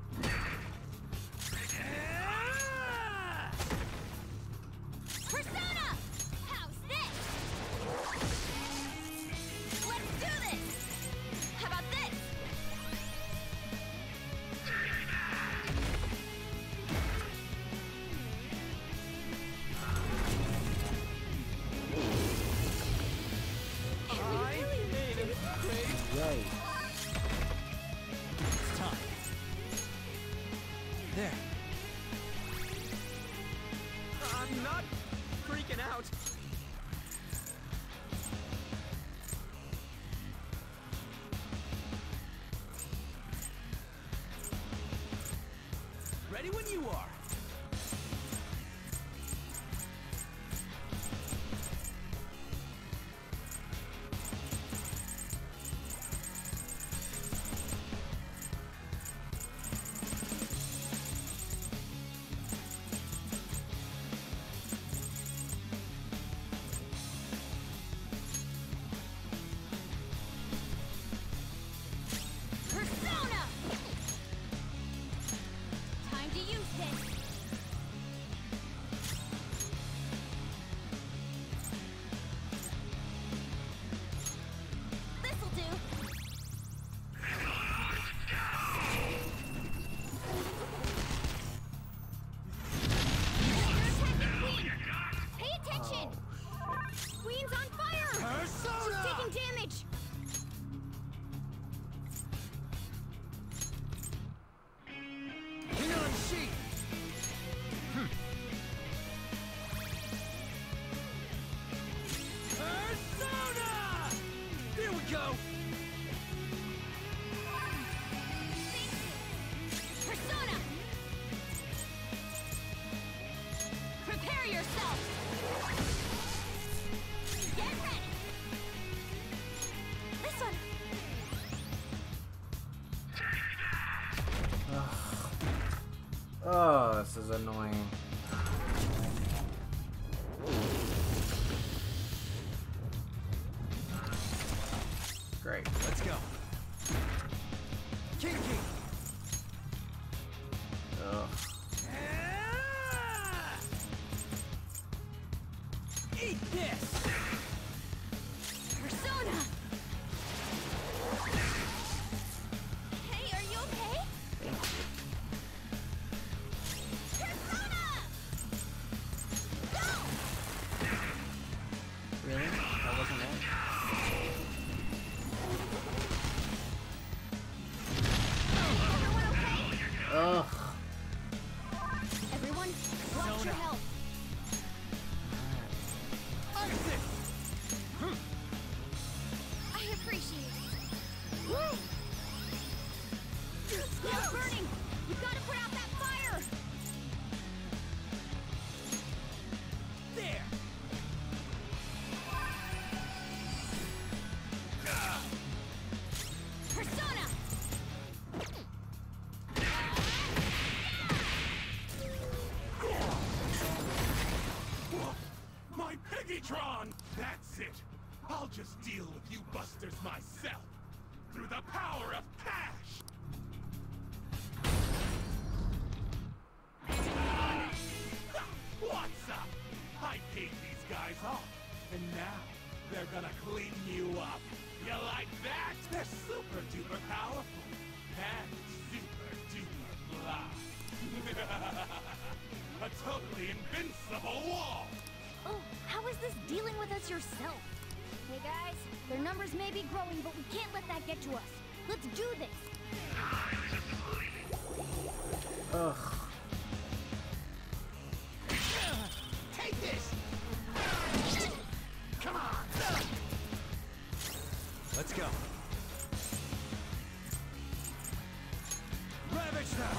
Persona! How's this? Let's do this! How about this? I ain't afraid. Yay. It's time. There. I'm not freaking out. Ready when you are. Persona! Time to use this! Oh, this is annoying. Great. Let's go. King King. Ugh. Eat this. Persona! Hey, are you okay? Persona! Go! Really? That wasn't it? Everyone okay? Ugh. Everyone, watch your health. I appreciate it. Woo! It's burning! You gotta put out that fire! There. Persona! My Piggytron! That's it! I'll just deal with you busters myself! Through the power of cash! What's up? I paid these guys off, and now they're gonna clean you up. You like that? They're super duper powerful, and super duper fly. A totally invincible wall! Oh, how is this dealing with us yourself? Hey guys, their numbers may be growing, but we can't let that get to us. Let's do this. Ugh. Take this. Come on. Let's go. Ravage them.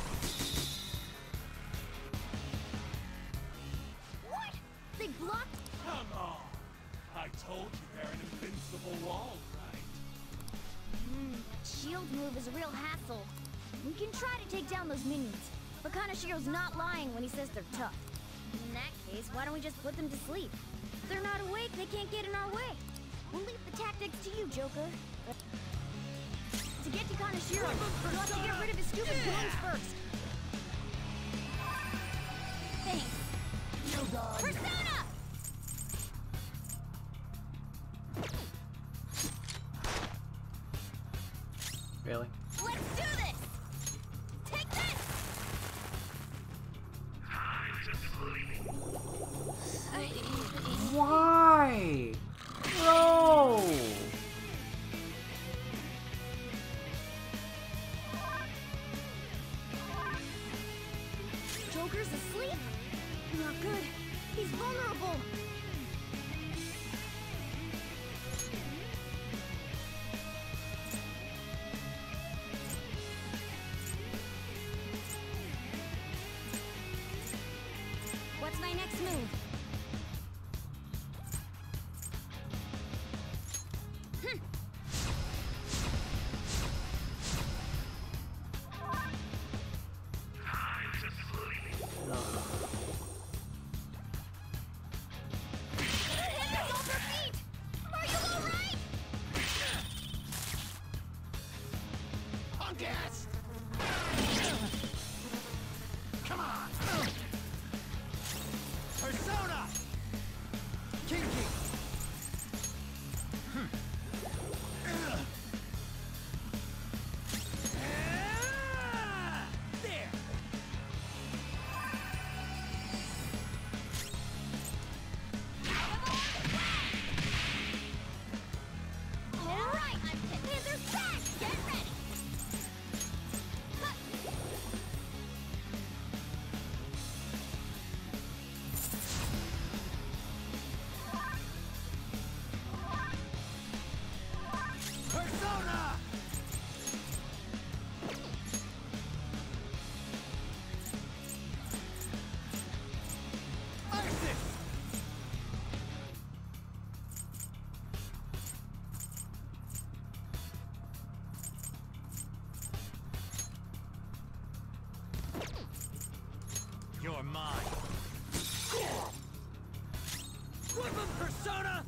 What? They blocked? Come on! I told you they're an invincible wall, right? Hmm, shield move is a real hassle. We can try to take down those minions, but Kanashiro's not lying when he says they're tough. In that case, why don't we just put them to sleep? If they're not awake, they can't get in our way. We'll leave the tactics to you, Joker. But to get to Kanashiro, you'll have to get rid of his stupid goons first. Thanks. Persona! Really? Let's do this! Take this! Why? No! Joker's asleep? Not good. He's vulnerable. What's my next move? Hm. Hands off your feet! Are you alright? On gas. Come on. Persona. mine. Whip him, Persona!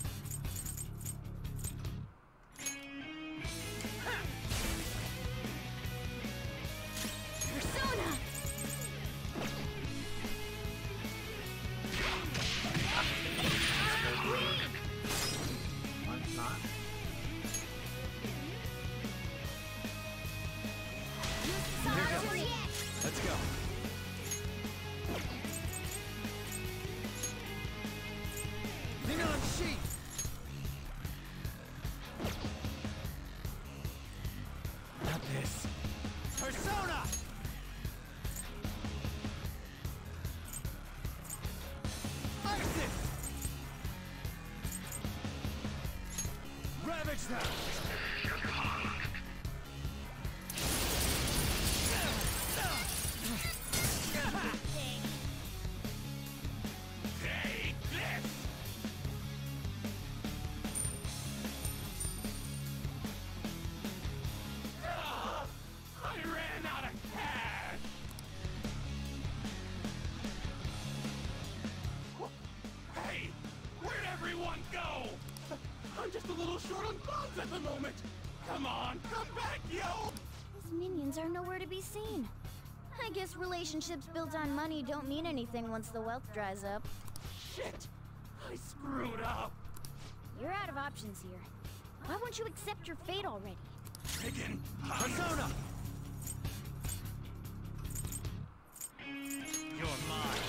Persona! One's not. Let's go. Lean on sheet! Not this. Persona! Isis! Ravage them! Take this! Ah, I ran out of cash! Hey, where'd everyone go? I'm just a little short on funds at the moment. Come on, come back, yo! These minions are nowhere to be seen. I guess relationships built on money don't mean anything once the wealth dries up. Shit! I screwed up! You're out of options here. Why won't you accept your fate already? Friggin' Persona! You're mine.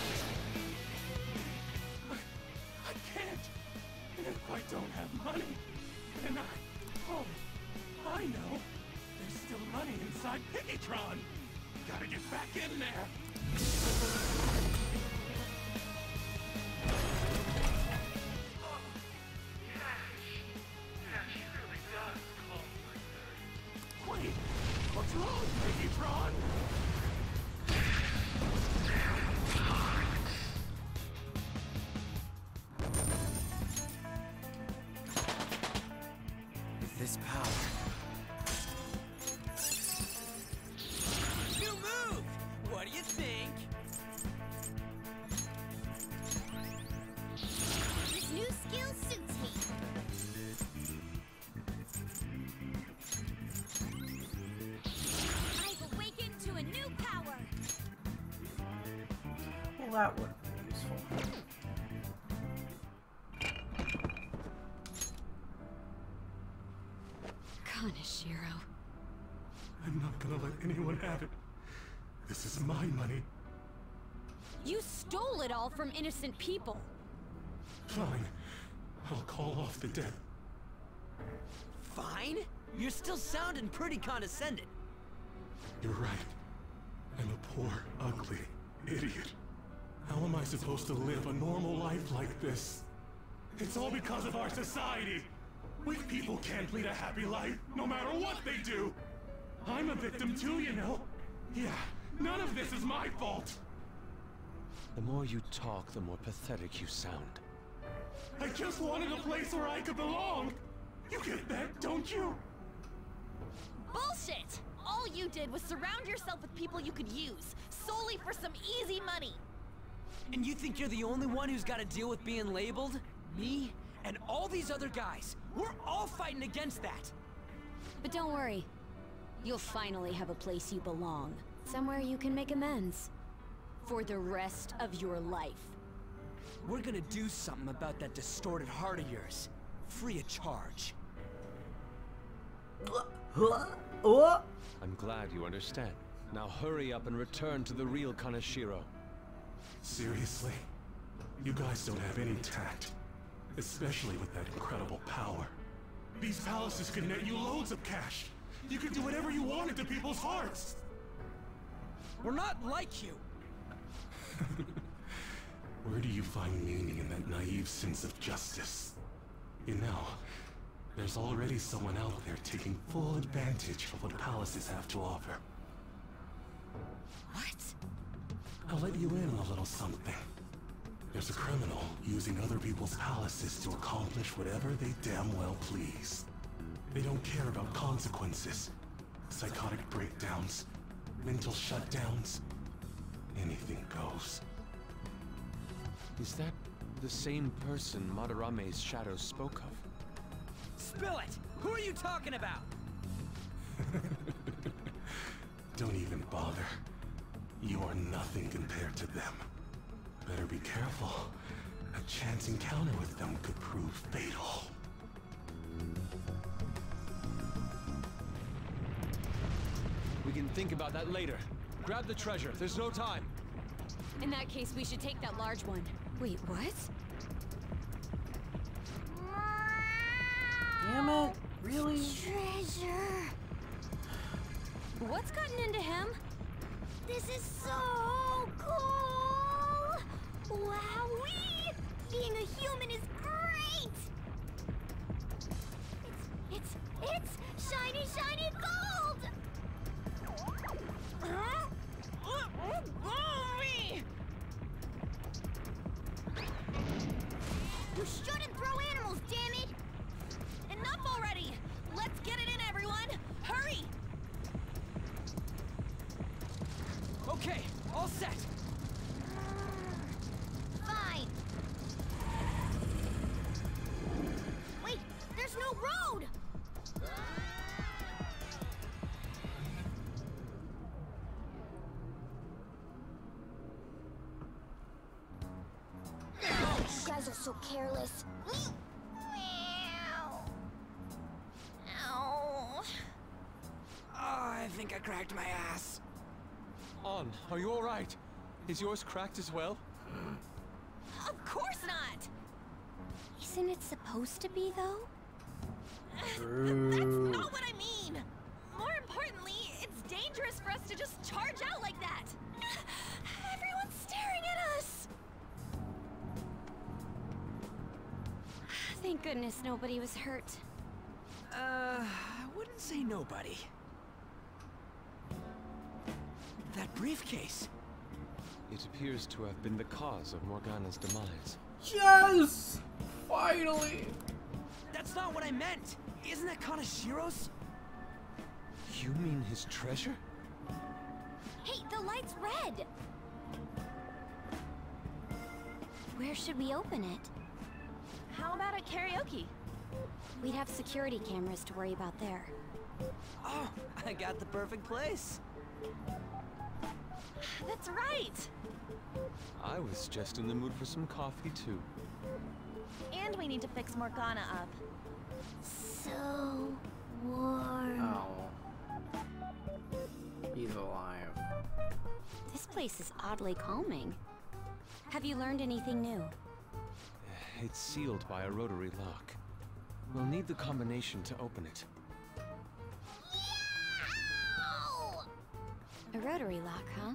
I can't! And if I don't have money, then I... Oh, I know! There's still money inside Piggytron! Gotta get back in there! Wait, what's wrong, Piggytron? With this power... New move! What do you think? This new skill suits me. I've awakened to a new power. Well, that would be useful. Kaneshiro. I'm not gonna let anyone have it. This is my money. You stole it all from innocent people. Fine. I'll call off the debt. Fine? You're still sounding pretty condescending. You're right. I'm a poor, ugly idiot. How am I supposed to live a normal life like this? It's all because of our society. Weak people can't lead a happy life, no matter what they do. I'm a victim too, you know. Yeah, none of this is my fault. The more you talk, the more pathetic you sound. I just wanted a place where I could belong. You get that, don't you? Bullshit! All you did was surround yourself with people you could use, solely for some easy money. And you think you're the only one who's got to deal with being labeled? Me? And all these other guys. We're all fighting against that. But don't worry. You'll finally have a place you belong. Somewhere you can make amends. For the rest of your life. We're gonna do something about that distorted heart of yours. Free of charge. I'm glad you understand. Now hurry up and return to the real Kaneshiro. Seriously? You guys don't have any tact. Especially with that incredible power. These palaces can net you loads of cash. You could do whatever you wanted to people's hearts. We're not like you. Where do you find meaning in that naive sense of justice? You know, there's already someone out there taking full advantage of what palaces have to offer. What? I'll let you in on a little something. There's a criminal using other people's palaces to accomplish whatever they damn well please. They don't care about consequences, psychotic breakdowns, mental shutdowns. anything goes. Is that the same person Madarame's shadow spoke of? Spill it! Who are you talking about? Don't even bother. You are nothing compared to them. Better be careful. A chance encounter with them could prove fatal. We can think about that later. Grab the treasure. There's no time. In that case, we should take that large one. Wait, what? Damn it! Really? Treasure. What's gotten into him? This is so cool! Wowee! Being a human is great! It's, it's, it's shiny, shiny gold! Huh? You shouldn't throw animals, damn it! Enough already! Let's get it in, everyone! Hurry! Okay, all set. Fine. Wait, there's no road! You guys are so careless. Meow. Ow. Oh, I think I cracked my ass. On, are you alright? Is yours cracked as well? Of course not! Isn't it supposed to be, though? True. That's not what I mean! More importantly, it's dangerous for us to just charge out like that! Everyone's staring at us! Thank goodness nobody was hurt. Uh, I wouldn't say nobody. That briefcase. It appears to have been the cause of Morgana's demise. Yes! Finally! That's not what I meant. Isn't that Kanashiro's? You mean his treasure? Hey, the light's red! Where should we open it? How about at karaoke? We'd have security cameras to worry about there. Oh, I got the perfect place. That's right! I was just in the mood for some coffee too. And we need to fix Morgana up. So warm. Oh. He's alive. This place is oddly calming. Have you learned anything new? It's sealed by a rotary lock. We'll need the combination to open it. A rotary lock, huh?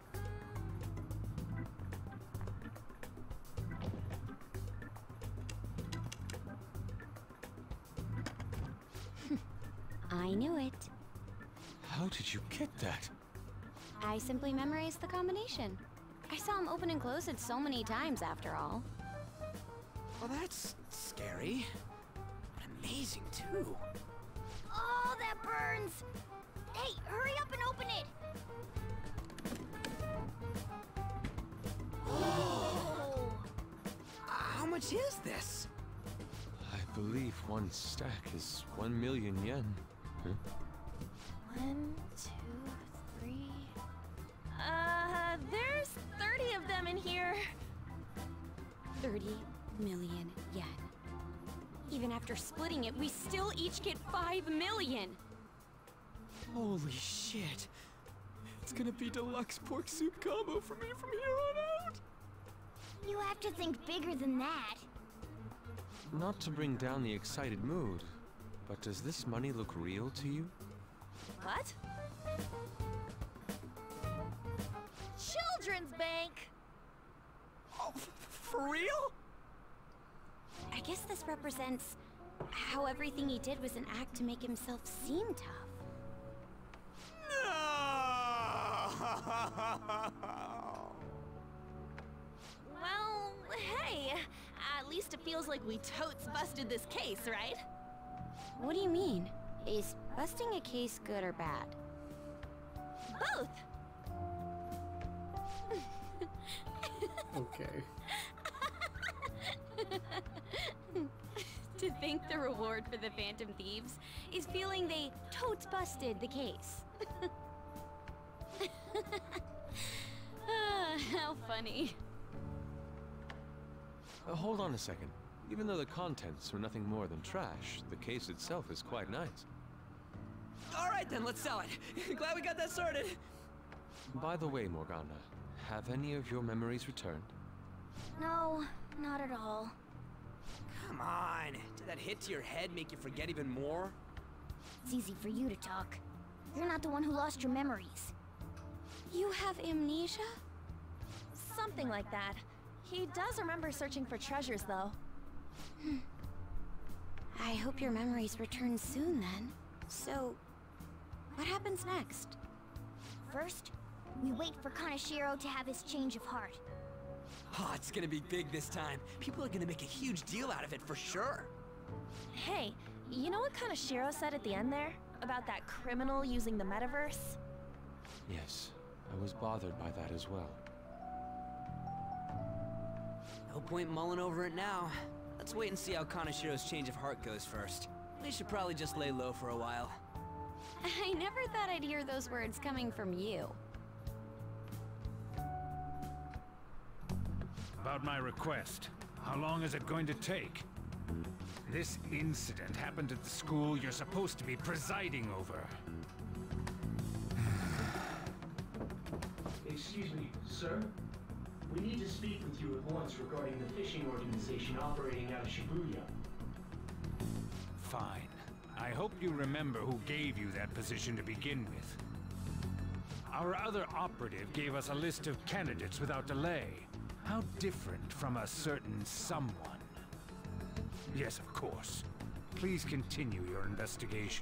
I knew it. How did you get that? I simply memorized the combination. I saw him open and close it so many times after all. Well, that's scary. But amazing, too. Oh, that burns! Hey, hurry up and open it! Oh. How much is this? I believe one stack is one million yen. Huh? One, two, three... Uh, there's thirty of them in here. thirty million yen. Even after splitting it, we still each get five million. Holy shit. It's gonna be deluxe pork soup combo for me from here on out. You have to think bigger than that. Not to bring down the excited mood, but does this money look real to you? What? Children's bank! Oh, f for real? I guess this represents how everything he did was an act to make himself seem tough. Well, hey, at least it feels like we totes busted this case, right? What do you mean? Is busting a case good or bad? Both! Okay. To think the reward for the Phantom Thieves is feeling they totes busted the case. Ah, how funny. Uh, hold on a second. Even though the contents are nothing more than trash, the case itself is quite nice. All right then, let's sell it. Glad we got that sorted. By the way, Morgana, have any of your memories returned? No, not at all. Come on. Did that hit to your head make you forget even more? It's easy for you to talk. You're not the one who lost your memories. You have amnesia? Something like that. He does remember searching for treasures, though. Hmm. I hope your memories return soon, then. So, what happens next? First, we wait for Kaneshiro to have his change of heart. Oh, it's gonna be big this time. People are gonna make a huge deal out of it for sure. Hey, you know what Kaneshiro said at the end there? About that criminal using the metaverse? Yes, I was bothered by that as well. No point mulling over it now. Let's wait and see how Kaneshiro's change of heart goes first. We should probably just lay low for a while. I never thought I'd hear those words coming from you. About my request. How long is it going to take? This incident happened at the school you're supposed to be presiding over. Excuse me, sir? We need to speak with you at once regarding the fishing organization operating out of Shibuya. Fine. I hope you remember who gave you that position to begin with. Our other operative gave us a list of candidates without delay. How different from a certain someone. Yes, of course. Please continue your investigation.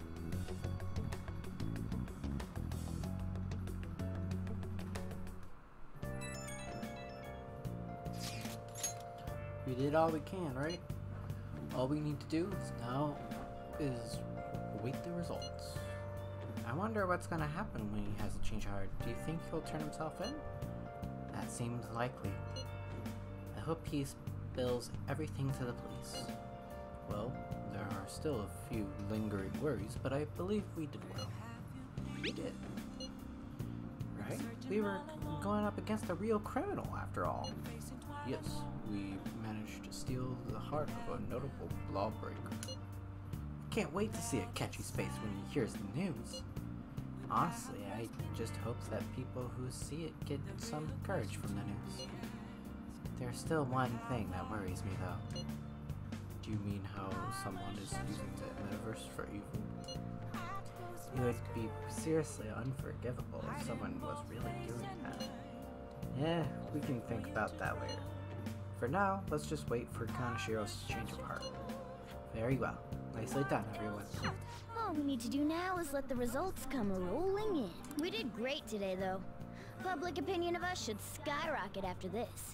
We did all we can, right? All we need to do is now is wait the results. I wonder what's gonna happen when he has a change of heart. Do you think he'll turn himself in? That seems likely. I hope he spills everything to the police. Well, there are still a few lingering worries, but I believe we did well. We did. Right? We were going up against a real criminal after all. Yes, we managed to steal the heart of a notable lawbreaker. I can't wait to see a catchy space when he hears the news. Honestly, I just hope that people who see it get some courage from the news. There's still one thing that worries me though. Do you mean how someone is using the metaverse for evil? It would be seriously unforgivable if someone was really doing that. Eh, we can think about that later. For now, let's just wait for Kaneshiro's change of heart. Very well. Nicely done, everyone. All we need to do now is let the results come rolling in. We did great today, though. Public opinion of us should skyrocket after this.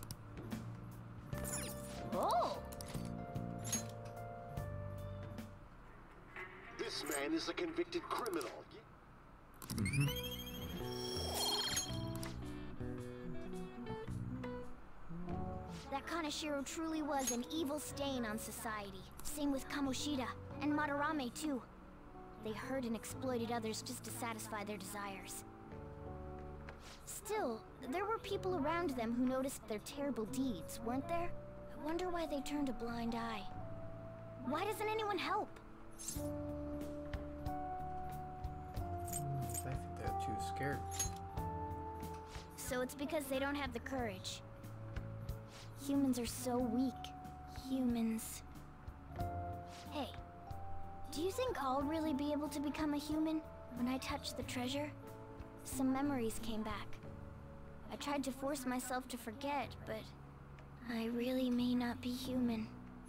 Oh! This man is a convicted criminal. Mm-hmm. That Kaneshiro truly was an evil stain on society. Same with Kamoshida, and Madarame too. They hurt and exploited others just to satisfy their desires. Still, there were people around them who noticed their terrible deeds, weren't there? I wonder why they turned a blind eye. Why doesn't anyone help? I think they're too scared. So it's because they don't have the courage. Humans are so weak. Humans. Hey, do you think I'll really be able to become a human when I touch the treasure? Some memories came back. I tried to force myself to forget, but I really may not be human.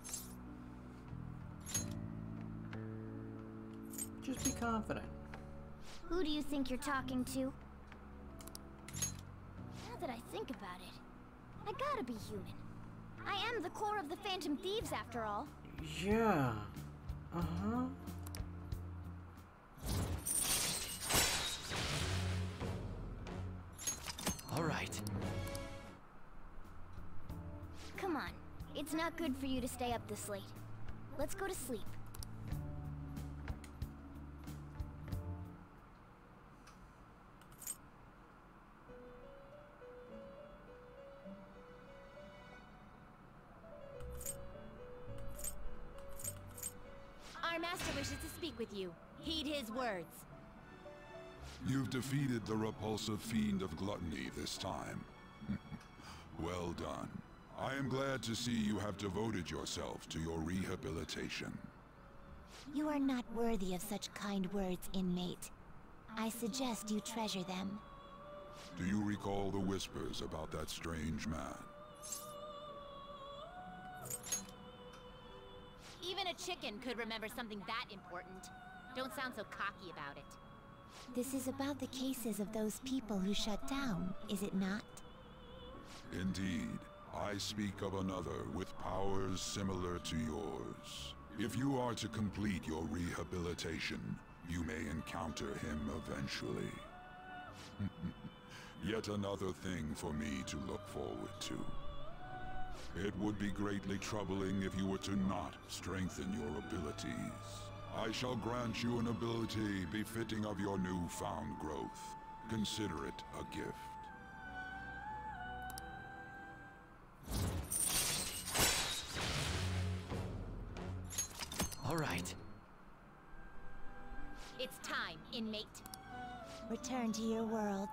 Just be confident. Who do you think you're talking to? Now that I think about it, I gotta be human. I am the core of the Phantom Thieves, after all. Yeah. Uh-huh. All right. It's not good for you to stay up this late. Let's go to sleep. Our master wishes to speak with you. Heed his words. You've defeated the repulsive fiend of gluttony this time. Well done. I am glad to see you have devoted yourself to your rehabilitation. You are not worthy of such kind words, inmate. I suggest you treasure them. Do you recall the whispers about that strange man? Even a chicken could remember something that important. Don't sound so cocky about it. This is about the cases of those people who shut down, is it not? Indeed. I speak of another with powers similar to yours. If you are to complete your rehabilitation, you may encounter him eventually. Yet another thing for me to look forward to. It would be greatly troubling if you were to not strengthen your abilities. I shall grant you an ability befitting of your newfound growth. Consider it a gift. All right. It's time, inmate. Return to your world.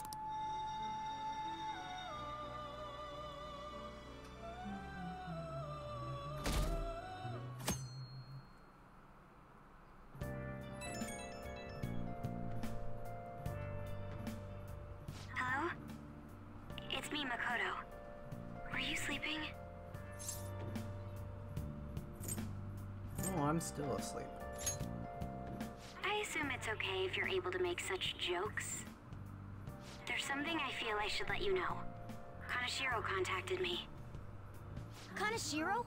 Hello? It's me, Makoto. Were you sleeping? Oh, I'm still asleep. I assume it's okay if you're able to make such jokes. There's something I feel I should let you know. Kaneshiro contacted me. Kaneshiro?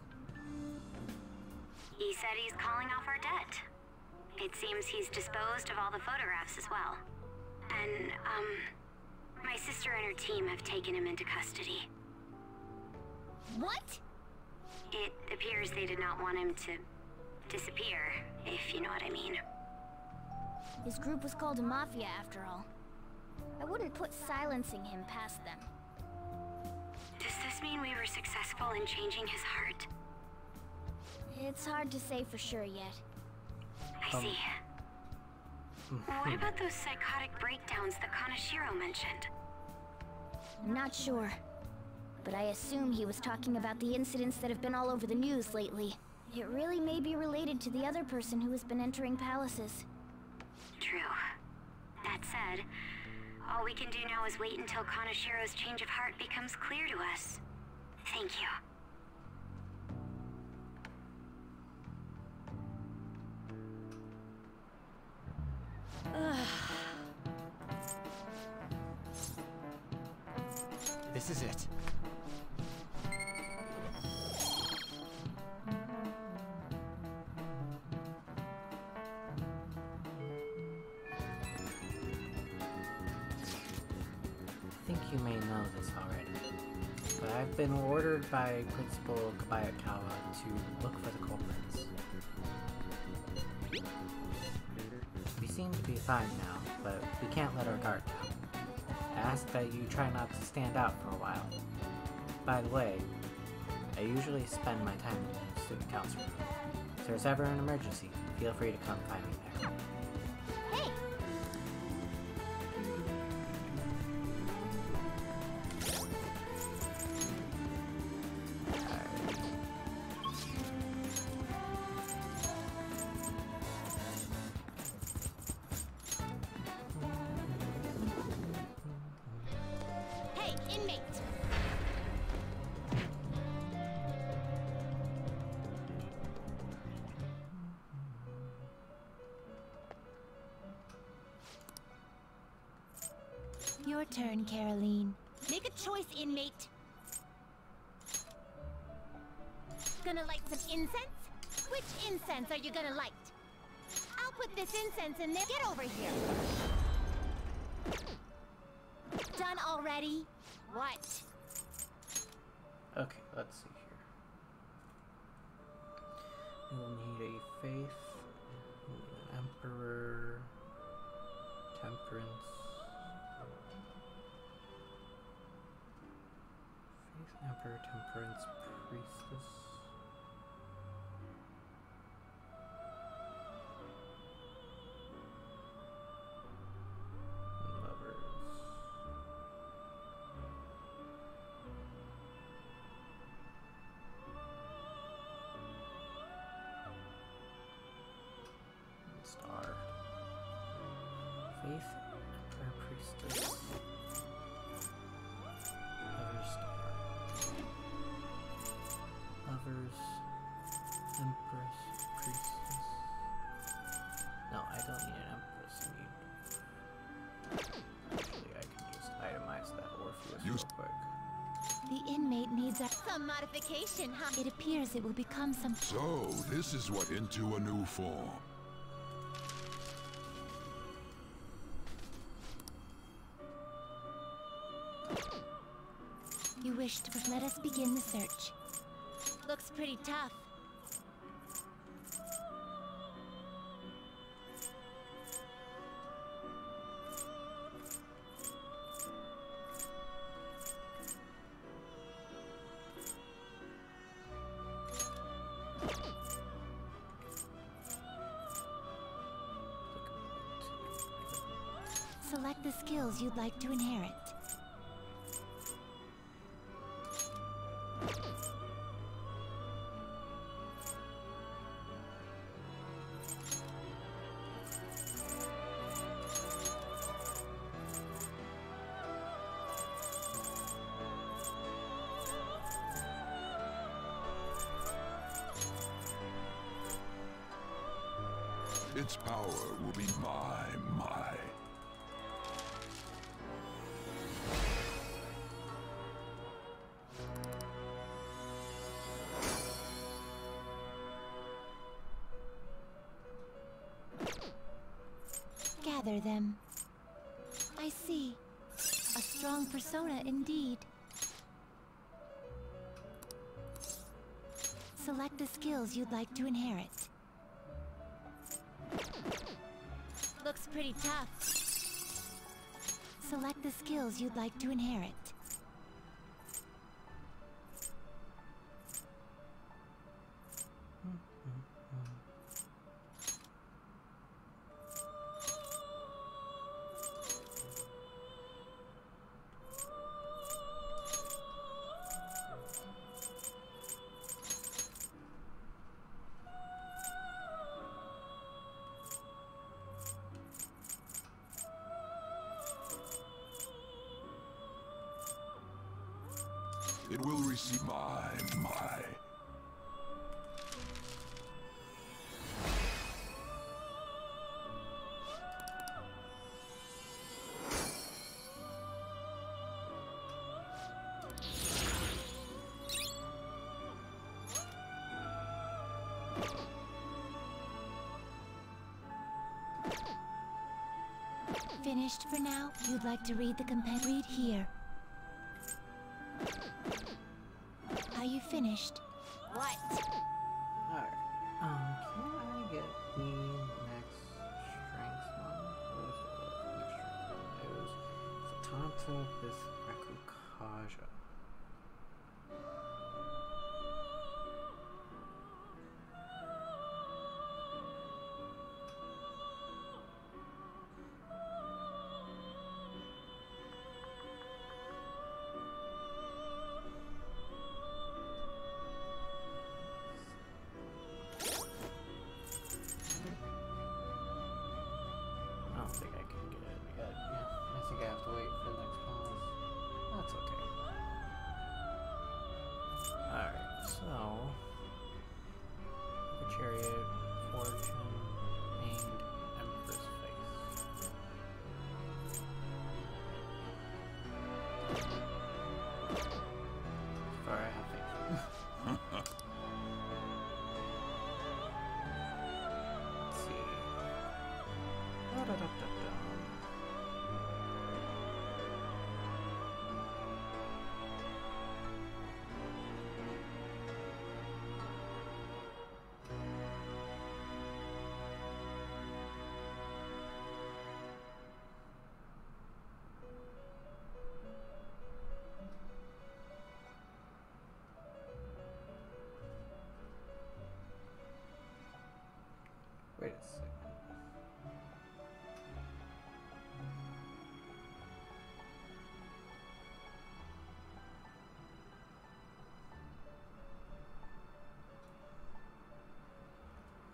He said he's calling off our debt. It seems he's disposed of all the photographs as well. And, um, my sister and her team have taken him into custody. What? It appears they did not want him to disappear, if you know what I mean. His group was called a mafia after all. I wouldn't put silencing him past them. Does this mean we were successful in changing his heart? It's hard to say for sure yet. I see. What about those psychotic breakdowns that Kaneshiro mentioned? I'm not sure. But I assume he was talking about the incidents that have been all over the news lately. It really may be related to the other person who has been entering palaces. True. That said, all we can do now is wait until Kaneshiro's change of heart becomes clear to us. Thank you. This is it. I think you may know this already, but I've been ordered by Principal Kobayakawa to look for the culprits. We seem to be fine now, but we can't let our guard down. I ask that you try not to stand out for a while. By the way, I usually spend my time in the student council room. If there's ever an emergency, feel free to come find me there. Hey! Hey, inmate! Your turn, Caroline. Make a choice, inmate. Gonna light some incense? Which incense are you gonna light? I'll put this incense in there. Get over here. Done already? What? Okay, let's see here. You'll need a faith, an emperor, temperance. Faith, emperor, temperance, priestess. Star. Faith, Emperor, Priestess. Lover's Star. Lovers, Empress, Priestess. No, I don't need an Empress. I need... Actually, I can just itemize that Orpheus real quick. The inmate needs a some modification, huh? It appears it will become some. So, this is what into a new form. You wish to let us begin the search. Looks pretty tough. Select the skills you'd like to inherit. Its power will be my, my. Gather them. I see. A strong persona indeed. Select the skills you'd like to inherit. Looks pretty tough. Select the skills you'd like to inherit. It will receive my, my. Finished for now? You'd like to read the companion? Read here. Are you finished? What? Alright. Um, can I get the next strength one? What is the next strength one? It was Satanta with Rekukaja. I don't think I can get it yet. Yeah, I think I have to wait for the next pause. That's okay.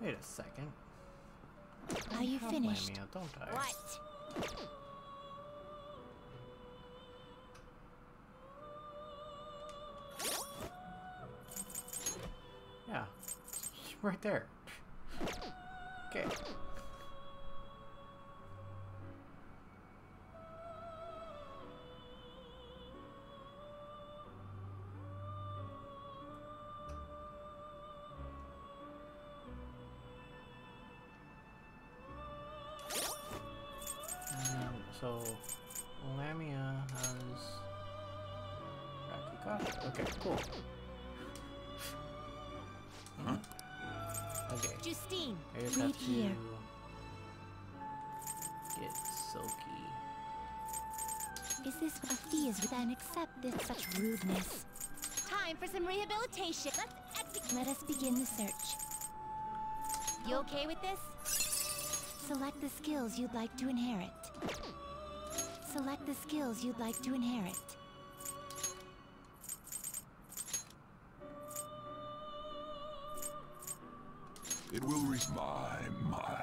Wait a second. Are you Have finished? Lamia, don't I? What? Yeah. Right there. Okay. Um, so, Lamia has Rakugashi. Okay, cool. Huh? Okay. Justine, I just Read have to here. get Silky. Is this what a fee is with an accepted such rudeness? time for some rehabilitation. Let's execute. Let us begin the search. You okay with this? Select the skills you'd like to inherit. Select the skills you'd like to inherit. It will reach my, my.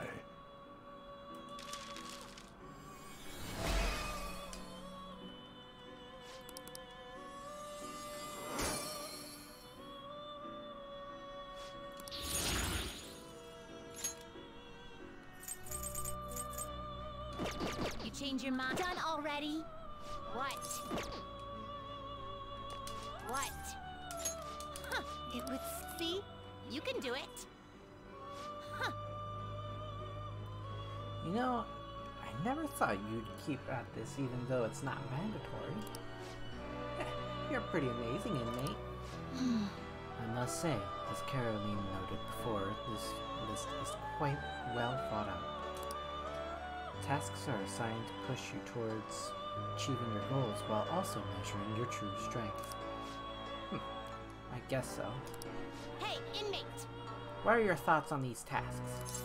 You change your mind? Done already? What? What? Huh. It would see? You can do it. Huh. You know, I never thought you'd keep at this even though it's not mandatory. Eh, you're pretty amazing, inmate. I must say, as Caroline noted before, this list is quite well thought out. Tasks are assigned to push you towards achieving your goals while also measuring your true strength. Hmm, I guess so. Hey, inmate! What are your thoughts on these tasks?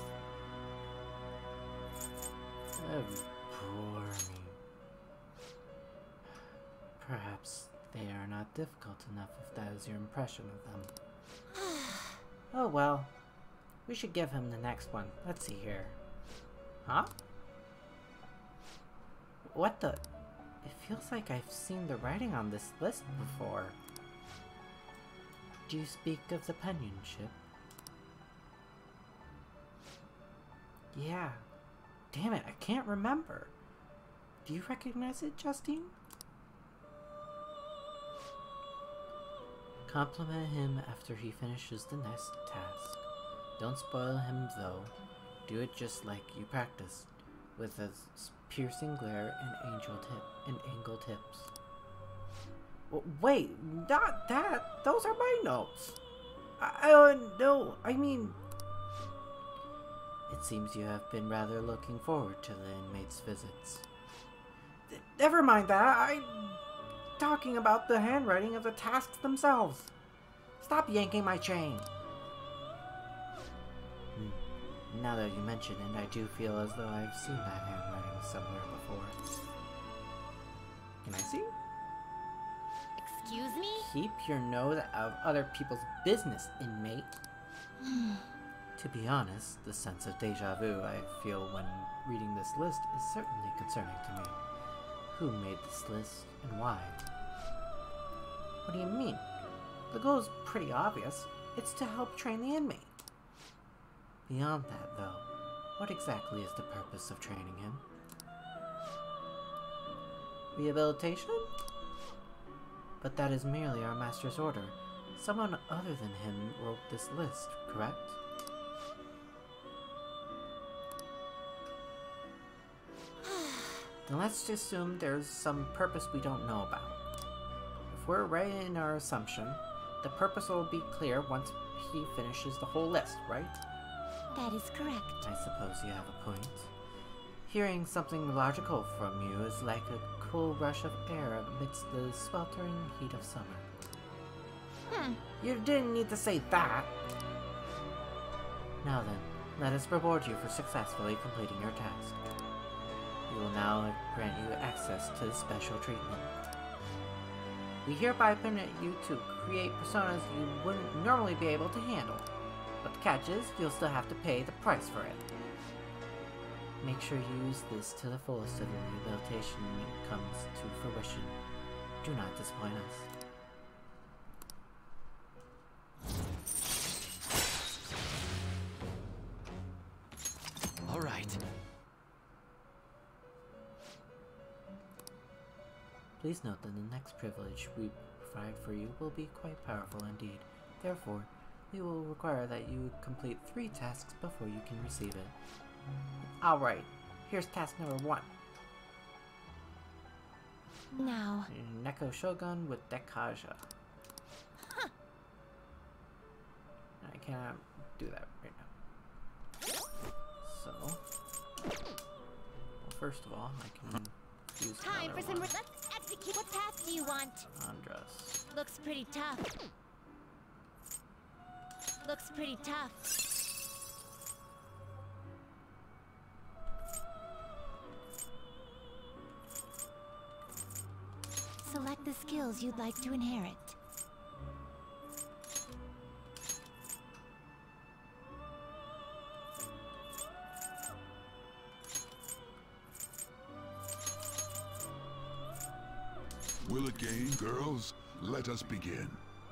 Oh, poor me. Perhaps they are not difficult enough if that is your impression of them. Oh well. We should give him the next one. Let's see here. Huh? What the? It feels like I've seen the writing on this list before. Do you speak of the penmanship? Yeah. Damn it, I can't remember. Do you recognize it, Justine? Compliment him after he finishes the next task. Don't spoil him though. Do it just like you practiced, with a piercing glare and angel tip and angle tips. W wait, not that. Those are my notes. I, uh, no, I mean. It seems you have been rather looking forward to the inmates' visits. Th never mind that. I'm talking about the handwriting of the tasks themselves. Stop yanking my chain. Hmm. Now that you mention it, I do feel as though I've seen that handwriting somewhere before. Can I see? Excuse me? Keep your nose out of other people's business, inmate. To be honest, the sense of deja vu I feel when reading this list is certainly concerning to me. Who made this list and why? What do you mean? The goal is pretty obvious. It's to help train the inmate. Beyond that, though, what exactly is the purpose of training him? Rehabilitation? But that is merely our master's order. Someone other than him wrote this list, correct? Then let's just assume there's some purpose we don't know about. If we're right in our assumption, the purpose will be clear once he finishes the whole list, right? That is correct. I suppose you have a point. Hearing something logical from you is like a cool rush of air amidst the sweltering heat of summer. Hmm. You didn't need to say that. Now then, let us reward you for successfully completing your task. We will now grant you access to special treatment. We hereby permit you to create personas you wouldn't normally be able to handle. But the catch is, you'll still have to pay the price for it. Make sure you use this to the fullest of your rehabilitation when it comes to fruition. Do not disappoint us. All right. Please note that the next privilege we provide for you will be quite powerful indeed. Therefore, we will require that you complete three tasks before you can receive it. Alright, here's task number one. Now. Neko Shogun with Dekaja. Huh. I cannot do that right now. So, well, first of all, I can use Time for some. Let's execute. What task do you want? Undress. Looks pretty tough. Looks pretty tough. Select the skills you'd like to inherit. Will it gain, girls? Let us begin.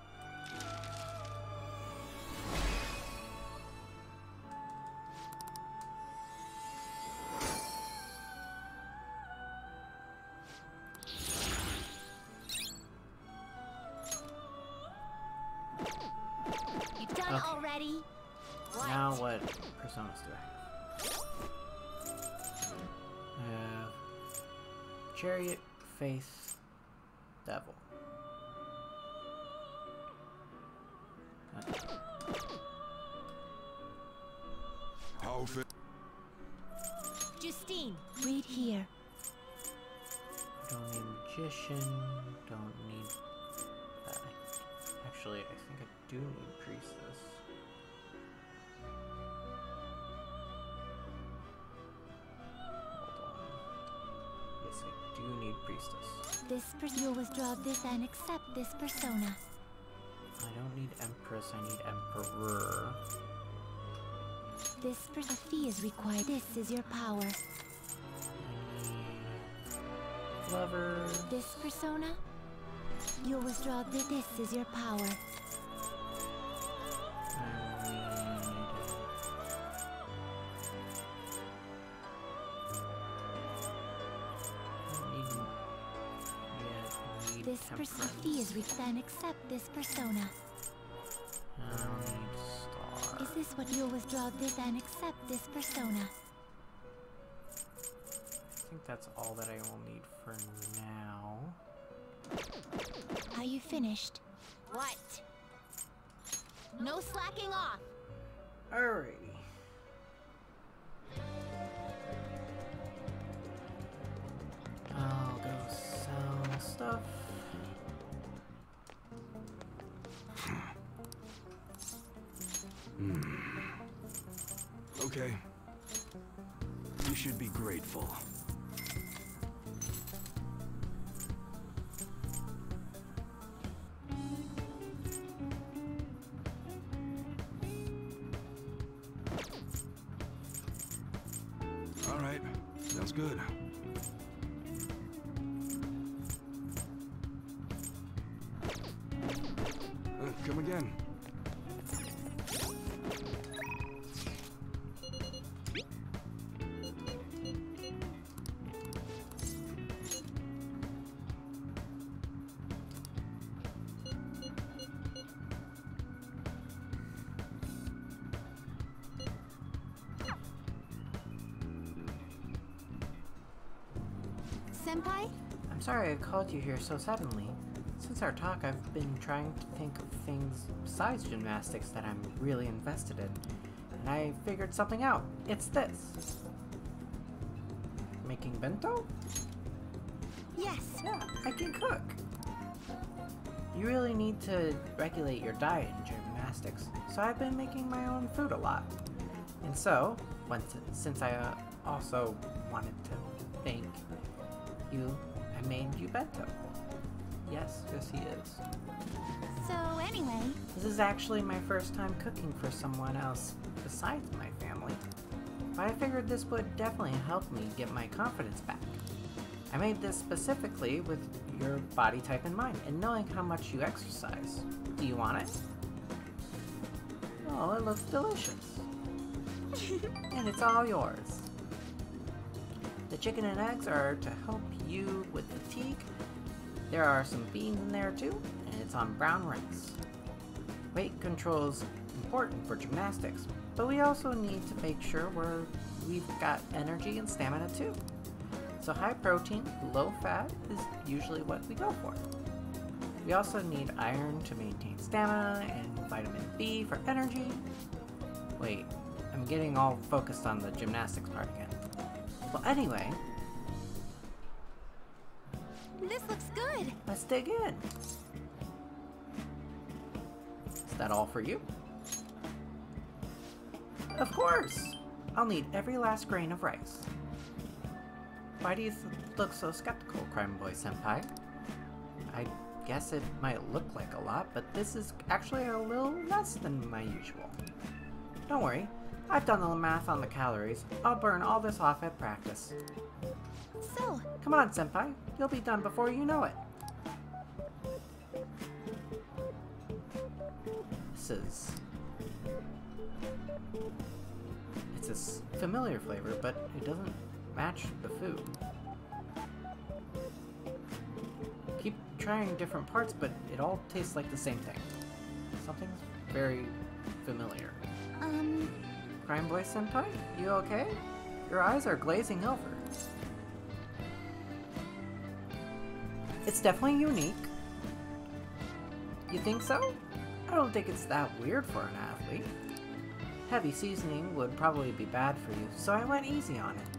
You done Okay. already? What? Now what personas do I have? I have Chariot, Faith, Devil. Okay. How fit? Justine. Read here. Don't need Magician, don't need... Uh, actually, I think I do need Priestess. Hold on. Yes, I do need Priestess. This person you'll withdraw this and accept this persona. I don't need Empress, I need Emperor. This per a fee is required. This is your power. I need Lover. This persona, you'll withdraw this. This is your power. I need... I need... Yeah, I need This person fee is required. Then accept this persona. I don't need Star. Is this what you'll withdraw this and accept this persona? I think that's all that I will need for now. Are you finished? What? No slacking off. Alrighty. I'll go sell stuff. Hmm. Okay. You should be grateful. All right. Sounds good. Uh, come again. Senpai? I'm sorry I called you here so suddenly. Since our talk, I've been trying to think of things besides gymnastics that I'm really invested in. And I figured something out. It's this. Making bento? Yes. Yeah, I can cook. You really need to regulate your diet in gymnastics, so I've been making my own food a lot. And so, once, since I uh, also wanted to thank you, I made you bento. Yes, yes he is. So anyway... This is actually my first time cooking for someone else besides my family. But I figured this would definitely help me get my confidence back. I made this specifically with your body type in mind, and knowing how much you exercise. Do you want it? Oh, it looks delicious. And it's all yours. The chicken and eggs are to help you with fatigue. There are some beans in there too, and it's on brown rice. Weight control is important for gymnastics, but we also need to make sure we're, we've got energy and stamina too. So high protein, low fat is usually what we go for. We also need iron to maintain stamina and vitamin B for energy. Wait, I'm getting all focused on the gymnastics part again. Well, anyway, This looks good. let's dig in. Is that all for you? Of course! I'll need every last grain of rice. Why do you th look so skeptical, Crime Boy Senpai? I guess it might look like a lot, but this is actually a little less than my usual. Don't worry, I've done the math on the calories. I'll burn all this off at practice. So, Come on, Senpai. You'll be done before you know it. This is... It's a s- familiar flavor, but it doesn't match the food. Keep trying different parts, but it all tastes like the same thing. Something's very familiar. um, Crime Boy Senpai, you okay? Your eyes are glazing over. It's definitely unique. You think so? I don't think it's that weird for an athlete. Heavy seasoning would probably be bad for you, so I went easy on it.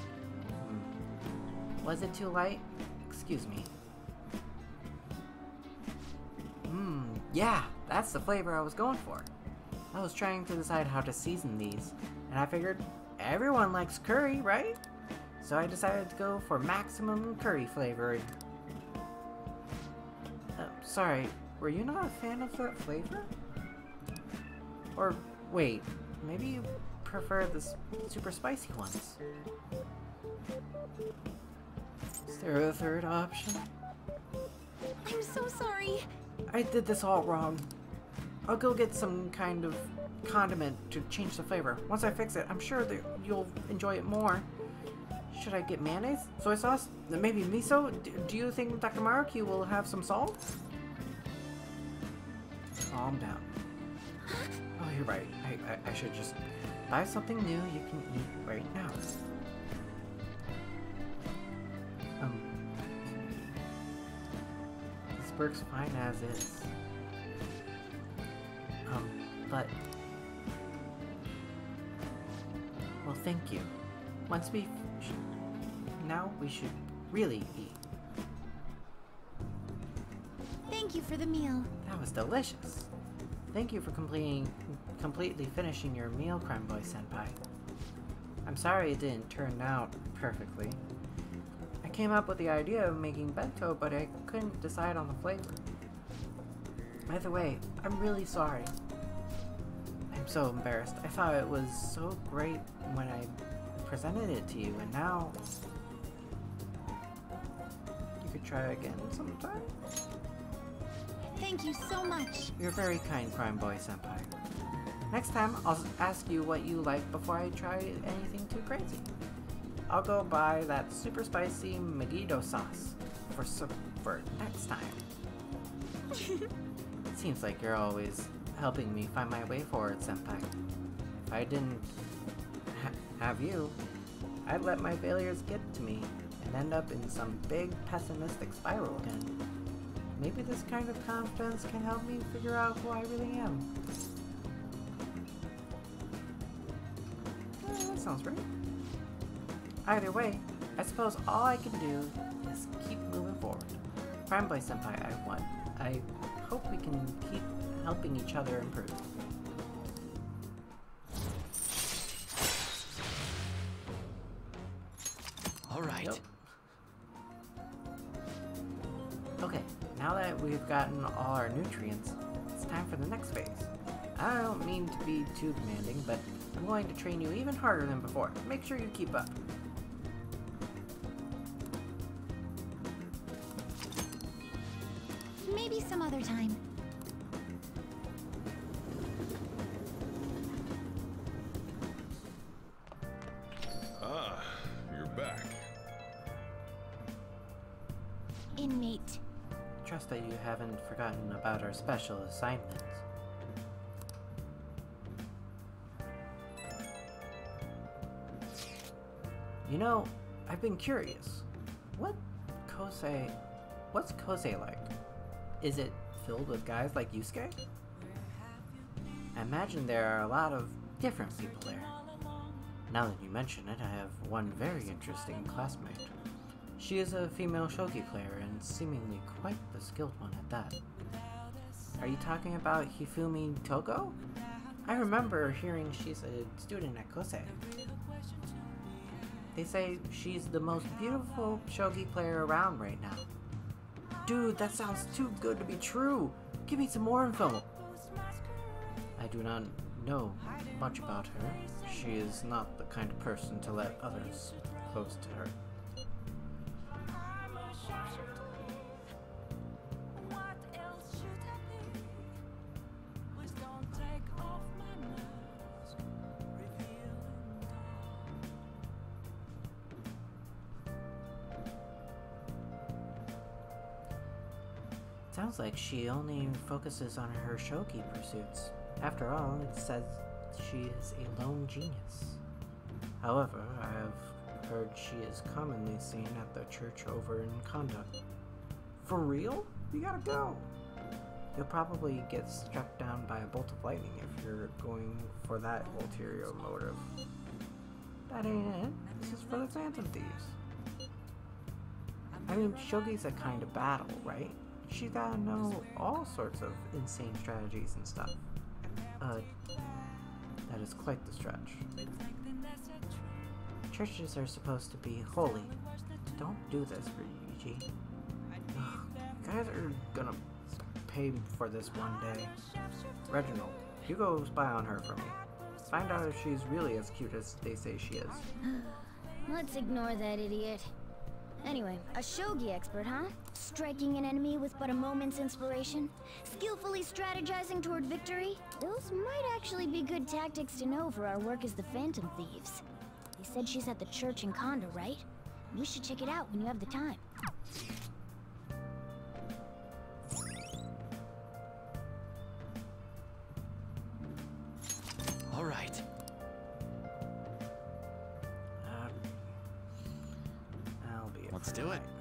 Hmm. Was it too light? Excuse me. Mmm, yeah, that's the flavor I was going for. I was trying to decide how to season these, and I figured everyone likes curry, right? So I decided to go for maximum curry flavoring. Uh, sorry, were you not a fan of that flavor? Or, wait, maybe you prefer the s- super spicy ones? Is there a third option? I'm so sorry. I did this all wrong. I'll go get some kind of condiment to change the flavor. Once I fix it, I'm sure that you'll enjoy it more. Should I get mayonnaise? Soy sauce? Maybe miso? D do you think Doctor Maruki will have some salt? Calm down. Oh, you're right. I, I, I should just buy something new you can eat right now. Um, this works fine as is. Um, but... Well, thank you. Once we... Now we should really eat. Thank you for the meal. That was delicious. Thank you for completing, completely finishing your meal, Crime Boy Senpai. I'm sorry it didn't turn out perfectly. I came up with the idea of making bento, but I couldn't decide on the flavor. By the way, I'm really sorry. I'm so embarrassed. I thought it was so great when I presented it to you, and now... You could try again sometime? Thank you so much. You're very kind, Crime Boy Senpai. Next time, I'll ask you what you like before I try anything too crazy. I'll go buy that super spicy Megiddo sauce for su for next time. Seems like you're always helping me find my way forward, Senpai. If I didn't ha have you, I'd let my failures get to me and end up in some big pessimistic spiral again. Maybe this kind of confidence can help me figure out who I really am. Oh, that sounds right. Either way, I suppose all I can do is keep moving forward. Crime Boy Senpai, I want. I hope we can keep helping each other improve. All right. Yep. Okay, Now that we've gotten all our nutrients, it's time for the next phase. I don't mean to be too demanding, but I'm going to train you even harder than before. Make sure you keep up. Maybe some other time. Ah, you're back. Inmate. Trust that you haven't forgotten about our special assignments. You know, I've been curious. What Kosei... What's Kosei like? Is it filled with guys like Yusuke? I imagine there are a lot of different people there. Now that you mention it, I have one very interesting classmate. She is a female shogi player and seemingly quite the skilled one at that. Are you talking about Hifumi Togo? I remember hearing she's a student at Kosei. They say she's the most beautiful shogi player around right now. Dude, that sounds too good to be true! Give me some more info! I do not know much about her. She is not the kind of person to let others close to her. Sounds like she only focuses on her shogi pursuits. After all, it says she is a lone genius. However, I have heard she is commonly seen at the church over in Kondo. For real? You gotta go! You'll probably get struck down by a bolt of lightning if you're going for that ulterior motive. That ain't it. This is for the Phantom Thieves. I mean, shogi's a kind of battle, right? She's gotta know all sorts of insane strategies and stuff. Uh, that is quite the stretch. Churches are supposed to be holy. Don't do this, Ryuji. Ugh, guys are gonna pay for this one day. Reginald, you go spy on her for me. Find out if she's really as cute as they say she is. Let's ignore that idiot. Anyway, a shogi expert, huh? Striking an enemy with but a moment's inspiration? Skillfully strategizing toward victory? Those might actually be good tactics to know for our work as the Phantom Thieves. They said she's at the church in Kondo, right? You should check it out when you have the time. All right. Uh, I'll be Let's do it.